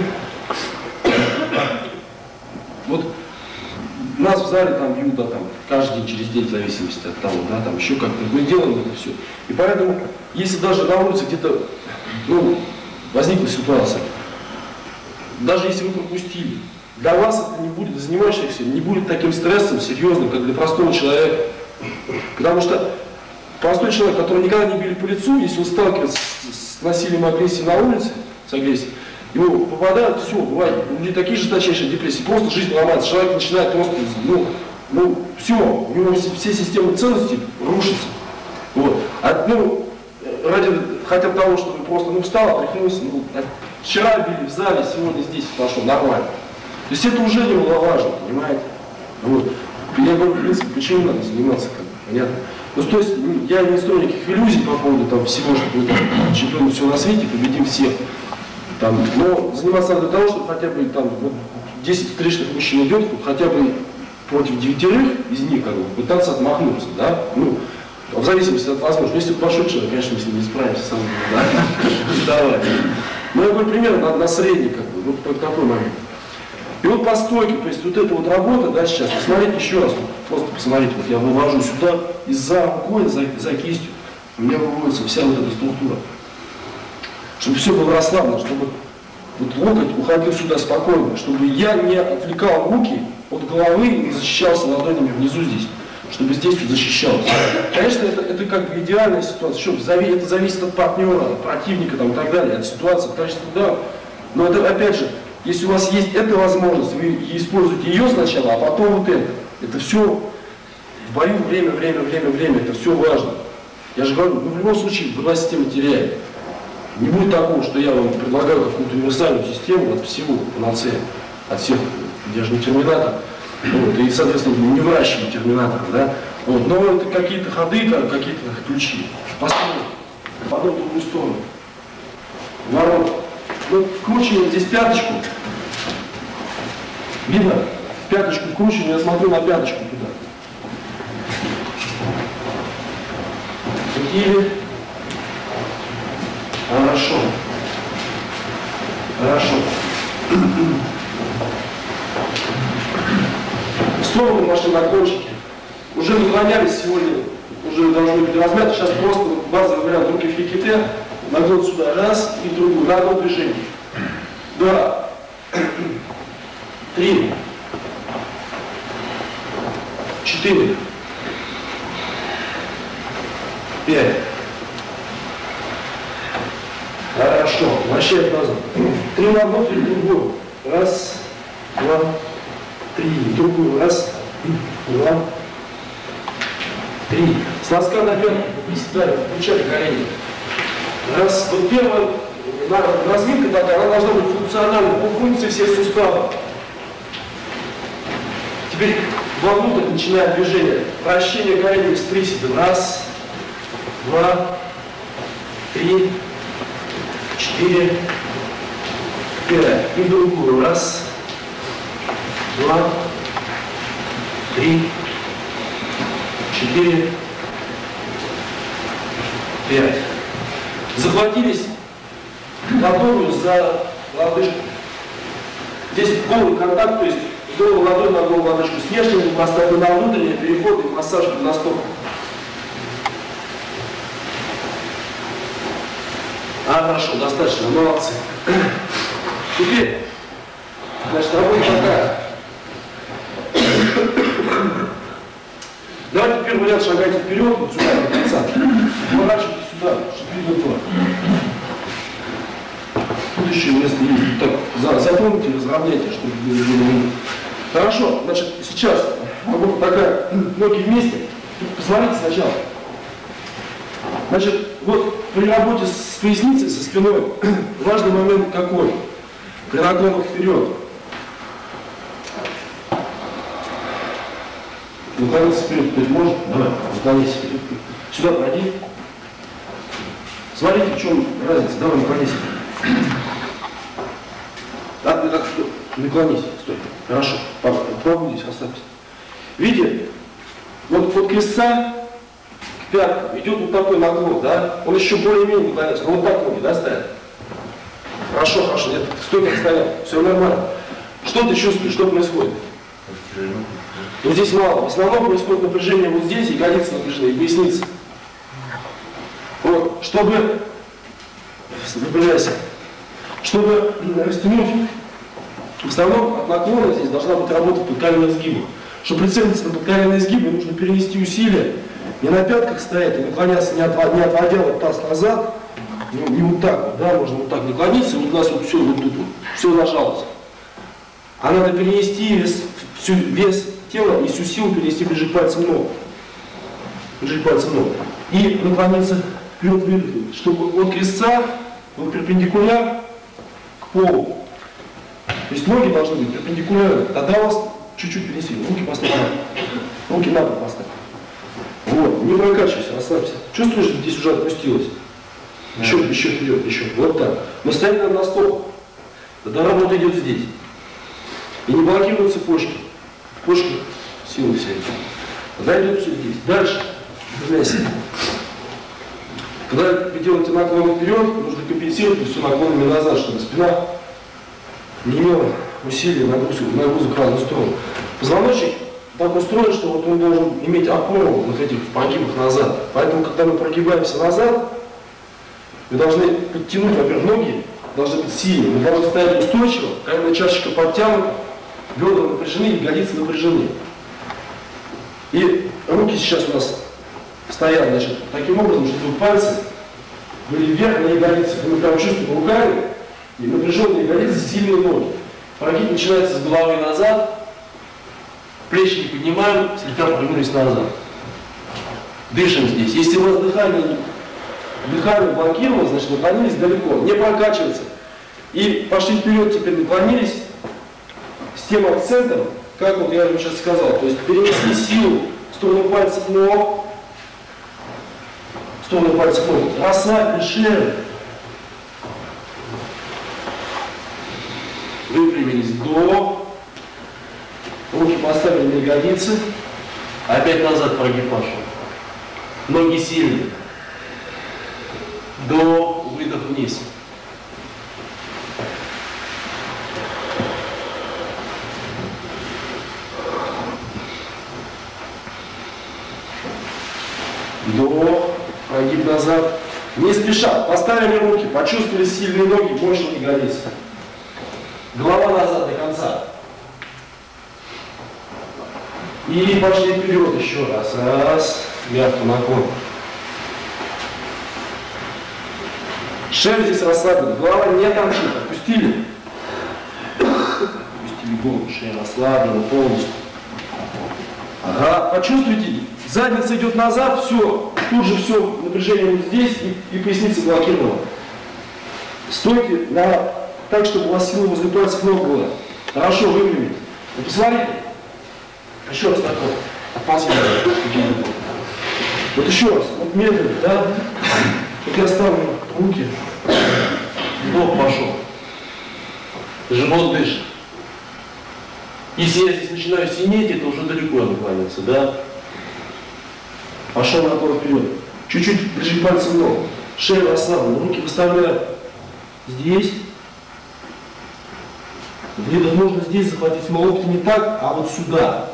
вот нас в зале там бьют, да, там, каждый день, через день, в зависимости от того, да, там еще как-то мы делаем это все. И поэтому, если даже на улице где-то, ну, возникла ситуация, даже если вы пропустили, для вас это не будет, занимающихся, не будет таким стрессом серьезным, как для простого человека. Потому что простой человек, которого никогда не били по лицу, если он сталкивается с насилием, агрессией на улице, с агрессией, ему попадают, все, бывает, у людей такие жесточайшие депрессии, просто жизнь ломается, человек начинает просто, все, у него все системы ценностей рушатся. Вот. Ради хотя бы того, чтобы просто, встал, отряхнулся, вчера били в зале, сегодня здесь пошел, нормально. То есть это уже немаловажно, понимаете? Вот. Я говорю, в принципе, почему надо заниматься, как бы, понятно? Ну, то есть, я не строю никаких иллюзий по поводу там, всего, что мы там, чемпионы всего на свете, победим всех. Там, но заниматься надо для того, чтобы хотя бы там, 10 встречных мужчин идет, хотя бы против 9 из них как бы, пытаться отмахнуться, да? Ну, в зависимости от возможности. Если большой человек, конечно, мы с ним не справимся, сам да? Но я говорю, примерно на средний, как бы, вот под такой момент. И вот по стойке, то есть вот эта вот работа, да, сейчас, посмотрите еще раз, просто посмотрите, вот я вывожу сюда, и за рукой, за кистью, у меня выводится вся вот эта структура. Чтобы все было расслаблено, чтобы вот локоть уходил сюда спокойно, чтобы я не отвлекал руки от головы и не защищался ладонями внизу здесь, чтобы здесь вот защищался. Конечно, это как бы идеальная ситуация, это зависит от партнера, от противника там, и так далее, от ситуации, от количества ударов. Но это, опять же, если у вас есть эта возможность, вы используете ее сначала, а потом вот это. Это все в бою время, это все важно. Я же говорю, в любом случае боевая система теряет. Не будет такого, что я вам предлагаю какую-то универсальную систему от всего, панацея, от всех, я же не терминатор, вот, и, соответственно, не выращиваю терминаторов, да? Вот, но это какие-то ходы, какие-то ключи. Посмотрим, потом в другую сторону. Ворот. Вкручиваем здесь пяточку. Видно? Пяточку вкручиваем, я смотрю на пяточку туда. Или хорошо. Хорошо. В сторону пошли на кончики. Уже наклонялись сегодня, уже должны быть размяты. Сейчас просто базовый вариант руки в хиките. Нагнут сюда, раз, и другую, на одно движение. 2, 3, 4, 5. Хорошо, вращай тазом. 3 на одну, 3 в другую. Раз, 2, 3, в другую. Раз, 2, 3. С носка на пятку, приседали, включали колени. Раз, вот первая разминка такая, она должна быть функциональной по функции всех суставов. Теперь вовнутрь начинаем движение. Вращение коленями с приседом. Раз, 2, 3, 4, 5. И в другую. Раз, 2, 3, 4, 5. Захватились ладонью за лодыжку. Здесь голый контакт, то есть голую ладонь на голую лодыжку. С внешним поставили на внутренний переход и массаж на стопу. Хорошо, достаточно, молодцы. Теперь, значит, работа такая. Давайте первый вариант шагайте вперед, вот сюда, до конца. Поворачивайте сюда, чтобы видно было. Тут еще место есть. Так, запомните, разровняйте, чтобы было видно. Хорошо, значит, сейчас работа такая, ноги вместе. Посмотрите сначала. Значит, вот при работе с поясницей, со спиной, важный момент какой? При наклонах вперед. Наклониться вперед, кто-то может? Давай, наклонись вперед. Сюда пройди. Смотрите, в чем разница. Давай, наклонись. Так, наклонись, стой. Хорошо. Попробуй здесь, оставьте. Видите? Вот от крестца к пяткам идет вот такой наклон, да? Он еще более-менее наклоняется. Но вот так ноги, да, стоят? Хорошо, хорошо. Нет, стой, как стоял. Все нормально. Что ты чувствуешь? Что происходит? Вот здесь мало. В основном происходит напряжение вот здесь, ягодицы напряжены, и поясница. Вот, чтобы, напрягайся, чтобы растянуть, в основном от наклона здесь должна быть работа в подколенных сгибах. Чтобы прицелиться на подколенные сгибы, нужно перенести усилия, не на пятках стоять, и наклоняться, не отводя вот таз назад, не вот так вот, да, можно вот так наклониться, и вот у нас вот все, вот тут вот, все нажалось. А надо перенести вес тела и всю силу перенести ближе к пальцам ног. Ближе к пальцам ног. И наклониться вперед, чтобы от крестца был перпендикуляр к полу. То есть ноги должны быть перпендикулярны. Тогда у вас чуть-чуть перенесли. Руки поставьте. Руки на пол поставьте. Вот. Не прокачивайся, расслабься. Чувствуешь, что здесь уже отпустилось? Еще вперед, еще. Вот так. Но стоять надо на стоп. Тогда работа идет здесь. И не блокируют цепочки. Цепочки силы все. Тогда идет все здесь. Дальше. Когда вы делаете наклон вперед, нужно компенсировать все наклонами назад, чтобы спина не имела усилия, нагрузок в разную сторону. Позвоночник так устроен, что вот он должен иметь опору вот этих прогибах назад. Поэтому, когда мы прогибаемся назад, мы должны подтянуть, во-первых, ноги должны быть сильные, мы должны стоять устойчиво, коленная чашечка подтянута, бедра напряжены, ягодицы напряжены. И руки сейчас у нас стоят, значит, таким образом, чтобы пальцы были вверх на ягодицах. И мы прям чувствуем руками, и напряженные ягодицы, сильные ноги. Прогиб начинается с головы назад, плечи не поднимаем, слегка прогнулись назад. Дышим здесь. Если у вас дыхание блокировано, значит наклонились далеко. Не прокачиваться. И пошли вперед, теперь наклонились с тем акцентом, как вот я вам сейчас сказал. То есть перенесли силу в сторону пальцев ног, в сторону пальцев ног. Расслабь шею. Выпрямились до. Руки поставили на ягодицы. Опять назад прогиб пошел. Ноги сильные. До. Выдох вниз. До. Прогиб назад. Не спеша. Поставили руки. Почувствовали сильные ноги, мощные ягодицы. Голова назад до конца. И пошли вперед еще раз. Раз. Мягко наклон. Шея здесь расслаблена. Голова не торчит. Отпустили. Отпустили голову. Шея расслаблена полностью. Ага. Почувствуйте. Задница идет назад. Все. Тут же все. Напряжение вот здесь. И поясница блокирована. Стойте так, чтобы у вас сила возле пальцев ног была. Хорошо, выпрямите. Вы посмотрите. Еще раз такой. Отползите. Вот еще раз. Вот медленно, да? Вот я ставлю руки. Вдох пошел. Живот дышит. Если я здесь начинаю синеть, это уже далеко наклоняться, да? Пошел наклон вперед. Чуть-чуть прижи пальцы в ногу. Шею расслаблена, руки выставляю здесь. Где-то нужно здесь захватить, но локти не так, а вот сюда.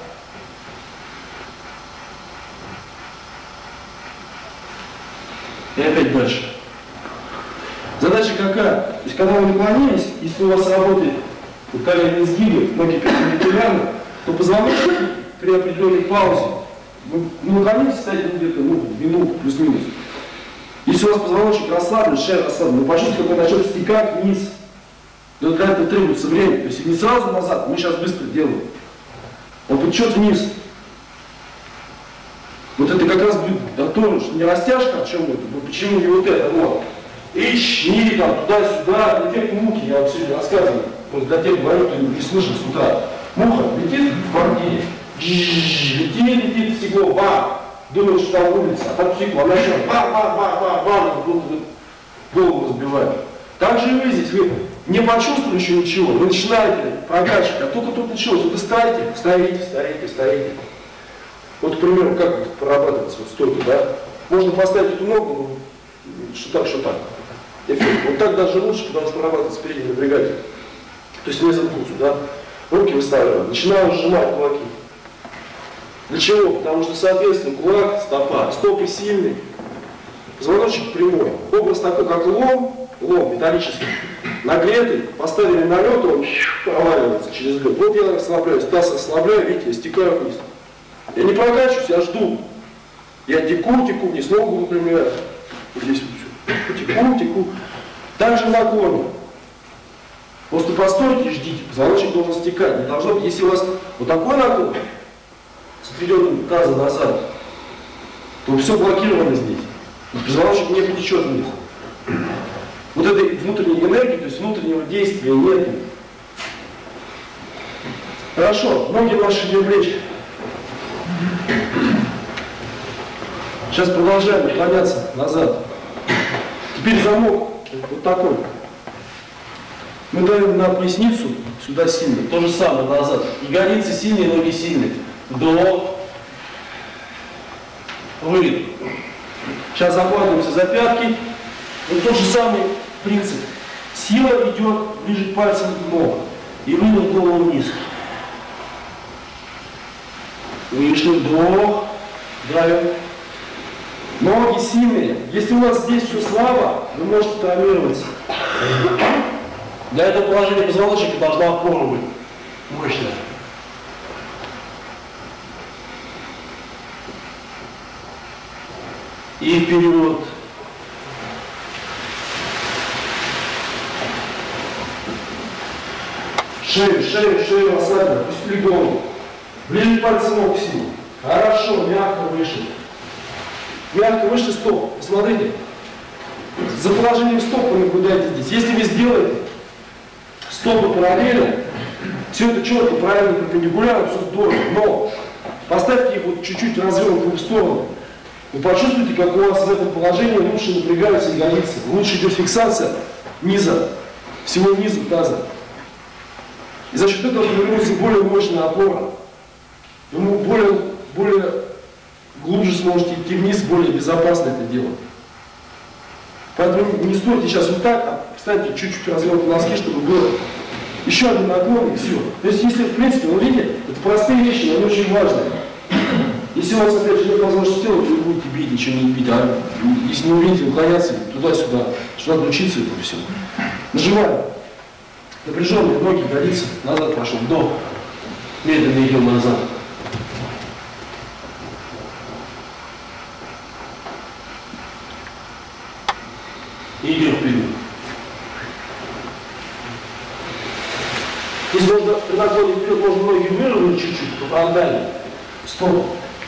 И опять дальше. Задача какая? То есть, когда вы наклонились, если у вас работает коленные сгибы, ноги перпендикулярны, то позвоночник при определенной паузе, вы наклонитесь, стоите где-то минуту плюс-минус. Если у вас позвоночник расслаблен, шея расслаблена, вы почувствуете, как он начнет стекать вниз. Но для этого требуется время. То есть не сразу назад, мы сейчас быстро делаем. Он потечет вниз. Вот это как раз будет готово, что не растяжка, о чем это, но почему не вот это, вот. Ищи там туда-сюда, эффект мухи, я вам сегодня рассказывал. Вот для тех, кто не слышал с утра. Муха летит в квартире, летит стекло, бам, думает, что там улица, а там стекло, она еще бам, голову разбивает. Так же и вы здесь, вы не почувствовали еще ничего, вы начинаете прокачивать, а только тут началось, вот вы стоите. Вот, к примеру, как прорабатывается вот стойка, да? Можно поставить эту ногу, что так. Эффект. Вот так даже лучше, потому что прорабатывается передний напрягатель. То есть не замкнуться, да? Руки выставляем, начинаем сжимать кулаки. Для чего? Потому что, соответственно, кулак, стопа, стопы сильные, позвоночник прямой. Образ такой, как лом металлический, нагретый, поставили на лед, он проваливается через лед. Вот я расслабляюсь, таз расслабляю, видите, я стекаю вниз. Я не прокачиваюсь, я жду. Я теку вниз, ногу выпрямляю. Вот здесь вот все. Теку. Также наклон. Просто постойте и ждите. Позвоночник должен стекать. Не должно быть, если у вас вот такой наклон, с отведенным тазом назад, то все блокировано здесь. Позвоночник не потечет вниз. Вот этой внутренней энергии, то есть внутреннего действия нет. Хорошо, ноги наши не плечи. Сейчас продолжаем наклоняться назад. Теперь замок вот такой. Мы даем на поясницу сюда сильно. То же самое назад. Ягодицы сильные, ноги сильные. Вдох. Выдох. Сейчас захватываемся за пятки. Вот тот же самый принцип. Сила идет ближе к пальцам ног. И выдох голову вниз. Вышли, вдох. Драйв. Ноги сильные. Если у вас здесь все слабо, вы можете травмироваться. Для этого положения позвоночника должна опора быть мощная. И вперед. Шею расслабили, опустили голову. Ближе пальцы ног сильно. Хорошо, мягко вышли. Мягко вышли стоп. Посмотрите. За положением стоп вы наблюдаете здесь. Если вы сделаете стопы параллельно, все это четко, правильно, перпендикулярно, все здорово. Но поставьте их вот чуть-чуть развернутым в сторону. Вы почувствуете, как у вас в этом положении лучше напрягаются ягодицы. Лучше идет фиксация низа, всего низа таза. И за счет этого формируется более мощная опора. Вы более глубже сможете идти вниз, более безопасно это делать. Поэтому не стойте сейчас вот так, а встаньте чуть-чуть развернутые носки, чтобы было еще один наклон и все. То есть если, в принципе, вы видите, это простые вещи, но они очень важные. Если у вас, опять же, нет возможности делать, вы будете бить, ничего не бить. А если не увидите, уклоняться туда-сюда, что надо учиться этому всему. Нажимаем. Напряженные ноги, ягодицы, назад пошел, вдох. Медленно идем назад. И идем вперед. Если можно при наклоне вперед, можно ноги выровнять чуть-чуть, по фронтали. Стоп.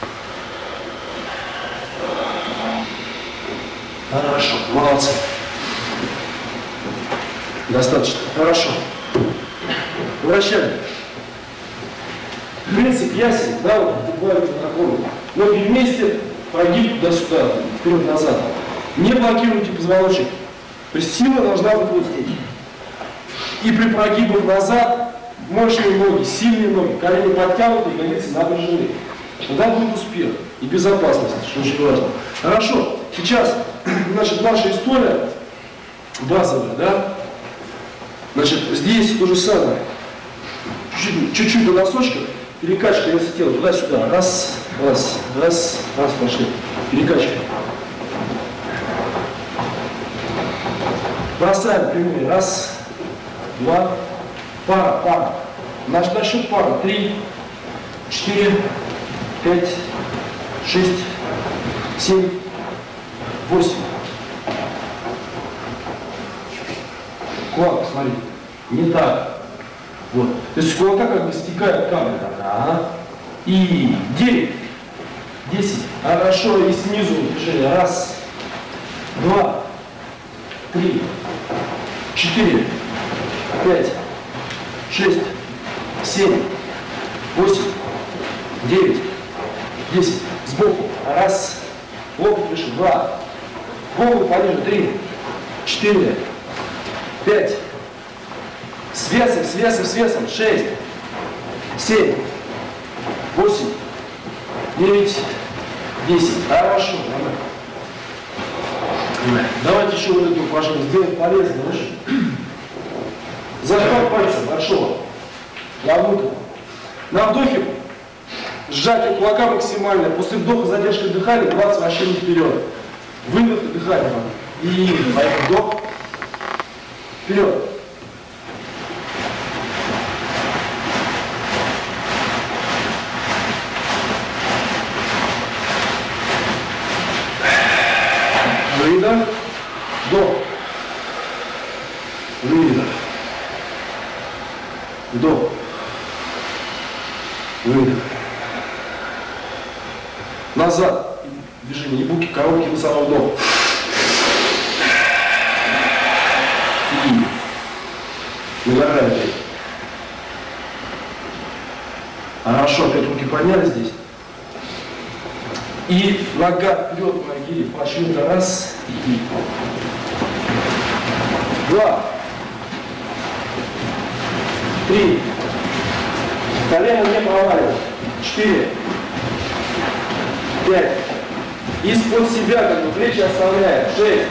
Хорошо, молодцы. Достаточно. Хорошо. Вращаем. Принцип ясен, да, вот буквально наклон. Ноги вместе, прогиб туда-сюда, вперед-назад. Не блокируйте позвоночник. То есть сила должна быть вот здесь. И при прогибах назад мощные ноги, сильные ноги, колени подтянуты, ягодицы напряжены. тогда будет успех и безопасность, что очень важно. Хорошо, сейчас, значит, наша история базовая, да? Значит, здесь то же самое. Чуть-чуть до носочка, перекачка веса тела туда-сюда. Раз, раз, раз, раз, пошли. Перекачка. Бросаем прямые. Раз, два, пара. На счет пара. 3, 4, 5, 6, 7, 8. Кулак, смотри. Не так. Вот. То есть с кулака как бы стекает капля. Ага. И 9, 10. Хорошо. И снизу движение. Раз, два, 3, 4, 5, 6, 7, 8, 9, 10. Сбоку. Раз. Локоть выше. 2. Голову пониже. 3, 4, 5. С весом. 6, 7, 8, 9, 10. Хорошо. Давайте еще вот это упражнение сделаем полезно. Захват пальца большого. На вдохе сжатие кулака максимальное. После вдоха задержка дыхания 20 вращений вперед. Выдох и дыхание. И вдох. Вперед. Выдох. Вдох. Выдох. Вдох. Выдох. Назад. Движение. Не буки, короткий высоко вдох. И нагорай опять. Хорошо, опять руки подняли здесь. И нога вперед на гире. Почему-то раз. И 2, 3. Колено не проваливай. 4, 5. Из-под себя как бы плечи оставляем. 6,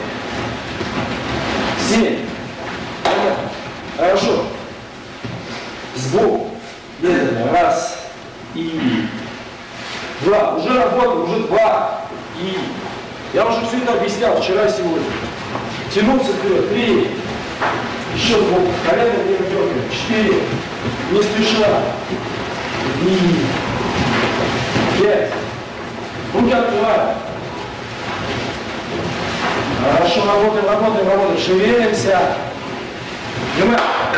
7. Хорошо. Сбоку. Медленно. Раз. И 2. Уже работаем. Уже 2. И я уже все это объяснял вчера и сегодня. Тянулся вперед. 3. Еще сбоку. Колено не дергаем. 4. Не спеша. И 5. Руки открываем. Хорошо, работаем. Шевелимся. Прямая.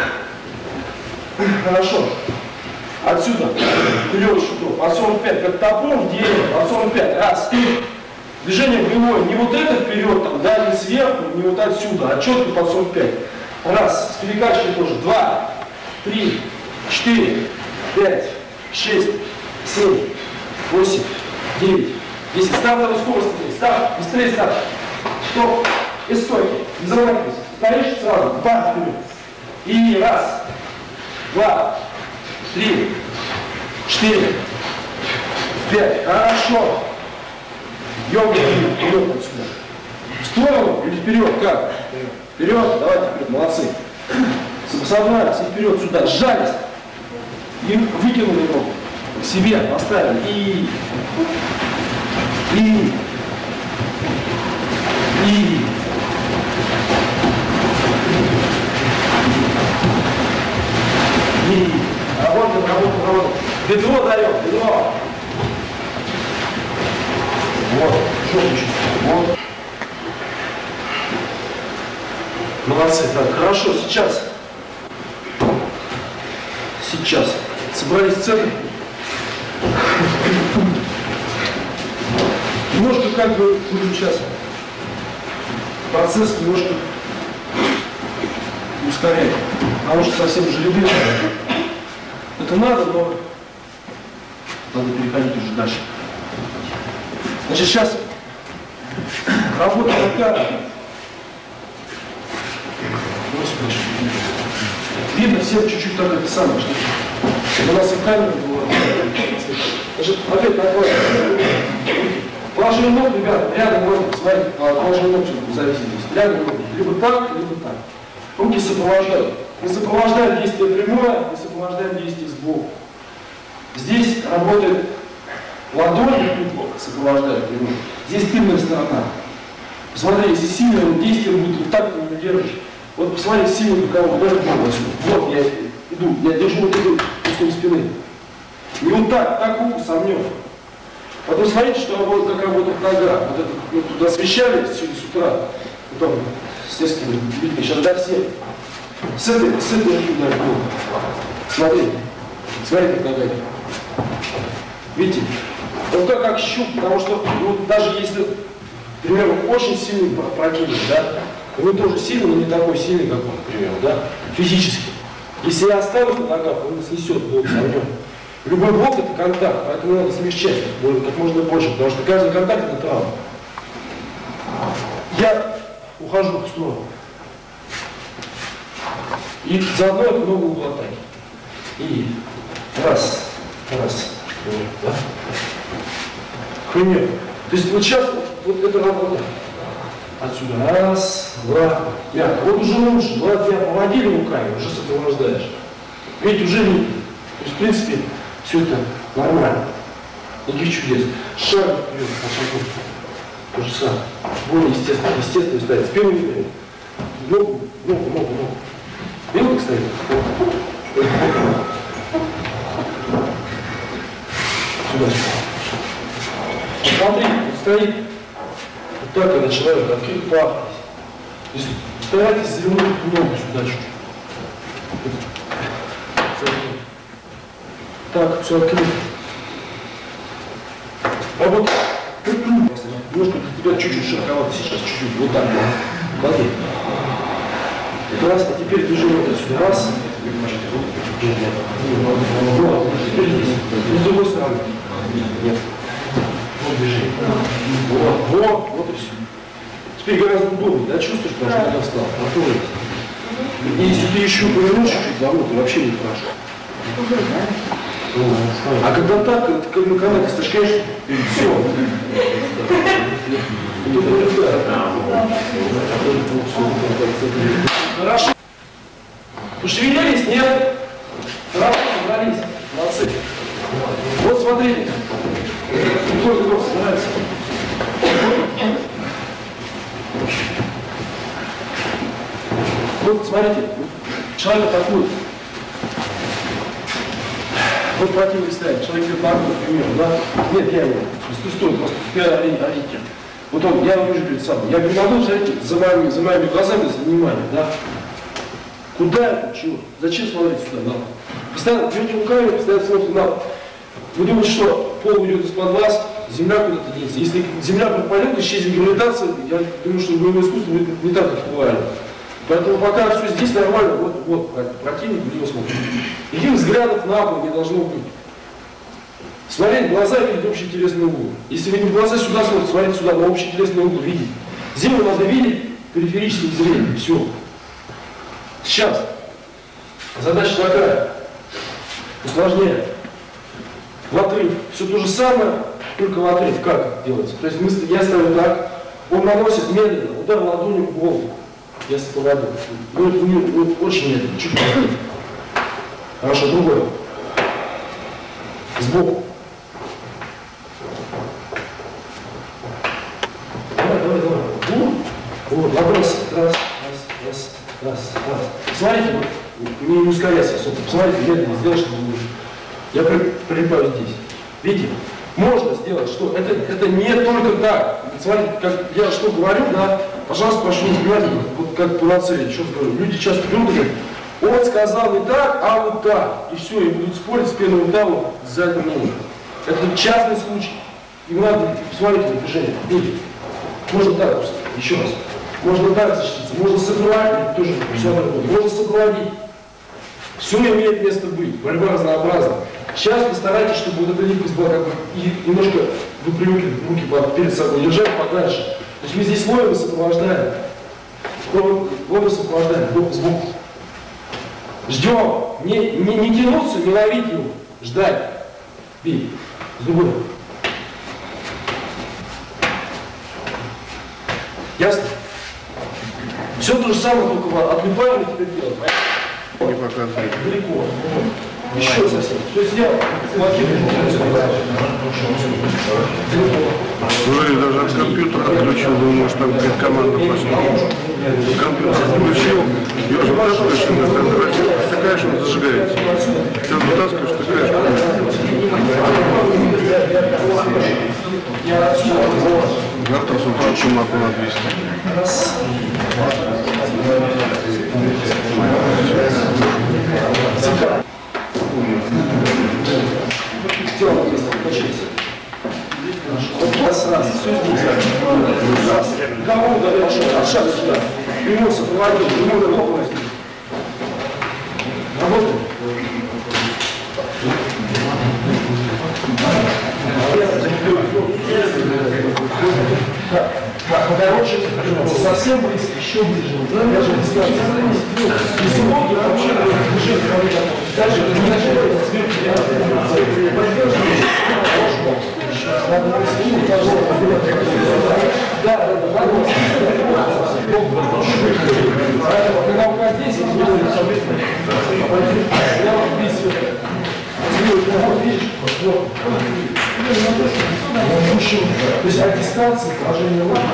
Хорошо. Отсюда. Вперед шуток. Под 45. Как топор в дереве. Под 45. Раз. Движение прямое. Не вот это вперед, там, да, не сверху, не вот отсюда, а четко под 45. Раз. С перекачкой тоже. 2, 3, 4, 5, 6, 7, 8, 9, 10. Ставь на скорость. Ставь. Быстрее ставь. Стоп. И стойки. Не замахивайся. Стоишь сразу. Бах, вперед. И раз. 2, 3, 4, 5. Хорошо. Йога вперед отсюда. В сторону или вперед? Как? Вперед. Давайте вперед. Молодцы. Собрались и вперед сюда. Сжались. И выкинули ногу. К себе поставили. И. Работаем. Бедро даем, бедро. Вот, жопу. Вот. Молодцы. Так, хорошо, сейчас. Собрались в центр. Немножко как бы будем сейчас процесс немножко ускорять. Потому что совсем жеребец. Это надо, но надо переходить уже дальше. Значит, сейчас работа такая. Видно всем чуть-чуть так это самое, что у нас и камера была. Значит, опять такое. Положение ног, ребята, рядом руки, смотрите, положение ног зависит здесь. Рядом руки, либо так, либо так. Руки сопровождают. Мы сопровождаем действие прямое, мы сопровождаем действие сбоку. Здесь работает ладонь, сопровождает прямое. Здесь тыльная сторона. Посмотри, если сильное действие будет вот так, ты не держишь. Вот посмотри, сильный рукавом, даже отсюда. Вот я иду, я держу вот эту куском спины. Не вот так руку сомнем. Потом смотрите, что работает, как работает нога. Вот это мы туда освещали сегодня с утра. Потом, естественно, видно, сейчас до всех. С этой руки ударить было. Смотрите, смотрите, как нога. Видите? Вот так как щуп, потому что ну, даже если, например, очень сильный противник, да, вы тоже сильный, но не такой сильный, как он, например, да, физически. Если я останусь на ногах, он снесет блок со мной. Любой блок это контакт, поэтому надо смягчать как можно больше, потому что каждый контакт это травма. Я ухожу в сторону. И заодно это много угол атаки. И раз, да? Пример. То есть вот сейчас вот это работает. Отсюда раз, два, мягко. Вот уже лучше. Вот тебя поводили руками, уже сопровождаешь. Видите, уже не. То есть, в принципе, все это нормально. Никаких чудес. Шаг вперед, по шагу. То же самое. Более естественно ставить. Спину не берет. Ногу. Видел, как стоит? Сюда. Смотри, стоит. Вот так, когда человек открыт пах. То есть старайтесь завернуть ногу сюда чуть-чуть. Так, все открыто. Работа. Немножко для тебя чуть-чуть широковато сейчас, чуть-чуть. Вот так. Смотри. Раз, а теперь движение вот отсюда. Раз. Вот, теперь здесь. И с другой стороны. Нет. Вот движение. Вот и все. Теперь гораздо удобнее, да, чувствуешь, потому что я встал. И если ты еще повернешь чуть-чуть завод, вообще не хорошо. А когда так, как на канате стачкаешь, все. Хорошо. Пошевелились? Нет? Хорошо, собрались. Молодцы. Вот смотрите. Только нравится. Вот смотрите, человек атакует. Вот противник стоит, человек идет на огонь, к примеру, да? Нет, я его. Стой, просто орите. Вот он, я его вижу перед собой. Я говорю, надо, смотрите, за моими глазами, за вниманием, да? Куда это? Чего? Зачем смотреть сюда? Да? Постоянно берете руками, постоянно смотрите на. Вы думаете, что пол идет из-под вас, земля куда-то денется. Если земля пропадет, исчезнет гравитация, я думаю, что боевое искусство будет не так актуально. Поэтому пока все здесь нормально, вот противник, в него смотрит. Иди взглядов на пол не должно быть. Смотреть в глаза и видеть общий телесный угол. Если вы не в глаза сюда смотрите, смотрите сюда, на общий телесный угол видеть. Землю надо видеть периферическим зрением. Все. Сейчас. Задача такая. Усложняем. В отрыв. Все то же самое, только в отрыв. Как делается? То есть я ставлю так. Он наносит медленно, удар ладонью в голову. Я сопровожу. Но это не очень медленно. Чуть-чуть. Хорошо, другое. Сбоку. Давай. Вот, вопрос. Раз. Смотрите, не ускоряйся особо. Посмотрите, медленно сделай, что вы будете. Я прилипаю здесь. Видите? Можно сделать, что это не только так. Смотрите, как я что говорю, да, пожалуйста, прошу не понимать, вот как по нацеле, что говорю. Люди часто берут и говорят, он сказал не так, а вот так. И все, и будут спорить с первым этапом за это нужно. Это частный случай. И надо посмотреть на движение. Видите? Можно так, еще раз. Можно так защититься, можно сопроводить, тоже все нормально. Можно сопроводить. Все имеет место быть, борьба разнообразна. Сейчас постарайтесь, чтобы вот эта липкость была как бы и немножко вы привыкли руки перед собой держать подальше. То есть мы здесь ловим и сопровождаем. Ловим и сопровождаем, сбоку. Ждем. Не тянуться, не ловить его. Ждать. Бей. С другой. Ясно? Все то же самое, только отлипаем и теперь делаем. Не показывай. Далеко. Еще совсем. То есть я Уже даже от компьютера отключил, думаю, может там какая-то команда пошла. Компьютер отключил, и уже вытаскиваешь, температура такая, что он зажигается. Ты вытаскиваешь, такая, что завтра с утра чумаку на 200. тело качается. Вот раз, все здесь. Раз. Кому пошел? От шага сюда. Ему сопроводил, ему на лопасть. Работаем. Короче, совсем близко, еще ближе. Даже дистанция. Если ноги вообще движение, даже когда у вас здесь, я вам видите, то есть от дистанции положение ног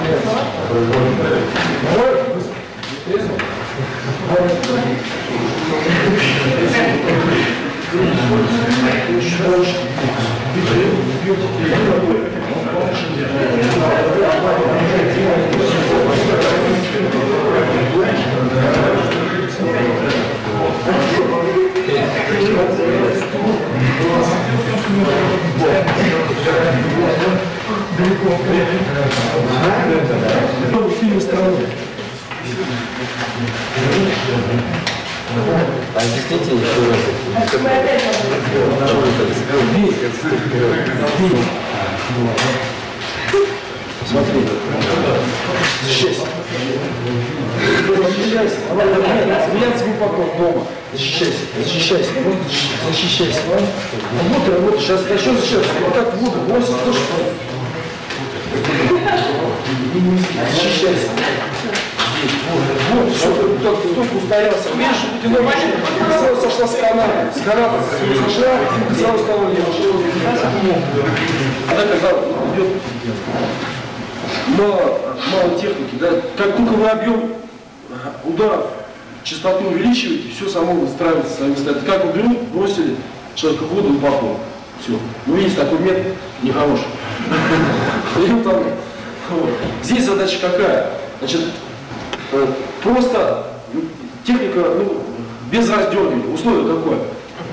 А действительно, смотри, защищайся. Защищайся. Смеяться глубоко дома. Защищайся, защищайся, защищайся. Работай, работай. Сейчас еще защищайся. Вот так в воду бросить тоже. Защищайся. Вот, все, ты только устоялся. Видишь, водяной машин, сразу сошла с каната. С каната сошла, и сразу стала левой. Она когда идет мало техники, да, как только вы объем ударов, частоту увеличиваете, все само выстраивается своими местами. Как вы берут, бросили человека в воду и пахнул. Все. Ну, есть такой метод нехороший. Здесь задача какая? Значит, просто техника, ну, без раздергивания. Условие какое?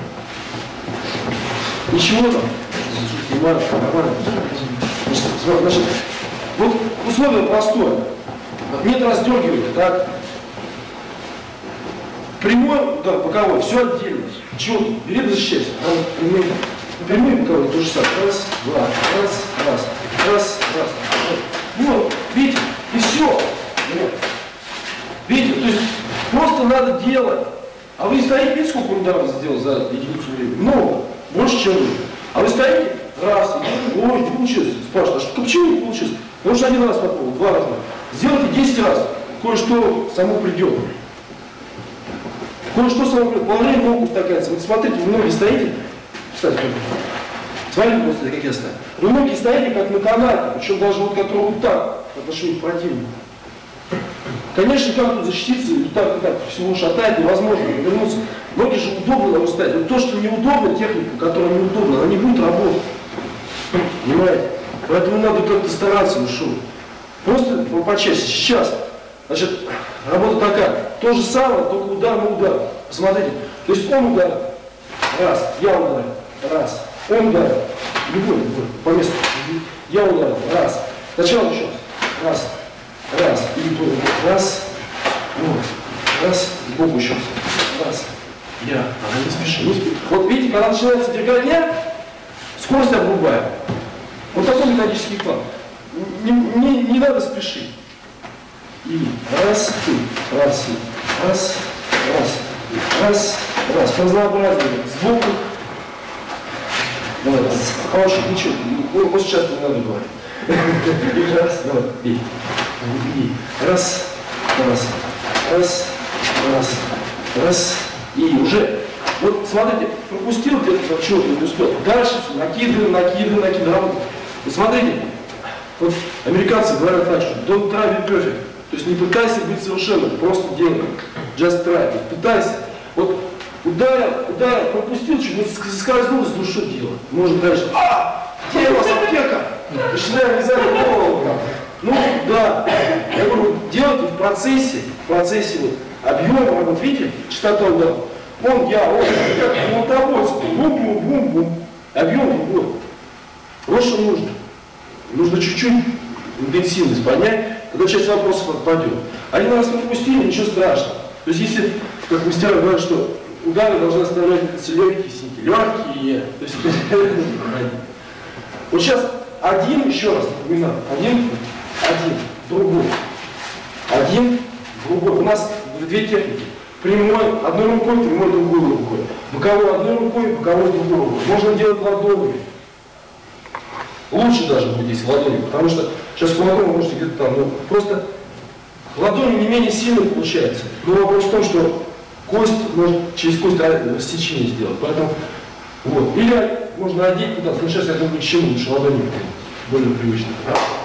Ничего там. Нормально. Значит, вот условие простое. Нет раздергивания, так? Прямой удар, боковой, все отдельно. Чего тут? Бери да защищайся. Прямой боковой, то же самое. Раз, два, раз. Вот, видите, и все. Вот. Видите, то есть просто надо делать. А вы стоите, видите, сколько ударов сделал за единицу времени? Много, больше, чем вы. А вы стоите, раз, ой, не получилось. Спрашивают, а почему не получилось? Потому что один раз попробовал, 2 раза. Сделайте 10 раз, кое-что само придет. Кое-что само придет. Во время ног устаканится. Вот смотрите, вы ноги стоите, кстати, смотрите просто, как я стою. Вы ноги стоите, как на канате, причем даже вот который вот так, по отношению к противнику. Конечно, как тут защититься, и так, всего шатает, невозможно вернуться. Ноги же удобно должны ставить. Вот то, что неудобно, техника, которая неудобна, она не будет работать. Понимаете? Поэтому надо как-то стараться, ну что. Просто почаще. Сейчас, значит, работа такая. То же самое, только удар на удар. Посмотрите. То есть он ударит. Раз. Я ударил. Раз. Он ударил. Любой, по месту. Я ударил. Раз. Сначала еще раз. Раз. И раз. Вот. Раз. Сбоку еще. Раз. Я. Она не спешит. Не спешит. Вот видите, когда начинается дерготня, скорость обрубаем. Вот такой методический план. Не надо спешить. И раз, раз. Разнообразие. Сбоку. Давай, хороший, ничего, вот сейчас не надо говорить. Раз, давай, бей. Бей. Раз, раз, раз, раз, раз. И уже, вот смотрите, пропустил где-то, чего-то не успел. Дальше все, накидываем, работаем. Вот смотрите, вот американцы говорят так, что don't try be perfect. То есть не пытайся быть совершенным, просто делай. Just try. То есть пытайся. Вот ударил, пропустил, чуть скользнул, с душой делать. Можно дальше. Где у вас аптека? Начинаем вязать голову. Ну, да. Я говорю, делайте в процессе вот, объем, вот видите, частота удара. Он, как молотобойцы, бум-бум-бум-бум. Объем другой. Вот что нужно. Нужно чуть-чуть интенсивность поднять, тогда часть вопросов отпадет. Один раз пропустили, ничего страшного. То есть если, как мастера говорят, что удары должны оставлять легкие синяки, легкие, то есть вот сейчас один, еще раз напоминаю, один, другой. Один, другой. У нас две техники. Прямой, одной рукой, прямой, другой рукой. Боковой одной рукой, боковой другой рукой. Можно делать ладонями. Лучше даже будет здесь ладони, потому что сейчас кулаком вы можете где-то там, ну, просто ладони не менее сильно получается. Но вопрос в том, что кость может через кость рассечение сделать. Поэтому, вот. Или можно одеть куда-то, но сейчас я думаю, к чему лучше ладони более привычно.